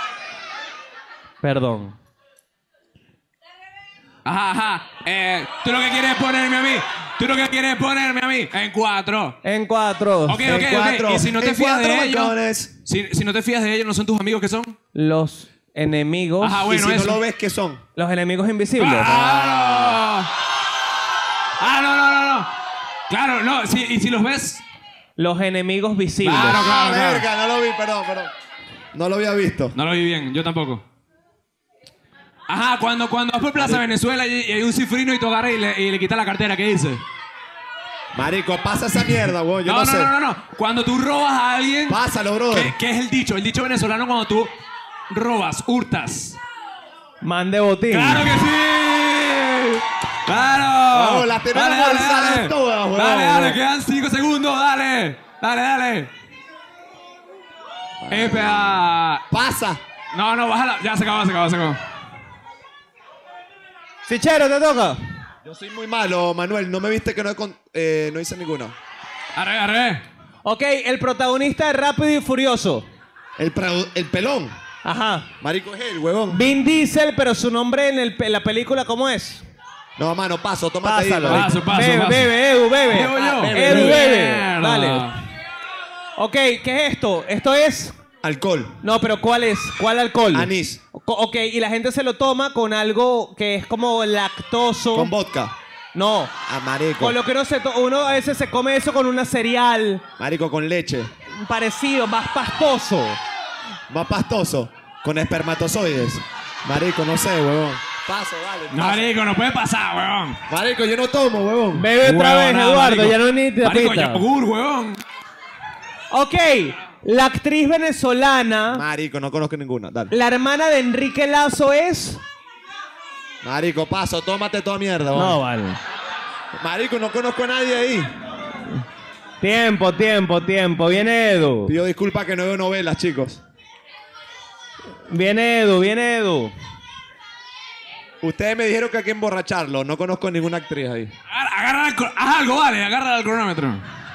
Perdón. Ajá. Tú lo que quieres es ponerme a mí. En 4. En 4. Ok. Y si no te fías de ellos... Si no te fías de ellos, ¿no son tus amigos que son? Los enemigos. Ajá, Y bueno, si eso. no lo ves, ¿qué son? Los enemigos invisibles. ¡Claro! No. Claro, no. Y si los ves... Los enemigos visibles. Claro. Verga, no lo vi, perdón. No lo había visto. No lo vi bien, yo tampoco. Ajá, cuando vas por Plaza Venezuela y hay un cifrino y tú agarras y le quitas la cartera, ¿qué dice? Marico, pasa esa mierda, weón. Yo no sé. No. Cuando tú robas a alguien... Pásalo, brother. ¿Qué es el dicho? El dicho venezolano cuando tú robas, hurtas. Mande botín. ¡Claro que sí! ¡Claro! Vamos, las tenemos bolsadas todas, huevón. Dale, quedan 5 segundos, dale. Espera. Pasa. No, bájala. Ya se acabó. Sichero, te toca. Yo soy muy malo, Manuel. No me viste que no hice ninguna. Arre. Ok, el protagonista de Rápido y Furioso. El pelón. Ajá. Marico es él, huevón. Vin Diesel, pero su nombre en la película, ¿cómo es? No, mano, paso. Tómate ahí, Pásalo. marico. Paso. Bebe, Edu, bebe. Bebo yo. Edu, bebe. Mierda. Dale. Ok, ¿qué es esto? Esto es... Alcohol. No, pero ¿cuál es? ¿Cuál alcohol? Anís. Ok, y la gente se lo toma con algo que es como lactoso. Con vodka. No. Ah, marico. Con lo que uno a veces se come eso con una cereal. Marico, con leche. Parecido, más pastoso. Más pastoso. Con espermatozoides. Marico, no sé, huevón. Paso, dale. paso. Marico, no puede pasar, weón. Marico, yo no tomo, huevón. Bebe otra vez, Huevonada, Eduardo, marico. ya no ni te Marico, apita. yogur, weón. Ok, la actriz venezolana, Marico, no conozco ninguna. Dale. la hermana de Enrique Lazo es... Marico, paso. Tómate toda mierda, huevón. No, vale. Marico, no conozco a nadie ahí. Tiempo. Viene Edu. Pido disculpas que no veo novelas, chicos. Viene Edu. Ustedes me dijeron que hay que emborracharlo. No conozco ninguna actriz ahí. Haz algo, vale. Agarra el cronómetro.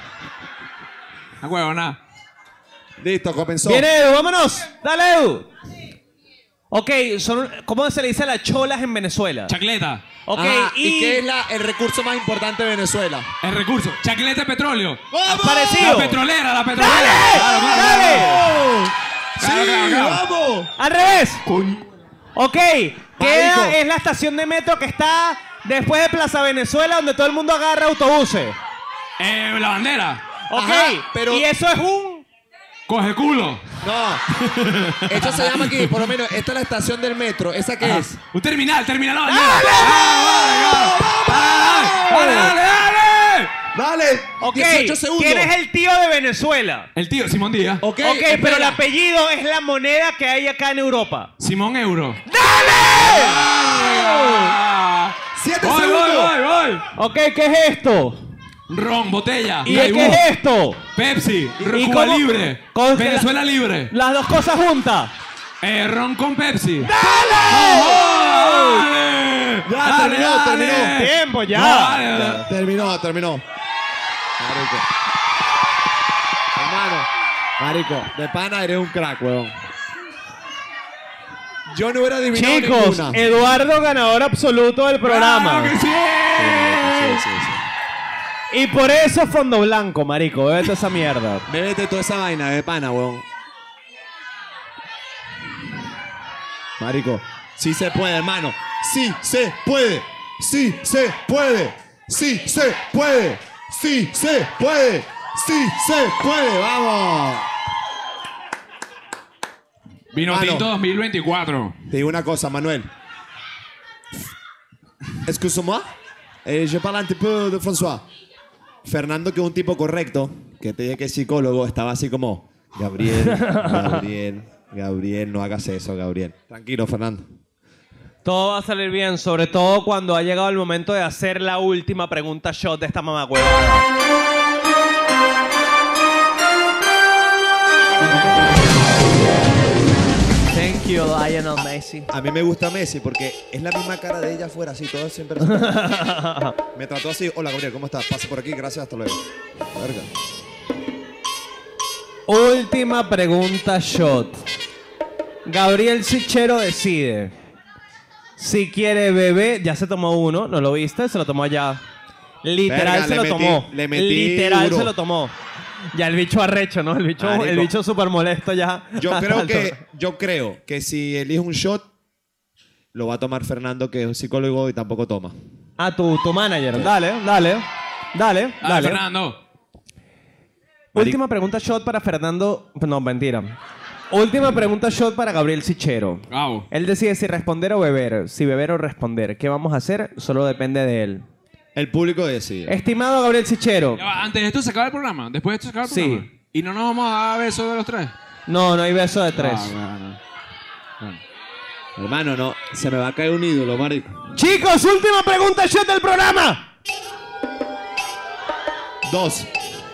A huevo, nada. Listo, comenzó. Viene Edu, vámonos. Dale, Edu. Ok, ¿cómo se le dice a las cholas en Venezuela? Chacleta. Ok, Ajá, y... ¿y qué es el recurso más importante de Venezuela? El recurso. Chacleta de petróleo. Parecido. La petrolera. ¡Dale! Claro. ¡Sí, Claro. vamos! ¡Al revés! Ok, ¿qué Marico. es la estación de metro que está después de Plaza Venezuela donde todo el mundo agarra autobuses? La bandera. Ok, Ajá, pero- y eso es un... Coge culo. No. Esto se llama aquí, por lo menos, esta es la estación del metro. ¿Esa qué es? Un terminal, la bandera. Dale. Dale. Ok, 18 segundos. ¿quién es el tío de Venezuela? El tío, Simón Díaz. Ok, Ok, pero el espera. apellido es la moneda que hay acá en Europa. Simón Euro. ¡Dale! Ah. 7 Voy, segundos. voy. Ok, ¿qué es esto? Ron, botella. ¿Y Daibú, qué es esto? Pepsi. ¿Y Cuba cómo- libre. cómo que Venezuela libre. Las dos cosas juntas. Ron con Pepsi. ¡Dale! ¡Dale! Ya, Dale, terminó, dale. terminó. Tiempo ya. Dale. Terminó. Marico. Hermano. Marico, de pana eres un crack, weón. Yo no hubiera adivinado Chicos, ninguna. Eduardo ganador absoluto del programa. ¡Claro que sí! Y por eso fondo blanco, marico. Bébete esa mierda. Bébete toda esa vaina de pana, weón. Marico, sí se puede, hermano. Sí se puede. Sí se puede. Sí se puede. Sí se puede. Sí se puede. Vamos. Vino Mano. Tinto 2024. Te digo una cosa, Manuel. Excuse-moi. Je parle un petit peu de François. Fernando, que es un tipo correcto, que te dije que es psicólogo, estaba así como, Gabriel, no hagas eso, Gabriel. Tranquilo, Fernando. Todo va a salir bien, sobre todo cuando ha llegado el momento de hacer la última pregunta shot de esta mamacuevada. Thank you, Lionel Messi. A mí me gusta Messi porque es la misma cara de ella afuera, así, todo siempre. Me trató así, hola, Gabriel, ¿cómo estás? Pasa por aquí, gracias, hasta luego. Verga. Última pregunta shot. Gabriel Sichero decide si quiere beber. Ya se tomó uno, ¿no lo viste? Se lo tomó allá. Literal Verga, se lo tomó. le metí Literal duro. se lo tomó. Ya el bicho arrecho, ¿no? El Marico. bicho súper molesto ya. Yo creo que si elige un shot, lo va a tomar Fernando, que es un psicólogo y tampoco toma. Ah, tu manager. Dale. Dale, Fernando. Última pregunta shot para Fernando. No, mentira. Última pregunta shot para Gabriel Sichero. Bravo. Él decide si responder o beber. Si beber o responder. ¿Qué vamos a hacer? Solo depende de él. El público decide. Estimado Gabriel Sichero. Ya va, antes de esto se acaba el programa. Después de esto se acaba el Sí. programa. Y no nos vamos a dar besos de los tres. No hay beso de tres. Bueno. Hermano, no, se me va a caer un ídolo, marico. Chicos, última pregunta shot del programa. 2.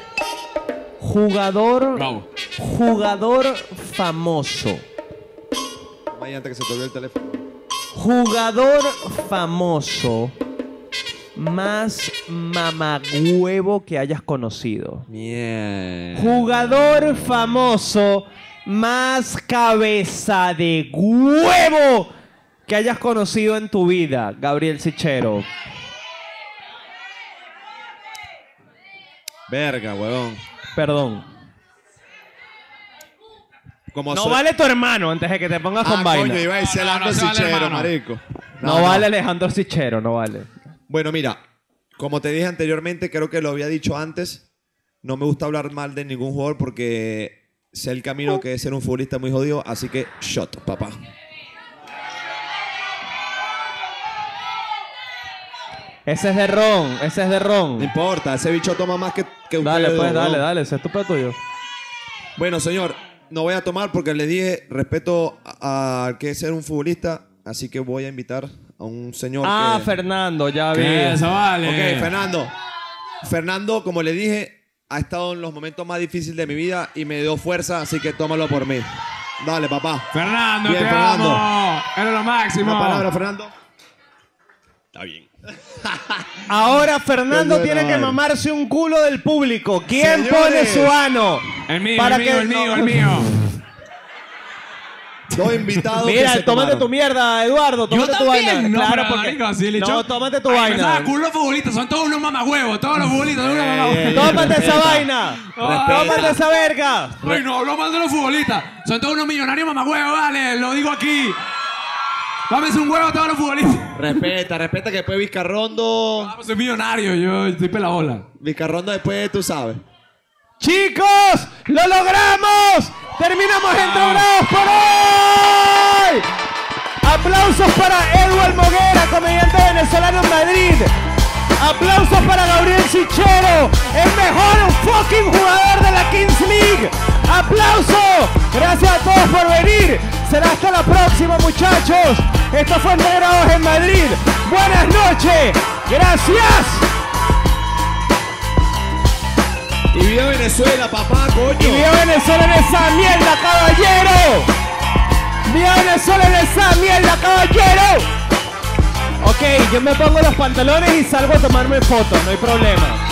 Bravo. Jugador famoso. Ahí antes que se te olvide el teléfono. Jugador famoso más mamagüevo que hayas conocido. Mierda. Jugador famoso más cabeza de huevo que hayas conocido en tu vida, Gabriel Sichero. Verga, huevón. Perdón. Como No soy- vale tu hermano antes de que te pongas con vaina. coño, iba a decir No, no, Alejandro no se vale, Sichero, hermano. marico. No vale Alejandro Sichero, no vale. Bueno, mira, como te dije anteriormente, creo que lo había dicho antes, no me gusta hablar mal de ningún jugador porque sé el camino que es ser un futbolista muy jodido, así que shot, papá. Ese es de ron. No importa, ese bicho toma más que ustedes. Dale, pues, dos, ¿no? dale, ese es tu pedo tuyo. Bueno, señor, no voy a tomar porque les dije respeto a que es ser un futbolista, así que voy a invitar a un señor que... Fernando, ya vi. Eso vale. Ok, Fernando. Fernando, como le dije, ha estado en los momentos más difíciles de mi vida y me dio fuerza, así que tómalo por mí. Dale, papá. Fernando, Bien, te Fernando. amo. Eres lo máximo. Una palabra, Fernando. Está bien. Ahora Fernando Coño de tiene la que madre. mamarse un culo del público. ¿Quién Señores. pone su ano? El mío, Para el mío, que- el mío, el mío. Dos invitados que Mira, se tómate tomaron. tu mierda, Eduardo. Yo Tómate tu también, vaina. no, Claro, pero, porque... marico, así le no, echó- tómate tu Ay, vaina. pensaba, culo los futbolistas, son todos unos mamahuevos, todos los futbolistas son unos mamahuevos. Tómate esa Respeta. vaina. Respeta. Tómate esa verga. Ay, no hablo mal de los futbolistas, son todos unos millonarios mamahuevos, vale, lo digo aquí. Mámense un huevo a todos los futbolistas. Respeta que después Vizcarrondo... Ah, pues soy millonario, yo estoy pelabola. Vizcarrondo después, tú sabes. Chicos, lo logramos. Terminamos entre bravos por hoy. Aplausos para Edward Moguera, comediante venezolano en Madrid. Aplausos para Gabriel Sichero, el mejor fucking jugador de la Kings League. ¡Aplauso! Gracias a todos por venir. Será hasta la próxima, muchachos. Esto fue Entre Grados en Madrid. Buenas noches. Gracias. Y viva Venezuela, papá, coño. Y viva Venezuela en esa mierda, caballero. Viva Venezuela en esa mierda, caballero. Ok, yo me pongo los pantalones y salgo a tomarme fotos, no hay problema.